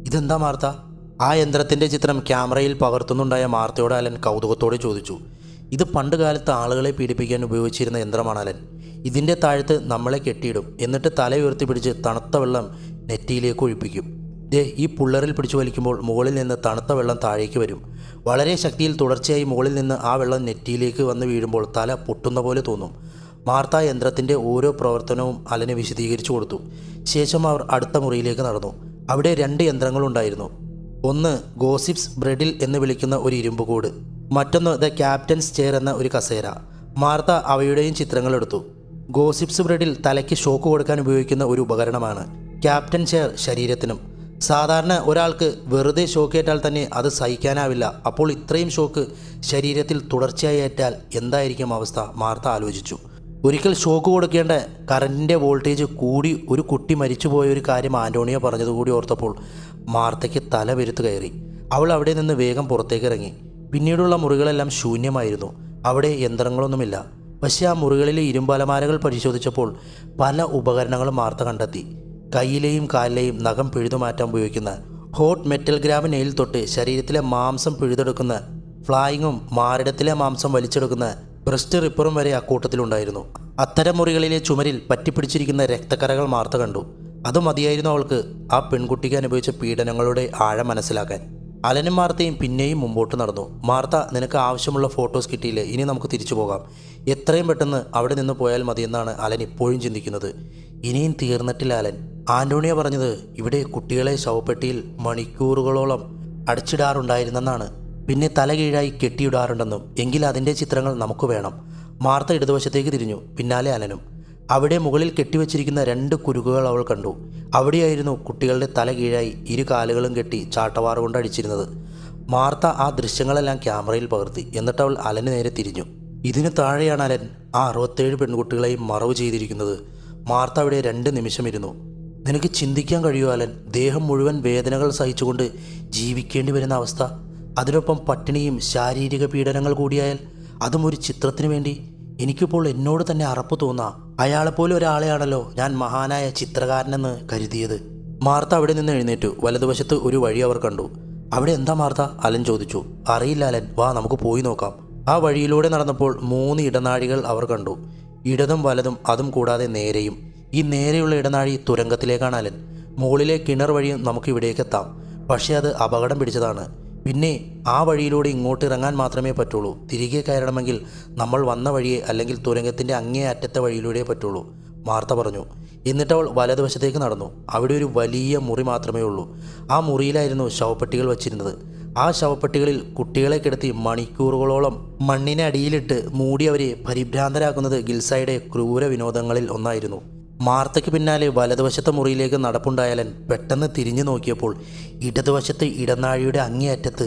ഇതെന്താ മാർത്ത? ആ യന്ത്രത്തിൻ്റെ ചിത്രം ക്യാമറയിൽ പകർത്തുന്നുണ്ടായ മാർത്തയോട് അലൻ കൗതുകത്തോടെ ചോദിച്ചു. ഇത് പണ്ട് കാലത്ത് ആളുകളെ പീഡിപ്പിക്കാൻ ഉപയോഗിച്ചിരുന്ന യന്ത്രമാണ് അലൻ. ഇതിൻ്റെ താഴത്ത് നമ്മളെ കെട്ടിയിടും, എന്നിട്ട് തല ഉയർത്തി പിടിച്ച് തണുത്ത വെള്ളം നെറ്റിയിലേക്ക് ഒഴിപ്പിക്കും. ഈ പുള്ളറിൽ പിടിച്ചു വലിക്കുമ്പോൾ മുകളിൽ നിന്ന് തണുത്ത വെള്ളം താഴേക്ക് വരും. വളരെ ശക്തിയിൽ തുടർച്ചയായി മുകളിൽ നിന്ന് ആ വെള്ളം നെറ്റിയിലേക്ക് വന്ന് വീഴുമ്പോൾ തല പൊട്ടുന്ന പോലെ തോന്നും. മാർത്ത യന്ത്രത്തിൻ്റെ ഓരോ പ്രവർത്തനവും അലന് വിശദീകരിച്ചു കൊടുത്തു. ശേഷം അവർ അടുത്ത മുറിയിലേക്ക് നടന്നു. അവിടെ 2 യന്ത്രങ്ങളുണ്ടായിരുന്നു. ഒന്ന് ഗോസിപ്സ് ബ്രെഡിൽ എന്ന് വിളിക്കുന്ന ഒരു ഇരുമ്പുകൂട്, മറ്റൊന്ന് ദ ക്യാപ്റ്റൻസ് ചെയർ എന്ന ഒരു കസേര. മാർത്ത അവയുടെയും ചിത്രങ്ങൾ എടുത്തു. ഗോസിപ്സ് ബ്രെഡിൽ തലയ്ക്ക് ഷോക്ക് കൊടുക്കാൻ ഉപയോഗിക്കുന്ന ഒരു ഉപകരണമാണ്. ക്യാപ്റ്റൻ ചെയർ ശരീരത്തിനും. സാധാരണ ഒരാൾക്ക് വെറുതെ ഷോക്കേറ്റാൽ തന്നെ അത് സഹിക്കാനാവില്ല. അപ്പോൾ ഇത്രയും ഷോക്ക് ശരീരത്തിൽ തുടർച്ചയായി ഏറ്റാൽ എന്തായിരിക്കും അവസ്ഥ? മാർത്ത ആലോചിച്ചു. ഒരിക്കൽ ഷോക്ക് കൊടുക്കേണ്ട കറൻറ്റിൻ്റെ വോൾട്ടേജ് കൂടി ഒരു കുട്ടി മരിച്ചുപോയ ഒരു കാര്യം ആൻ്റോണിയോ പറഞ്ഞതുകൂടി ഓർത്തപ്പോൾ മാർത്തയ്ക്ക് തല പെരുത്ത് കയറി. അവൾ അവിടെ നിന്ന് വേഗം പുറത്തേക്ക് ഇറങ്ങി. പിന്നീടുള്ള മുറികളെല്ലാം ശൂന്യമായിരുന്നു. അവിടെ യന്ത്രങ്ങളൊന്നുമില്ല. പക്ഷേ ആ മുറികളിലെ ഇരുമ്പലമാരകൾ പരിശോധിച്ചപ്പോൾ പല ഉപകരണങ്ങളും മാർത്ത കണ്ടെത്തി. കയ്യിലെയും കാലിലെയും നഖം പിഴുതുമാറ്റാൻ ഉപയോഗിക്കുന്ന ഹോട്ട് മെറ്റൽ ഗ്രാബ് നെയിൽ തൊട്ട് ശരീരത്തിലെ മാംസം പിഴുതെടുക്കുന്ന ഫ്ലായിങ്ങും മാറിടത്തിലെ മാംസം വലിച്ചെടുക്കുന്ന ബ്രസ്റ്റ് റിപ്പറും വരെ അക്കൂട്ടത്തിലുണ്ടായിരുന്നു. അത്തരം മുറികളിലെ ചുമരിൽ പറ്റിപ്പിടിച്ചിരിക്കുന്ന രക്തക്കറകൾ മാർത്ത കണ്ടു. അത് മതിയായിരുന്നു അവൾക്ക് ആ പെൺകുട്ടിക്ക് അനുഭവിച്ച പീഡനങ്ങളുടെ ആഴം മനസ്സിലാക്കാൻ. അലനും മാർത്തയും പിന്നെയും മുമ്പോട്ട് നടന്നു. മാർത്ത, നിനക്ക് ആവശ്യമുള്ള ഫോട്ടോസ് കിട്ടിയില്ലേ? ഇനി നമുക്ക് തിരിച്ചു പോകാം. എത്രയും പെട്ടെന്ന് അവിടെ നിന്ന് പോയാൽ മതിയെന്നാണ് അലൻ ഇപ്പോഴും ചിന്തിക്കുന്നത്. ഇനിയും തീർന്നിട്ടില്ല അലൻ. ആൻ്റോണിയോ പറഞ്ഞത് ഇവിടെ കുട്ടികളെ ശവപ്പെട്ടിയിൽ മണിക്കൂറുകളോളം അടച്ചിടാറുണ്ടായിരുന്നെന്നാണ്. പിന്നെ തല കീഴായി കെട്ടിയിടാറുണ്ടെന്നും. എങ്കിൽ അതിൻ്റെ ചിത്രങ്ങൾ നമുക്ക് വേണം. മാർത്ത ഇടതുവശത്തേക്ക് തിരിഞ്ഞു. പിന്നാലെ അലനും. അവിടെ മുകളിൽ കെട്ടിവെച്ചിരിക്കുന്ന 2 കുരുക്കുകൾ അവൾ കണ്ടു. അവിടെയായിരുന്നു കുട്ടികളുടെ തല കീഴായി 2 കാലുകളും കെട്ടി ചാട്ടവാറ് കൊണ്ട് അടിച്ചിരുന്നത്. മാർത്ത ആ ദൃശ്യങ്ങളെല്ലാം ക്യാമറയിൽ പകർത്തി. എന്നിട്ട് അവൾ അലന് നേരെ തിരിഞ്ഞു. ഇതിനു താഴെയാണ് അലൻ ആ 67 പെൺകുട്ടികളെയും മറവ് ചെയ്തിരിക്കുന്നത്. മാർത്ത അവിടെ 2 നിമിഷം ഇരുന്നു. നിനക്ക് ചിന്തിക്കാൻ കഴിയുമോ അലൻ? ദേഹം മുഴുവൻ വേദനകൾ സഹിച്ചുകൊണ്ട് ജീവിക്കേണ്ടി വരുന്ന അവസ്ഥ, അതിനൊപ്പം പട്ടിണിയും ശാരീരിക പീഡനങ്ങൾ കൂടിയായാൽ, അതും ഒരു ചിത്രത്തിന് വേണ്ടി. എനിക്കിപ്പോൾ എന്നോട് തന്നെ അറപ്പ് തോന്നാം. അയാളെപ്പോലെ ഒരാളെയാണല്ലോ ഞാൻ മഹാനായ ചിത്രകാരനെന്ന് കരുതിയത്. മാർത്ത അവിടെ നിന്ന് എഴുന്നേറ്റു. വലതുവശത്ത് ഒരു വഴി അവർ കണ്ടു. അവിടെ എന്താ മാർത്ത? അലൻ ചോദിച്ചു. അറിയില്ല അലൻ, വാ നമുക്ക് പോയി നോക്കാം. ആ വഴിയിലൂടെ നടന്നപ്പോൾ 3 ഇടനാഴികൾ അവർ കണ്ടു. ഇടതും വലതും, അതും കൂടാതെ നേരെയും. ഈ നേരെയുള്ള ഇടനാഴി തുരങ്കത്തിലേക്കാണ് അലൻ. മുകളിലെ കിണർ വഴിയും നമുക്ക് ഇവിടേക്ക് എത്താം. പക്ഷേ അത് അപകടം പിടിച്ചതാണ്. പിന്നെ ആ വഴിയിലൂടെ ഇങ്ങോട്ട് ഇറങ്ങാൻ മാത്രമേ പറ്റുള്ളൂ. തിരികെ കയറണമെങ്കിൽ നമ്മൾ വന്ന വഴിയെ, അല്ലെങ്കിൽ തുരങ്കത്തിൻ്റെ അങ്ങേ അറ്റത്തെ വഴിയിലൂടെ പറ്റുള്ളൂ, മാർത്ത പറഞ്ഞു. എന്നിട്ടവൾ വലതുവശത്തേക്ക് നടന്നു. അവിടെ ഒരു വലിയ മുറി മാത്രമേ ഉള്ളൂ. ആ മുറിയിലായിരുന്നു ശവപ്പെട്ടികൾ വച്ചിരുന്നത്. ആ ശവപ്പെട്ടികളിൽ കുട്ടികളെ കിടത്തി മണിക്കൂറുകളോളം മണ്ണിനെ അടിയിലിട്ട് മൂടി അവരെ പരിഭ്രാന്തരാക്കുന്നത് ഗിൽസായുടെ ക്രൂര വിനോദങ്ങളിൽ ഒന്നായിരുന്നു. മാർത്തയ്ക്ക് പിന്നാലെ വലതുവശത്തെ മുറിയിലേക്ക് നടപ്പുണ്ടായാലൻ പെട്ടെന്ന് തിരിഞ്ഞു നോക്കിയപ്പോൾ ഇടതുവശത്തെ ഇടനാഴിയുടെ അങ്ങേയറ്റത്ത്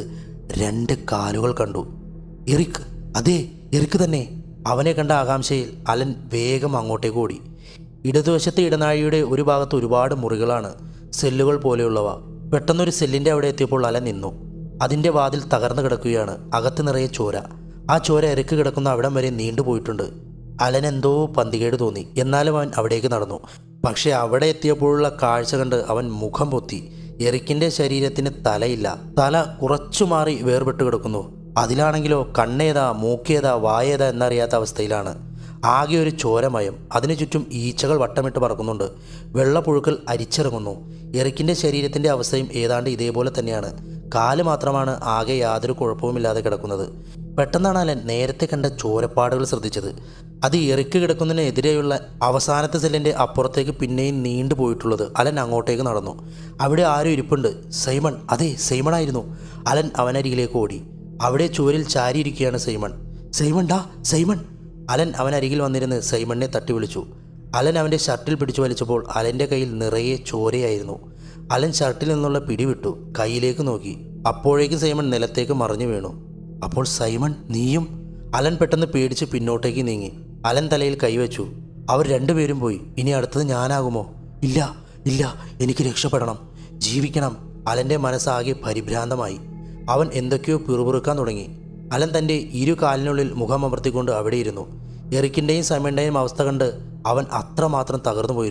2 കാലുകൾ കണ്ടു. എറിക്! അതെ, എറിക് തന്നെ. അവനെ കണ്ട ആകാംക്ഷയിൽ അലൻ വേഗം അങ്ങോട്ടേക്ക് ഓടി. ഇടതുവശത്തെ ഇടനാഴിയുടെ ഒരു ഭാഗത്ത് ഒരുപാട് മുറികളാണ്, സെല്ലുകൾ പോലെയുള്ളവ. പെട്ടെന്നൊരു സെല്ലിൻ്റെ അവിടെ എത്തിയപ്പോൾ അലൻ നിന്നു. അതിൻ്റെ വാതിൽ തകർന്നു കിടക്കുകയാണ്. അകത്ത് നിറയെ ചോര. ആ ചോര എറിക്ക് കിടക്കുന്ന അവിടം വരെ നീണ്ടുപോയിട്ടുണ്ട്. അലൻ എന്തോ പന്തികേട് തോന്നി. എന്നാലും അവൻ അവിടേക്ക് നടന്നു. പക്ഷേ അവിടെ എത്തിയപ്പോഴുള്ള കാഴ്ച കണ്ട് അവൻ മുഖം പൊത്തി. എറിക്കിൻ്റെ ശരീരത്തിന് തലയില്ല. തല കുറച്ചു മാറി വേർപെട്ട് കിടക്കുന്നു. അതിലാണെങ്കിലോ കണ്ണേതാ മൂക്കേതാ വായേതാ എന്നറിയാത്ത അവസ്ഥയിലാണ്. ആകെ ഒരു ചോരമയം. അതിനു ചുറ്റും ഈച്ചകൾ വട്ടമിട്ട് പറക്കുന്നുണ്ട്. വെള്ളപ്പുഴുക്കൾ അരിച്ചിറങ്ങുന്നു. എറിക്കിൻ്റെ ശരീരത്തിൻ്റെ അവസ്ഥയും ഏതാണ്ട് ഇതേപോലെ തന്നെയാണ്. കാല് മാത്രമാണ് ആകെ യാതൊരു കുഴപ്പവുമില്ലാതെ കിടക്കുന്നത്. പെട്ടെന്നാണ് അലൻ നേരത്തെ കണ്ട ചോരപ്പാടുകൾ ശ്രദ്ധിച്ചത്. അത് എറിക്ക് കിടക്കുന്നതിനെതിരെയുള്ള അവസാനത്തെ സെല്ലിൻ്റെ അപ്പുറത്തേക്ക് പിന്നെയും നീണ്ടു പോയിട്ടുള്ളത്. അലൻ അങ്ങോട്ടേക്ക് നടന്നു. അവിടെ ആരും ഇരിപ്പുണ്ട്. സൈമൺ! അതെ, സൈമണായിരുന്നു. അലൻ അവനരികിലേക്ക് ഓടി. അവിടെ ചുവരിൽ ചാരിയിരിക്കുകയാണ് സൈമൺ. സൈമൺ ഡാ, സൈമൺ! അലൻ അവനരികിൽ വന്നിരുന്ന് സൈമണിനെ തട്ടി വിളിച്ചു. അലൻ അവൻ്റെ ഷർട്ടിൽ പിടിച്ചു വലിച്ചപ്പോൾ അലൻ്റെ കയ്യിൽ നിറയെ ചോരയായിരുന്നു. അലൻ ഷർട്ടിൽ നിന്നുള്ള പിടിവിട്ടു. കയ്യിലേക്ക് നോക്കി. അപ്പോഴേക്കും സൈമൺ നിലത്തേക്ക് മറിഞ്ഞു വീണു. അപ്പോൾ സൈമൺ, നീയും? അലൻ പെട്ടെന്ന് പേടിച്ച് പിന്നോട്ടേക്ക് നീങ്ങി. അലൻ തലയിൽ കൈവച്ചു. അവർ 2 പേരും പോയി. ഇനി അടുത്തത് ഞാനാകുമോ? ഇല്ല ഇല്ല, എനിക്ക് രക്ഷപ്പെടണം, ജീവിക്കണം. അലൻ്റെ മനസ്സാകെ പരിഭ്രാന്തമായി. അവൻ എന്തൊക്കെയോ പിറുപിറുക്കാൻ തുടങ്ങി. അലൻ തൻ്റെ 2 കാലിനുള്ളിൽ മുഖം അമർത്തിക്കൊണ്ട് അവിടെ ഇരുന്നു. എറിക്കിൻ്റെയും സൈമണിൻ്റെയും അവസ്ഥ കണ്ട് അവൻ അത്രമാത്രം തകർന്നു പോയിരുന്നു.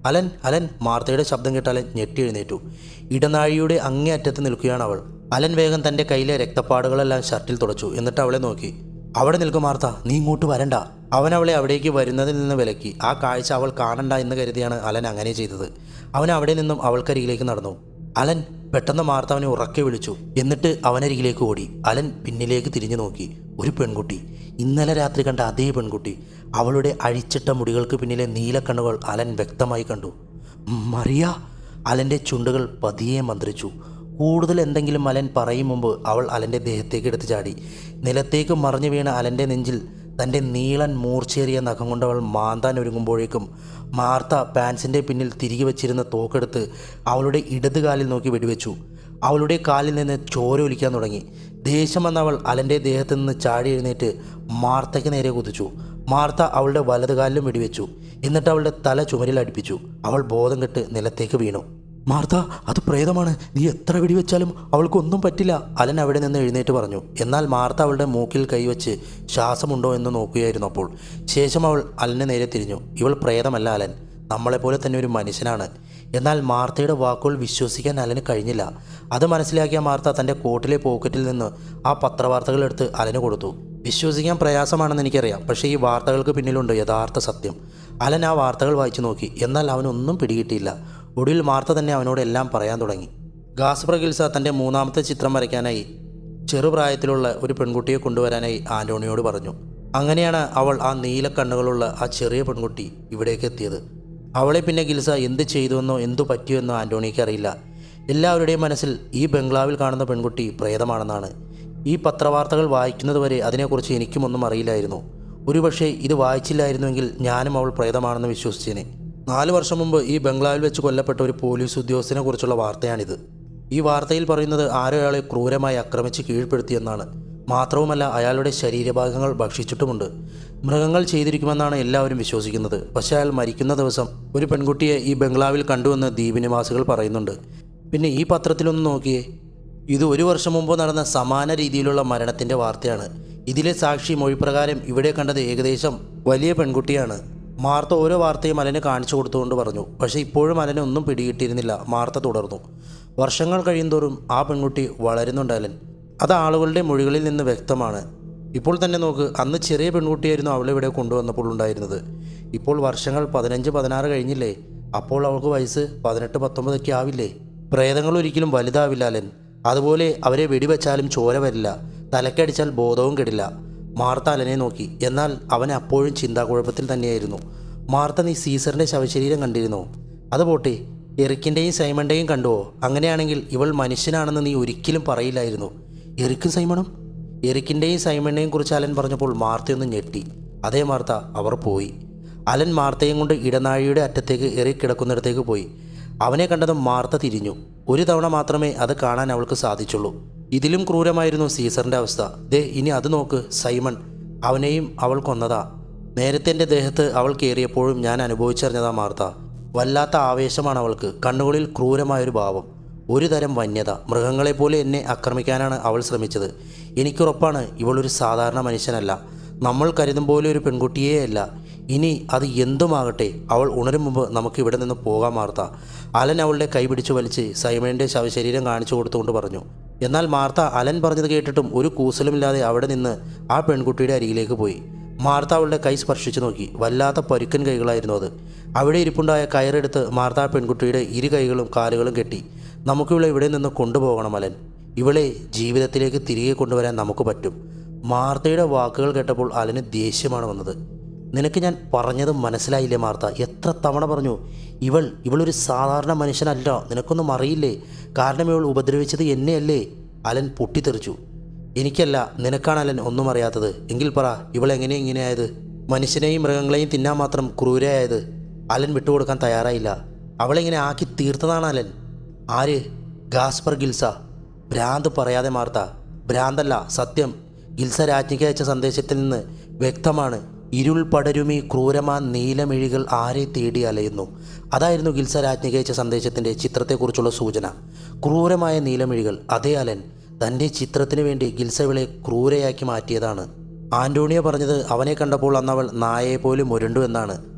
അലൻ അലൻ മാർത്തയുടെ ശബ്ദം കേട്ട് അലൻ ഞെട്ടി എഴുന്നേറ്റു. ഇടനാഴിയുടെ അങ്ങേ അറ്റത്ത് നിൽക്കുകയാണ് അവൾ. അലൻ വേഗം തൻ്റെ കയ്യിലെ രക്തപ്പാടുകളെല്ലാം ഷർട്ടിൽ തുടച്ചു. എന്നിട്ട് അവളെ നോക്കി. അവിടെ നിൽക്കും മാർത്ത, നീ ഇങ്ങോട്ട് വരണ്ട. അവൻ അവളെ അവിടേക്ക് വരുന്നതിൽ നിന്ന് വിലക്കി. ആ കാഴ്ച അവൾ കാണണ്ട എന്ന് കരുതിയാണ് അലൻ അങ്ങനെ ചെയ്തത്. അവൻ അവിടെ നിന്നും അവൾക്കരികിലേക്ക് നടന്നു. അലൻ പെട്ടെന്ന് മാർത്ത അവനെ ഉറക്കെ വിളിച്ചു. എന്നിട്ട് അവനരികിലേക്ക് ഓടി. അലൻ പിന്നിലേക്ക് തിരിഞ്ഞു നോക്കി. ഒരു പെൺകുട്ടി, ഇന്നലെ രാത്രി കണ്ട അതേ പെൺകുട്ടി. അവളുടെ അഴിച്ചിട്ട മുടികൾക്ക് പിന്നിലെ നീലക്കണ്ണുകൾ അലൻ വ്യക്തമായി കണ്ടു. മറിയ! അലൻ്റെ ചുണ്ടുകൾ പതിയെ മന്ത്രിച്ചു. കൂടുതൽ എന്തെങ്കിലും അലൻ പറയും മുമ്പ് അവൾ അലൻ്റെ ദേഹത്തേക്ക് എടുത്ത് ചാടി. നിലത്തേക്ക് മറിഞ്ഞു വീണ അലൻ്റെ നെഞ്ചിൽ തൻ്റെ നീളൻ മൂർച്ചേറിയ നഖം കൊണ്ട് അവൾ മാന്താൻ ഒരുങ്ങുമ്പോഴേക്കും മാർത്ത പാൻസിൻ്റെ പിന്നിൽ തിരികെ വച്ചിരുന്ന തോക്കെടുത്ത് അവളുടെ ഇടത് കാലിൽ നോക്കി വെടിവെച്ചു. അവളുടെ കാലിൽ നിന്ന് ചോര ഒലിക്കാൻ തുടങ്ങി. ദേഷ്യം വന്ന അവൾ അലൻ്റെ ദേഹത്ത് നിന്ന് ചാടി എഴുന്നേറ്റ് മാർത്തയ്ക്ക് നേരെ കുതിച്ചു. മാർത്ത അവളുടെ വലത് കാലിലും വെടിവെച്ചു. എന്നിട്ട് അവളുടെ തല ചുമരിൽ അടുപ്പിച്ചു. അവൾ ബോധം കെട്ട് നിലത്തേക്ക് വീണു. മാർത്ത, അത് പ്രേതമാണ്. നീ എത്ര വെടിവെച്ചാലും അവൾക്കൊന്നും പറ്റില്ല, അലൻ അവിടെ നിന്ന് എഴുന്നേറ്റ് പറഞ്ഞു. എന്നാൽ മാർത്ത അവളുടെ മൂക്കിൽ കൈവച്ച് ശ്വാസമുണ്ടോ എന്ന് നോക്കുകയായിരുന്നു. അപ്പോൾ ശേഷം അവൾ അലനെ നേരെ തിരിഞ്ഞു. ഇവൾ പ്രേതമല്ല അലൻ, നമ്മളെപ്പോലെ തന്നെ ഒരു മനുഷ്യനാണ്. എന്നാൽ മാർത്തയുടെ വാക്കുകൾ വിശ്വസിക്കാൻ അലന് കഴിഞ്ഞില്ല. അത് മനസ്സിലാക്കിയ മാർത്ത തൻ്റെ കോട്ടിലെ പോക്കറ്റിൽ നിന്ന് ആ പത്രവാർത്തകൾ എടുത്ത് അലന് കൊടുത്തു. വിശ്വസിക്കാൻ പ്രയാസമാണെന്ന് എനിക്കറിയാം, പക്ഷേ ഈ വാർത്തകൾക്ക് പിന്നിലുണ്ട് യഥാർത്ഥ സത്യം. അലൻ ആ വാർത്തകൾ വായിച്ചു നോക്കി. എന്നാൽ അവനൊന്നും പിടികിട്ടിയില്ല. ഒടുവിൽ മാർത്ത തന്നെ അവനോട് എല്ലാം പറയാൻ തുടങ്ങി. ഗാസ്പർ ഗിൽസ തൻ്റെ മൂന്നാമത്തെ ചിത്രം വരയ്ക്കാനായി ചെറുപ്രായത്തിലുള്ള ഒരു പെൺകുട്ടിയെ കൊണ്ടുവരാനായി ആൻ്റോണിയോട് പറഞ്ഞു. അങ്ങനെയാണ് അവൾ ആ നീല കണ്ണുകളുള്ള ആ ചെറിയ പെൺകുട്ടി ഇവിടേക്ക് എത്തിയത്. അവളെ പിന്നെ ഗിൽസ എന്ത് ചെയ്തുവെന്നോ എന്തു പറ്റിയെന്നോ ആൻ്റോണിക്ക് അറിയില്ല. എല്ലാവരുടെയും മനസ്സിൽ ഈ ബംഗ്ലാവിൽ കാണുന്ന പെൺകുട്ടി പ്രേതമാണെന്നാണ്. ഈ പത്രവാർത്തകൾ വായിക്കുന്നതുവരെ അതിനെക്കുറിച്ച് എനിക്കും ഒന്നും അറിയില്ലായിരുന്നു. ഒരുപക്ഷെ ഇത് വായിച്ചില്ലായിരുന്നുവെങ്കിൽ ഞാനും അവൾ പ്രേതമാണെന്ന് വിശ്വസിച്ചേനെ. 4 വർഷം മുമ്പ് ഈ ബംഗ്ലാവിൽ വെച്ച് കൊല്ലപ്പെട്ട ഒരു പോലീസ് ഉദ്യോഗസ്ഥനെ കുറിച്ചുള്ള വാർത്തയാണിത്. ഈ വാർത്തയിൽ പറയുന്നത് ആരോ അയാളെ ക്രൂരമായി ആക്രമിച്ച് കീഴ്പ്പെടുത്തിയെന്നാണ്. മാത്രവുമല്ല, അയാളുടെ ശരീരഭാഗങ്ങൾ ഭക്ഷിച്ചിട്ടുമുണ്ട്. മൃഗങ്ങൾ ചെയ്തിരിക്കുമെന്നാണ് എല്ലാവരും വിശ്വസിക്കുന്നത്. പക്ഷേ അയാൾ മരിക്കുന്ന ദിവസം ഒരു പെൺകുട്ടിയെ ഈ ബംഗ്ലാവിൽ കണ്ടുവെന്ന് ദ്വീപ് നിവാസികൾ പറയുന്നുണ്ട്. പിന്നെ ഈ പത്രത്തിലൊന്ന് നോക്കിയേ. ഇത് 1 വർഷം മുമ്പ് നടന്ന സമാന രീതിയിലുള്ള മരണത്തിൻ്റെ വാർത്തയാണ്. ഇതിലെ സാക്ഷി മൊഴിപ്രകാരം ഇവിടെ കണ്ടത് ഏകദേശം വലിയ പെൺകുട്ടിയാണ്. മാർത്ത ഓരോ വാർത്തയും അലന് കാണിച്ചു കൊടുത്തുകൊണ്ട് പറഞ്ഞു. പക്ഷേ ഇപ്പോഴും അലന് ഒന്നും പിടികിട്ടിയിരുന്നില്ല. മാർത്ത തുടർന്നു. വർഷങ്ങൾ കഴിയുന്തോറും ആ പെൺകുട്ടി വളരുന്നുണ്ട് അലൻ. അത് ആളുകളുടെ മൊഴികളിൽ നിന്ന് വ്യക്തമാണ്. ഇപ്പോൾ തന്നെ നോക്ക്, അന്ന് ചെറിയ പെൺകുട്ടിയായിരുന്നു അവളെ ഇവിടെ കൊണ്ടുവന്നപ്പോൾ ഉണ്ടായിരുന്നത്. ഇപ്പോൾ വർഷങ്ങൾ 15-16 കഴിഞ്ഞില്ലേ? അപ്പോൾ അവൾക്ക് വയസ്സ് 18-19 ആവില്ലേ? പ്രേതങ്ങൾ ഒരിക്കലും വലുതാവില്ല അലൻ. അതുപോലെ അവരെ വെടിവെച്ചാലും ചോര വരില്ല, തലക്കടിച്ചാൽ ബോധവും കെടില്ല. മാർത്ത അലനെ നോക്കി. എന്നാൽ അവൻ അപ്പോഴും ചിന്താക്കുഴപ്പത്തിൽ തന്നെയായിരുന്നു. മാർത്ത, നീ സീസറിൻ്റെ ശവശരീരം കണ്ടിരുന്നോ? അത് പോട്ടെ, എറിക്കിൻ്റെയും സൈമണിൻ്റെയും കണ്ടുവോ? അങ്ങനെയാണെങ്കിൽ ഇവൾ മനുഷ്യനാണെന്ന് നീ ഒരിക്കലും പറയില്ലായിരുന്നു. എറിക്കും സൈമണും? എറിക്കിൻ്റെയും സൈമണിനെയും കുറിച്ച് അലൻ പറഞ്ഞപ്പോൾ മാർത്തയൊന്ന് ഞെട്ടി. അതേ മാർത്ത, അവർ പോയി. അലൻ മാർത്തയും കൊണ്ട് ഇടനാഴിയുടെ അറ്റത്തേക്ക് എറിക് കിടക്കുന്നിടത്തേക്ക് പോയി. അവനെ കണ്ടതും മാർത്ത തിരിഞ്ഞു. ഒരു തവണ മാത്രമേ അത് കാണാൻ അവൾക്ക് സാധിച്ചുള്ളൂ. ഇതിലും ക്രൂരമായിരുന്നു സീസറിൻ്റെ അവസ്ഥ. ദേ, ഇനി അത് നോക്ക്, സൈമൺ. അവനെയും അവൾ കൊന്നതാ. നേരത്തെ എൻ്റെ ദേഹത്ത് അവൾ കയറിയപ്പോഴും ഞാൻ അനുഭവിച്ചറിഞ്ഞതാ മാർത്ത. വല്ലാത്ത ആവേശമാണ് അവൾക്ക്. കണ്ണുകളിൽ ക്രൂരമായൊരു ഭാവം, ഒരു തരം വന്യത. മൃഗങ്ങളെപ്പോലെ എന്നെ ആക്രമിക്കാനാണ് അവൾ ശ്രമിച്ചത്. എനിക്കുറപ്പാണ് ഇവളൊരു സാധാരണ മനുഷ്യനല്ല. നമ്മൾ കരുതും പോലെ ഒരു പെൺകുട്ടിയേ അല്ല. ഇനി അത് എന്തുമാകട്ടെ, അവൾ ഉണരും മുമ്പ് നമുക്ക് ഇവിടെ നിന്ന് പോകാൻ മാർത്ത. അലൻ അവളുടെ കൈ പിടിച്ചു വലിച്ച് സൈമണിൻ്റെ ശവശരീരം കാണിച്ചു കൊടുത്തുകൊണ്ട് പറഞ്ഞു. എന്നാൽ മാർത്ത അലൻ പറഞ്ഞത് കേട്ടിട്ടും ഒരു കൂസലുമില്ലാതെ അവിടെ നിന്ന് ആ പെൺകുട്ടിയുടെ അരികിലേക്ക് പോയി. മാർത്ത അവളുടെ കൈ സ്പർശിച്ചു നോക്കി. വല്ലാത്ത പരുക്കൻ കൈകളായിരുന്നു അത്. അവിടെ ഇരിപ്പുണ്ടായ കയറെടുത്ത് മാർത്ത ആ പെൺകുട്ടിയുടെ 2 കൈകളും കാലുകളും കെട്ടി. നമുക്കിവളെ ഇവിടെ നിന്ന് കൊണ്ടുപോകണം അലൻ. ഇവളെ ജീവിതത്തിലേക്ക് തിരികെ കൊണ്ടുവരാൻ നമുക്ക് പറ്റും. മാർത്തയുടെ വാക്കുകൾ കേട്ടപ്പോൾ അലന് ദേഷ്യമാണ് വന്നത്. നിനക്ക് ഞാൻ പറഞ്ഞത് മനസ്സിലായില്ലേ മാർത്ത? എത്ര തവണ പറഞ്ഞു, ഇവളൊരു സാധാരണ മനുഷ്യനല്ല. നിനക്കൊന്നും അറിയില്ലേ? കാരണം ഇവൾ ഉപദ്രവിച്ചത് എന്നെയല്ലേ? അലൻ പൊട്ടിത്തെറിച്ചു. എനിക്കല്ല, നിനക്കാണ് അലൻ ഒന്നും അറിയാത്തത്. എങ്കിൽ പറ, ഇവളെങ്ങനെ ഇങ്ങനെയായത്? മനുഷ്യനെയും മൃഗങ്ങളെയും തിന്നാൻ മാത്രം ക്രൂരയായത്? അലൻ വിട്ടുകൊടുക്കാൻ തയ്യാറായില്ല. അവളെങ്ങനെ ആക്കി തീർത്തതാണ് അലൻ. ആര്? ഗാസ്പർ ഗിൽസ. ഭ്രാന്ത് പറയാതെ മാർത്ത. ഭ്രാന്തല്ല, സത്യം. ഗിൽസ രാജ്ഞിക്ക് അയച്ച സന്ദേശത്തിൽ നിന്ന് വ്യക്തമാണ്. ഇരുൾ പടരുമീ ക്രൂരമാ നീലമിഴികൾ ആരെ തേടി അലയുന്നു. അതായിരുന്നു ഗിൽസ രാജ്ഞിക്ക് അയച്ച സന്ദേശത്തിൻ്റെ ചിത്രത്തെക്കുറിച്ചുള്ള സൂചന. ക്രൂരമായ നീലമിഴികൾ. അതേ അലൻ, തൻ്റെ ചിത്രത്തിന് വേണ്ടി ഗിൽസ ഇവളെ ക്രൂരയാക്കി മാറ്റിയതാണ്. ആൻ്റോണിയോ പറഞ്ഞത് അവനെ കണ്ടപ്പോൾ അന്നവൾ നായയെപ്പോലും ഉരുണ്ടു എന്നാണ്.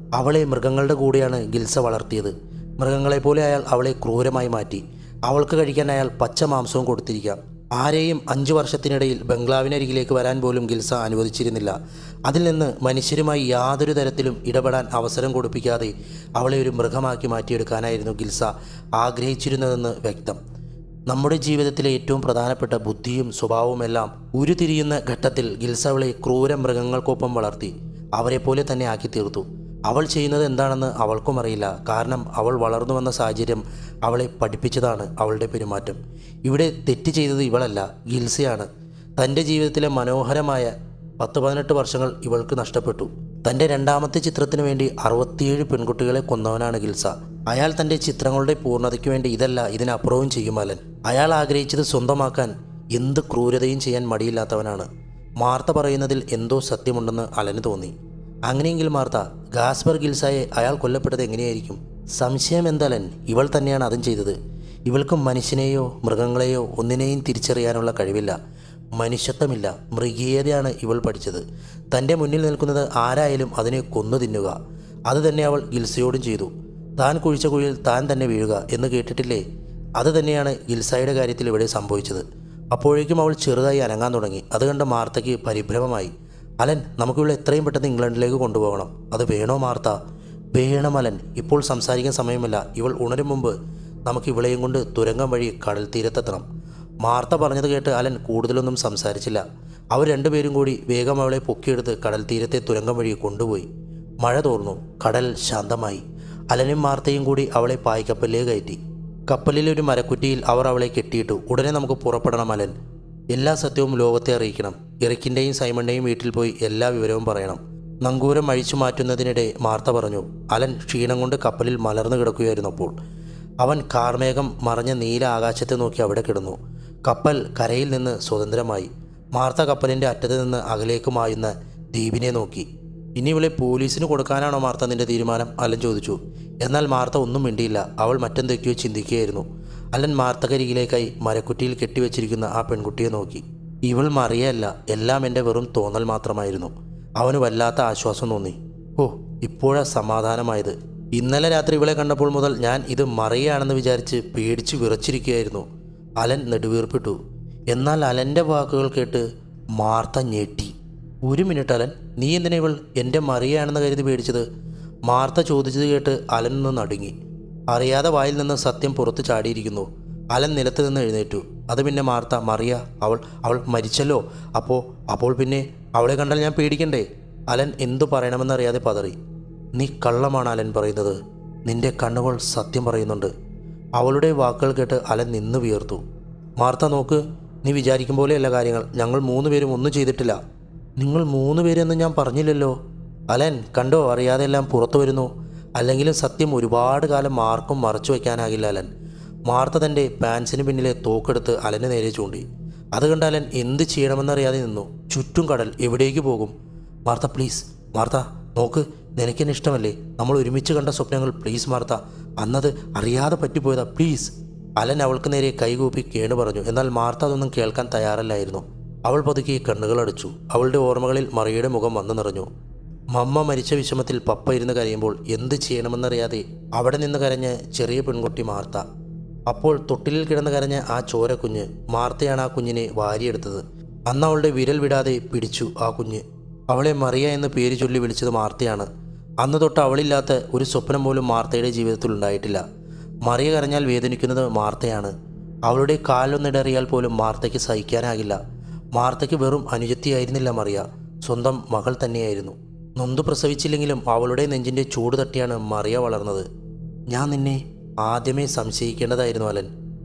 അവളെ മൃഗങ്ങളുടെ കൂടെയാണ് ഗിൽസ വളർത്തിയത്. മൃഗങ്ങളെപ്പോലെ അയാൾ അവളെ ക്രൂരമായി മാറ്റി. അവൾക്ക് കഴിക്കാൻ അയാൾ പച്ച മാംസവും കൊടുത്തിരിക്കാം. ആരെയും 5 വർഷത്തിനിടയിൽ ബംഗ്ലാവിനരികിലേക്ക് വരാൻ പോലും ഗിൽസ അനുവദിച്ചിരുന്നില്ല. അതിൽ നിന്ന് മനുഷ്യരുമായി യാതൊരു തരത്തിലും ഇടപെടാൻ അവസരം കൊടുപ്പിക്കാതെ അവളെ ഒരു മൃഗമാക്കി മാറ്റിയെടുക്കാനായിരുന്നു ഗിൽസ ആഗ്രഹിച്ചിരുന്നതെന്ന് വ്യക്തം. നമ്മുടെ ജീവിതത്തിലെ ഏറ്റവും പ്രധാനപ്പെട്ട ബുദ്ധിയും സ്വഭാവവുമെല്ലാം ഉരുതിരിയുന്ന ഘട്ടത്തിൽ ഗിൽസ അവളെ ക്രൂര മൃഗങ്ങൾക്കൊപ്പം വളർത്തി അവരെപ്പോലെ തന്നെ ആക്കി തീർത്തു. അവൾ ചെയ്യുന്നത് എന്താണെന്ന് അവൾക്കും അറിയില്ല. കാരണം അവൾ വളർന്നു വന്ന സാഹചര്യം അവളെ പഠിപ്പിച്ചതാണ് അവളുടെ പെരുമാറ്റം. ഇവിടെ തെറ്റ് ചെയ്തത് ഇവളല്ല, ഗിൽസയാണ്. തൻ്റെ ജീവിതത്തിലെ മനോഹരമായ 10-18 വർഷങ്ങൾ ഇവൾക്ക് നഷ്ടപ്പെട്ടു. തൻ്റെ രണ്ടാമത്തെ ചിത്രത്തിനു വേണ്ടി 67 പെൺകുട്ടികളെ കൊന്നവനാണ് ഗിൽസ. അയാൾ തൻ്റെ ചിത്രങ്ങളുടെ പൂർണ്ണതയ്ക്ക് വേണ്ടി ഇതല്ല ഇതിനപ്പുറവും ചെയ്യും അലൻ. അയാൾ ആഗ്രഹിച്ചത് സ്വന്തമാക്കാൻ എന്ത് ക്രൂരതയും ചെയ്യാൻ മടിയില്ലാത്തവനാണ്. മാർത്ത പറയുന്നതിൽ എന്തോ സത്യമുണ്ടെന്ന് അലന് തോന്നി. അങ്ങനെയെങ്കിൽ മാർത്ത, ഗാസ്പർ ഗിൽസയെ അയാൾ കൊല്ലപ്പെട്ടത് എങ്ങനെയായിരിക്കും? സംശയം എന്തലൻ, ഇവൾ തന്നെയാണ് അതും ചെയ്തത്. ഇവൾക്ക് മനുഷ്യനെയോ മൃഗങ്ങളെയോ ഒന്നിനെയും തിരിച്ചറിയാനുള്ള കഴിവില്ല. മനുഷ്യത്വമില്ല, മൃഗീയതയാണ് ഇവൾ പഠിച്ചത്. തൻ്റെ മുന്നിൽ നിൽക്കുന്നത് ആരായാലും അതിനെ കൊന്നു തിന്നുക. അതുതന്നെ അവൾ ഗിൽസയോടും ചെയ്തു. താൻ കുഴിച്ച കുഴിയിൽ താൻ തന്നെ വീഴുക എന്ന് കേട്ടിട്ടില്ലേ? അത് തന്നെയാണ് ഗിൽസയുടെ കാര്യത്തിൽ ഇവിടെ സംഭവിച്ചത്. അപ്പോഴേക്കും അവൾ ചെറുതായി അനങ്ങാൻ തുടങ്ങി. അത് കണ്ട് മാർത്തയ്ക്ക് പരിഭ്രമമായി. അലൻ, നമുക്കിവളെ എത്രയും പെട്ടെന്ന് ഇംഗ്ലണ്ടിലേക്ക് കൊണ്ടുപോകണം. അത് വേണോ മാർത്ത? വേണം അലൻ, ഇപ്പോൾ സംസാരിക്കാൻ സമയമില്ല. ഇവൾ ഉണരും മുമ്പ് നമുക്ക് ഇവളെയും കൊണ്ട് തുരങ്കം വഴി കടൽ തീരത്തെത്തണം. മാർത്ത പറഞ്ഞത് കേട്ട് അലൻ കൂടുതലൊന്നും സംസാരിച്ചില്ല. അവർ രണ്ടുപേരും കൂടി വേഗം അവളെ പൊക്കിയെടുത്ത് കടൽ തീരത്തെ തുരങ്കം വഴി കൊണ്ടുപോയി. മഴ തോർന്നു, കടൽ ശാന്തമായി. അലനും മാർത്തയും കൂടി അവളെ പായ്ക്കപ്പലിലേക്ക് കയറ്റി. കപ്പലിലൊരു മരക്കുറ്റിയിൽ അവർ അവളെ കെട്ടിയിട്ടു. ഉടനെ നമുക്ക് പുറപ്പെടണം അലൻ. എല്ലാ സത്യവും ലോകത്തെ അറിയിക്കണം. എറിക്കിൻ്റെയും സൈമണിൻ്റെയും വീട്ടിൽ പോയി എല്ലാ വിവരവും പറയണം. നങ്കൂരം അഴിച്ചു മാറ്റുന്നതിനിടെ മാർത്ത പറഞ്ഞു. അലൻ ക്ഷീണം കൊണ്ട് കപ്പലിൽ മലർന്നു കിടക്കുകയായിരുന്നു. അപ്പോൾ അവൻ കാർമേഘം മറഞ്ഞ നീല ആകാശത്തെ നോക്കി അവിടെ കിടന്നു. കപ്പൽ കരയിൽ നിന്ന് സ്വതന്ത്രമായി. മാർത്ത കപ്പലിൻ്റെ അറ്റത്ത് നിന്ന് അകലേക്ക് മായുന്ന ദ്വീപിനെ നോക്കി. ഇനി ഇവളെ പോലീസിന് കൊടുക്കാനാണോ മാർത്ത നിന്റെ തീരുമാനം? അലൻ ചോദിച്ചു. എന്നാൽ മാർത്ത ഒന്നും മിണ്ടിയില്ല. അവൾ മറ്റെന്തൊക്കെയോ ചിന്തിക്കുകയായിരുന്നു. അലൻ മാർത്തക്കരികിലേക്കായി മരക്കുറ്റിയിൽ കെട്ടിവെച്ചിരിക്കുന്ന ആ പെൺകുട്ടിയെ നോക്കി. ഇവൾ മറിയല്ല, എല്ലാം എൻ്റെ വെറും തോന്നൽ മാത്രമായിരുന്നു. അവന് വല്ലാത്ത ആശ്വാസം തോന്നി. ഓ, ഇപ്പോഴാ സമാധാനമായത്. ഇന്നലെ രാത്രി ഇവളെ കണ്ടപ്പോൾ മുതൽ ഞാൻ ഇത് മറിയാണെന്ന് വിചാരിച്ച് പേടിച്ച് വിറച്ചിരിക്കുകയായിരുന്നു. അലൻ നെടുവീർപ്പിട്ടു. എന്നാൽ അലൻ്റെ വാക്കുകൾ കേട്ട് മാർത്ത ഞെട്ടി. 1 മിനിറ്റ് അലൻ, നീ എന്തിനാ ഇവൾ എൻ്റെ മറിയാണെന്ന് കരുതി പേടിച്ചത്? മാർത്ത ചോദിച്ചത് കേട്ട് അലൻ ഒന്ന് നടുങ്ങി. അറിയാതെ വായിൽ നിന്ന് സത്യം പുറത്ത് ചാടിയിരിക്കുന്നു. അലൻ നിലത്ത് നിന്ന് എഴുന്നേറ്റു. അത് പിന്നെ മാർത്ത, മറിയ അവൾ മരിച്ചല്ലോ. അപ്പോൾ പിന്നെ അവളെ കണ്ടാൽ ഞാൻ പേടിക്കണ്ടേ? അലൻ എന്തു പറയണമെന്നറിയാതെ പതറി. നീ കള്ളമാണ് അലൻ പറയുന്നത്. നിന്റെ കണ്ണുകൾ സത്യം പറയുന്നുണ്ട്. അവളുടെ വാക്കുകൾ കേട്ട് അലൻ നിന്ന് വിയർത്തു. മാർത്ത നോക്ക്, നീ വിചാരിക്കും പോലെയല്ല കാര്യങ്ങൾ. ഞങ്ങൾ 3 പേരും ഒന്നും ചെയ്തിട്ടില്ല. നിങ്ങൾ 3 പേരെന്ന് ഞാൻ പറഞ്ഞില്ലല്ലോ. അലൻ കണ്ടോ, അറിയാതെ എല്ലാം പുറത്തു വരുന്നു. അല്ലെങ്കിലും സത്യം ഒരുപാട് കാലം ആർക്കും മറച്ചു വയ്ക്കാനാകില്ല അലൻ. മാർത്ത തൻ്റെ പാൻസിന് പിന്നിലെ തോക്കെടുത്ത് അലന് നേരെ ചൂണ്ടി. അത് കണ്ട് അലൻ എന്ത് ചെയ്യണമെന്നറിയാതെ നിന്നു. ചുറ്റും കടൽ, എവിടേക്ക് പോകും? മാർത്ത പ്ലീസ്, മാർത്ത നോക്ക്, നിനക്കെന്നെ ഇഷ്ടമല്ലേ? നമ്മൾ ഒരുമിച്ച് കണ്ട സ്വപ്നങ്ങൾ, പ്ലീസ് മാർത്ത, അന്നത് അറിയാതെ പറ്റിപ്പോയതാ, പ്ലീസ്. അലൻ അവൾക്ക് നേരെ കൈകൂപ്പി കേണു പറഞ്ഞു. എന്നാൽ മാർത്ത അതൊന്നും കേൾക്കാൻ തയ്യാറല്ലായിരുന്നു. അവൾ പതുക്കെ കണ്ണുകളടച്ചു. അവളുടെ ഓർമ്മകളിൽ മറിയയുടെ മുഖം വന്നു നിറഞ്ഞു. മമ്മ മരിച്ച വിഷമത്തിൽ പപ്പ ഇരുന്ന് കരയുമ്പോൾ എന്ത് ചെയ്യണമെന്നറിയാതെ അവിടെ നിന്ന് കരഞ്ഞ ചെറിയ പെൺകുട്ടി മാർത്ത. അപ്പോൾ തൊട്ടിലിൽ കിടന്ന് കരഞ്ഞ ആ ചോരക്കുഞ്ഞ്. മാർത്തയാണ് ആ കുഞ്ഞിനെ വാരിയെടുത്തത്. അന്ന് അവളുടെ വിരൽ വിടാതെ പിടിച്ചു ആ കുഞ്ഞ്. അവളെ മറിയ എന്ന് പേര് ചൊല്ലി വിളിച്ചത് മാർത്തയാണ്. അന്ന് തൊട്ട് അവളില്ലാത്ത ഒരു സ്വപ്നം പോലും മാർത്തയുടെ ജീവിതത്തിൽ ഉണ്ടായിട്ടില്ല. മറിയ കരഞ്ഞാൽ വേദനിക്കുന്നത് മാർത്തയാണ്. അവളുടെ കാലൊന്നിടറിയാൽ പോലും മാർത്തയ്ക്ക് സഹിക്കാനാകില്ല. മാർത്തയ്ക്ക് വെറും അനുജത്തിയായിരുന്നില്ല മറിയ, സ്വന്തം മകൾ തന്നെയായിരുന്നു. നൊന്തു പ്രസവിച്ചില്ലെങ്കിലും അവളുടെ നെഞ്ചിൻ്റെ ചൂട് തട്ടിയാണ് മറിയ വളർന്നത്. ഞാൻ നിന്നെ ആദ്യമേ സംശയിക്കേണ്ടതായിരുന്നു അലൻ.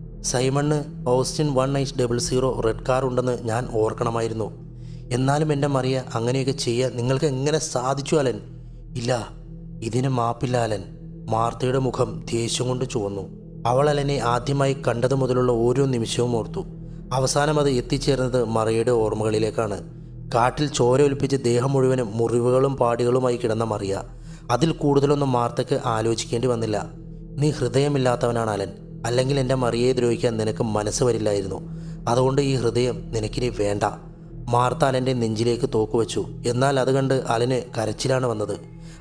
സൈമണ് ഓസ്റ്റിൻ 1800 റെഡ് കാർ ഉണ്ടെന്ന് ഞാൻ ഓർക്കണമായിരുന്നു. എന്നാലും എൻ്റെ മറിയ അങ്ങനെയൊക്കെ ചെയ്യാൻ നിങ്ങൾക്ക് എങ്ങനെ സാധിച്ചു അലൻ? ഇല്ല, ഇതിന് മാപ്പില്ല അലൻ. മാർത്തയുടെ മുഖം ദേഷ്യം കൊണ്ട് ചുവന്നു. അവൾ അലനെ ആദ്യമായി കണ്ടത് മുതലുള്ള ഓരോ നിമിഷവും ഓർത്തു. അവസാനം അത് എത്തിച്ചേർന്നത് മറിയയുടെ ഓർമ്മകളിലേക്കാണ്. കാട്ടിൽ ചോര ഒലിപ്പിച്ച് ദേഹം മുഴുവനും മുറിവുകളും പാടുകളുമായി കിടന്ന മറിയ. അതിൽ കൂടുതലൊന്നും മാർത്തയ്ക്ക് ആലോചിക്കേണ്ടി വന്നില്ല. നീ ഹൃദയമില്ലാത്തവനാണ് അലൻ. അല്ലെങ്കിൽ എൻ്റെ മറിയയെ ദ്രോഹിക്കാൻ നിനക്ക് മനസ്സ് വരില്ലായിരുന്നു. അതുകൊണ്ട് ഈ ഹൃദയം നിനക്കിനി വേണ്ട. മാർത്ത അലൻ്റെ നെഞ്ചിലേക്ക് തോക്കുവച്ചു. എന്നാൽ അത് കണ്ട് അലന് കരച്ചിലാണ് വന്നത്.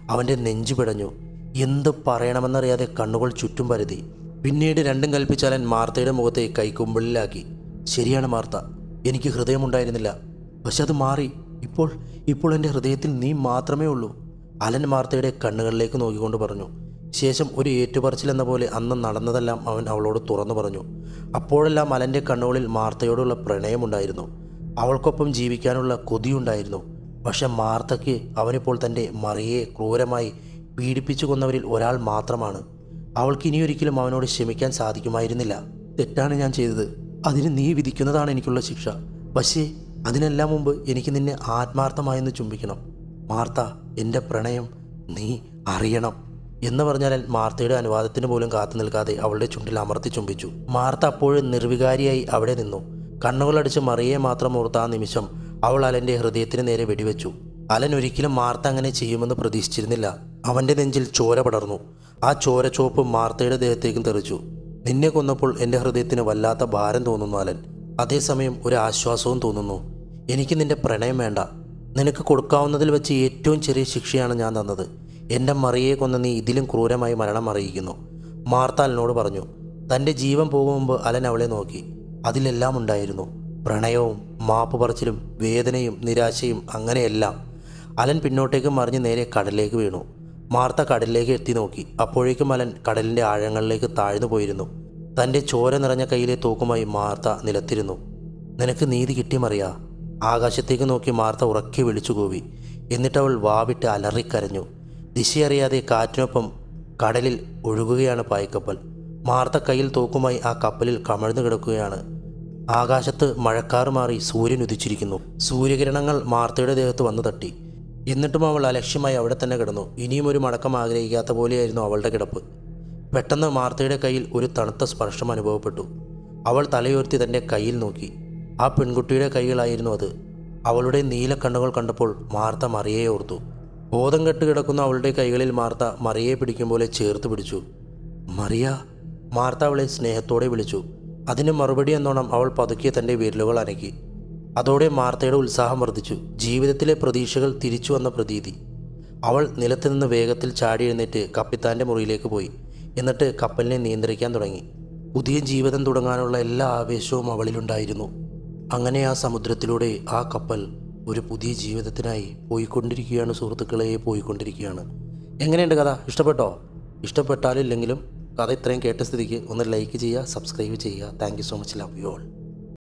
അവൻ്റെ നെഞ്ചു പിടഞ്ഞു. എന്ത് പറയണമെന്നറിയാതെ കണ്ണുകൾ ചുറ്റും പരതി. പിന്നീട് രണ്ടും കൽപ്പിച്ച് അലൻ മാർത്തയുടെ മുഖത്തെ കൈക്കുമ്പിളിലാക്കി. ശരിയാണ് മാർത്ത, എനിക്ക് ഹൃദയമുണ്ടായിരുന്നില്ല, പക്ഷെ അത് മാറി. ഇപ്പോൾ എൻ്റെ ഹൃദയത്തിൽ നീ മാത്രമേ ഉള്ളൂ. അലൻ മാർത്തയുടെ കണ്ണുകളിലേക്ക് നോക്കിക്കൊണ്ട് പറഞ്ഞു. ശേഷം ഒരു ഏറ്റുപറച്ചിലെന്ന പോലെ അന്ന് നടന്നതെല്ലാം അവൻ അവളോട് തുറന്നു പറഞ്ഞു. അപ്പോഴെല്ലാം അലൻ്റെ കണ്ണുകളിൽ മാർത്തയോടുള്ള പ്രണയമുണ്ടായിരുന്നു. അവൾക്കൊപ്പം ജീവിക്കാനുള്ള കൊതിയുണ്ടായിരുന്നു. പക്ഷെ മാർത്തയ്ക്ക് അവനിപ്പോൾ തൻ്റെ മറിയെ ക്രൂരമായി പീഡിപ്പിച്ചു കൊന്നവരിൽ ഒരാൾ മാത്രമാണ്. അവൾക്ക് ഇനിയൊരിക്കലും അവനോട് ക്ഷമിക്കാൻ സാധിക്കുമായിരുന്നില്ല. തെറ്റാണ് ഞാൻ ചെയ്തത്, അതിന് നീ വിധിക്കുന്നതാണ് എനിക്കുള്ള ശിക്ഷ. പക്ഷേ അതിനെല്ലാം മുമ്പ് എനിക്ക് നിന്നെ ആത്മാർത്ഥമായെന്ന് ചുംബിക്കണം. മാർത്ത, എൻ്റെ പ്രണയം നീ അറിയണം എന്ന് പറഞ്ഞാൽ മാർത്തയുടെ അനുവാദത്തിന് പോലും കാത്തു നിൽക്കാതെ അവളുടെ ചുണ്ടിൽ അമർത്തി ചുംബിച്ചു. മാർത്ത അപ്പോഴും നിർവികാരിയായി അവിടെ നിന്നു. കണ്ണുകളടിച്ച് മറിയെ മാത്രം ഓർത്ത ആ നിമിഷം അവൾ അലൻ്റെ ഹൃദയത്തിന് നേരെ വെടിവെച്ചു. അലൻ ഒരിക്കലും മാർത്ത അങ്ങനെ ചെയ്യുമെന്ന് പ്രതീക്ഷിച്ചിരുന്നില്ല. അവൻ്റെ നെഞ്ചിൽ ചോര പടർന്നു. ആ ചോരച്ചോപ്പ് മാർത്തയുടെ ദേഹത്തേക്കും തെറിച്ചു. നിന്നെ കൊന്നപ്പോൾ എൻ്റെ ഹൃദയത്തിന് വല്ലാത്ത ഭാരം തോന്നുന്നു അലൻ. അതേസമയം ഒരു ആശ്വാസവും തോന്നുന്നു. എനിക്ക് നിന്റെ പ്രണയം വേണ്ട. നിനക്ക് കൊടുക്കാവുന്നതിൽ വെച്ച് ഏറ്റവും ചെറിയ ശിക്ഷയാണ് ഞാൻ തന്നത്. എൻ്റെ മറിയെ കൊന്ന നീ ഇതിലും ക്രൂരമായി മരണം അറിയിക്കുന്നു, മാർത്ത അലനോട് പറഞ്ഞു. തൻ്റെ ജീവൻ പോകും മുമ്പ് അലൻ അവളെ നോക്കി. അതിലെല്ലാം ഉണ്ടായിരുന്നു പ്രണയവും മാപ്പ് പറച്ചിലും വേദനയും നിരാശയും, അങ്ങനെയെല്ലാം. അലൻ പിന്നോട്ടേക്ക് മറിഞ്ഞ് നേരെ കടലിലേക്ക് വീണു. മാർത്ത കടലിലേക്ക് എത്തി നോക്കി. അപ്പോഴേക്കും അലൻ കടലിൻ്റെ ആഴങ്ങളിലേക്ക് താഴ്ന്നു പോയിരുന്നു. തൻ്റെ ചോര നിറഞ്ഞ കയ്യിലെ തോക്കുമായി മാർത്ത നിലത്തിരുന്നു. നിനക്ക് നീതി കിട്ടിയമറിയാ. ആകാശത്തേക്ക് നോക്കി മാർത്ത ഉറക്കെ വിളിച്ചു കൂവി. എന്നിട്ടവൾ വാവിട്ട് അലറിക്കരഞ്ഞു. ദിശയറിയാതെ കാറ്റിനൊപ്പം കടലിൽ ഒഴുകുകയാണ് പായ്ക്കപ്പൽ. മാർത്ത കയ്യിൽ തോക്കുമായി ആ കപ്പലിൽ കമഴ്ന്നു കിടക്കുകയാണ്. ആകാശത്ത് മഴക്കാറ് മാറി സൂര്യൻ ഉദിച്ചിരിക്കുന്നു. സൂര്യകിരണങ്ങൾ മാർത്തയുടെ ദേഹത്ത് വന്നു തട്ടി. എന്നിട്ടും അവൾ അലക്ഷ്യമായി അവിടെ തന്നെ കിടന്നു. ഇനിയും ഒരു മടക്കം ആഗ്രഹിക്കാത്ത പോലെയായിരുന്നു അവളുടെ കിടപ്പ്. പെട്ടെന്ന് മാർത്തയുടെ കയ്യിൽ ഒരു തണുത്ത സ്പർശം അനുഭവപ്പെട്ടു. അവൾ തലയുയർത്തി തൻ്റെ കയ്യിൽ നോക്കി. ആ പെൺകുട്ടിയുടെ കൈകളായിരുന്നു അത്. അവളുടെ നീലക്കണ്ണുകൾ കണ്ടപ്പോൾ മാർത്ത മറിയെ ഓർത്തു. ബോധം കെട്ട് കിടക്കുന്ന അവളുടെ കൈകളിൽ മാർത്ത മറിയെ പിടിക്കും പോലെ ചേർത്ത് പിടിച്ചു. മറിയ, മാർത്ത അവളെ സ്നേഹത്തോടെ വിളിച്ചു. അതിന് മറുപടി എന്നോണം അവൾ പതുക്കിയ തൻ്റെ വിരലുകൾ അനക്കി. അതോടെ മാർത്തയുടെ ഉത്സാഹം വർദ്ധിച്ചു. ജീവിതത്തിലെ പ്രതീക്ഷകൾ തിരിച്ചു വന്ന പ്രതീതി. അവൾ നിലത്ത് നിന്ന് വേഗത്തിൽ ചാടി എഴുന്നേറ്റ് കപ്പിത്താൻ്റെ മുറിയിലേക്ക് പോയി. എന്നിട്ട് കപ്പലിനെ നിയന്ത്രിക്കാൻ തുടങ്ങി. പുതിയ ജീവിതം തുടങ്ങാനുള്ള എല്ലാ ആവേശവും അവളിലുണ്ടായിരുന്നു. അങ്ങനെ ആ സമുദ്രത്തിലൂടെ ആ കപ്പൽ ഒരു പുതിയ ജീവിതത്തിനായി പോയിക്കൊണ്ടിരിക്കുകയാണ് സുഹൃത്തുക്കളെ, പോയിക്കൊണ്ടിരിക്കുകയാണ്. എങ്ങനെയുണ്ട് കഥ? ഇഷ്ടപ്പെട്ടോ? ഇഷ്ടപ്പെട്ടാലില്ലെങ്കിലും കഥ ഇത്രയും കേട്ട സ്ഥിതിക്ക് ഒന്ന് ലൈക്ക് ചെയ്യുക, സബ്സ്ക്രൈബ് ചെയ്യുക. Thank you so much. Love you all.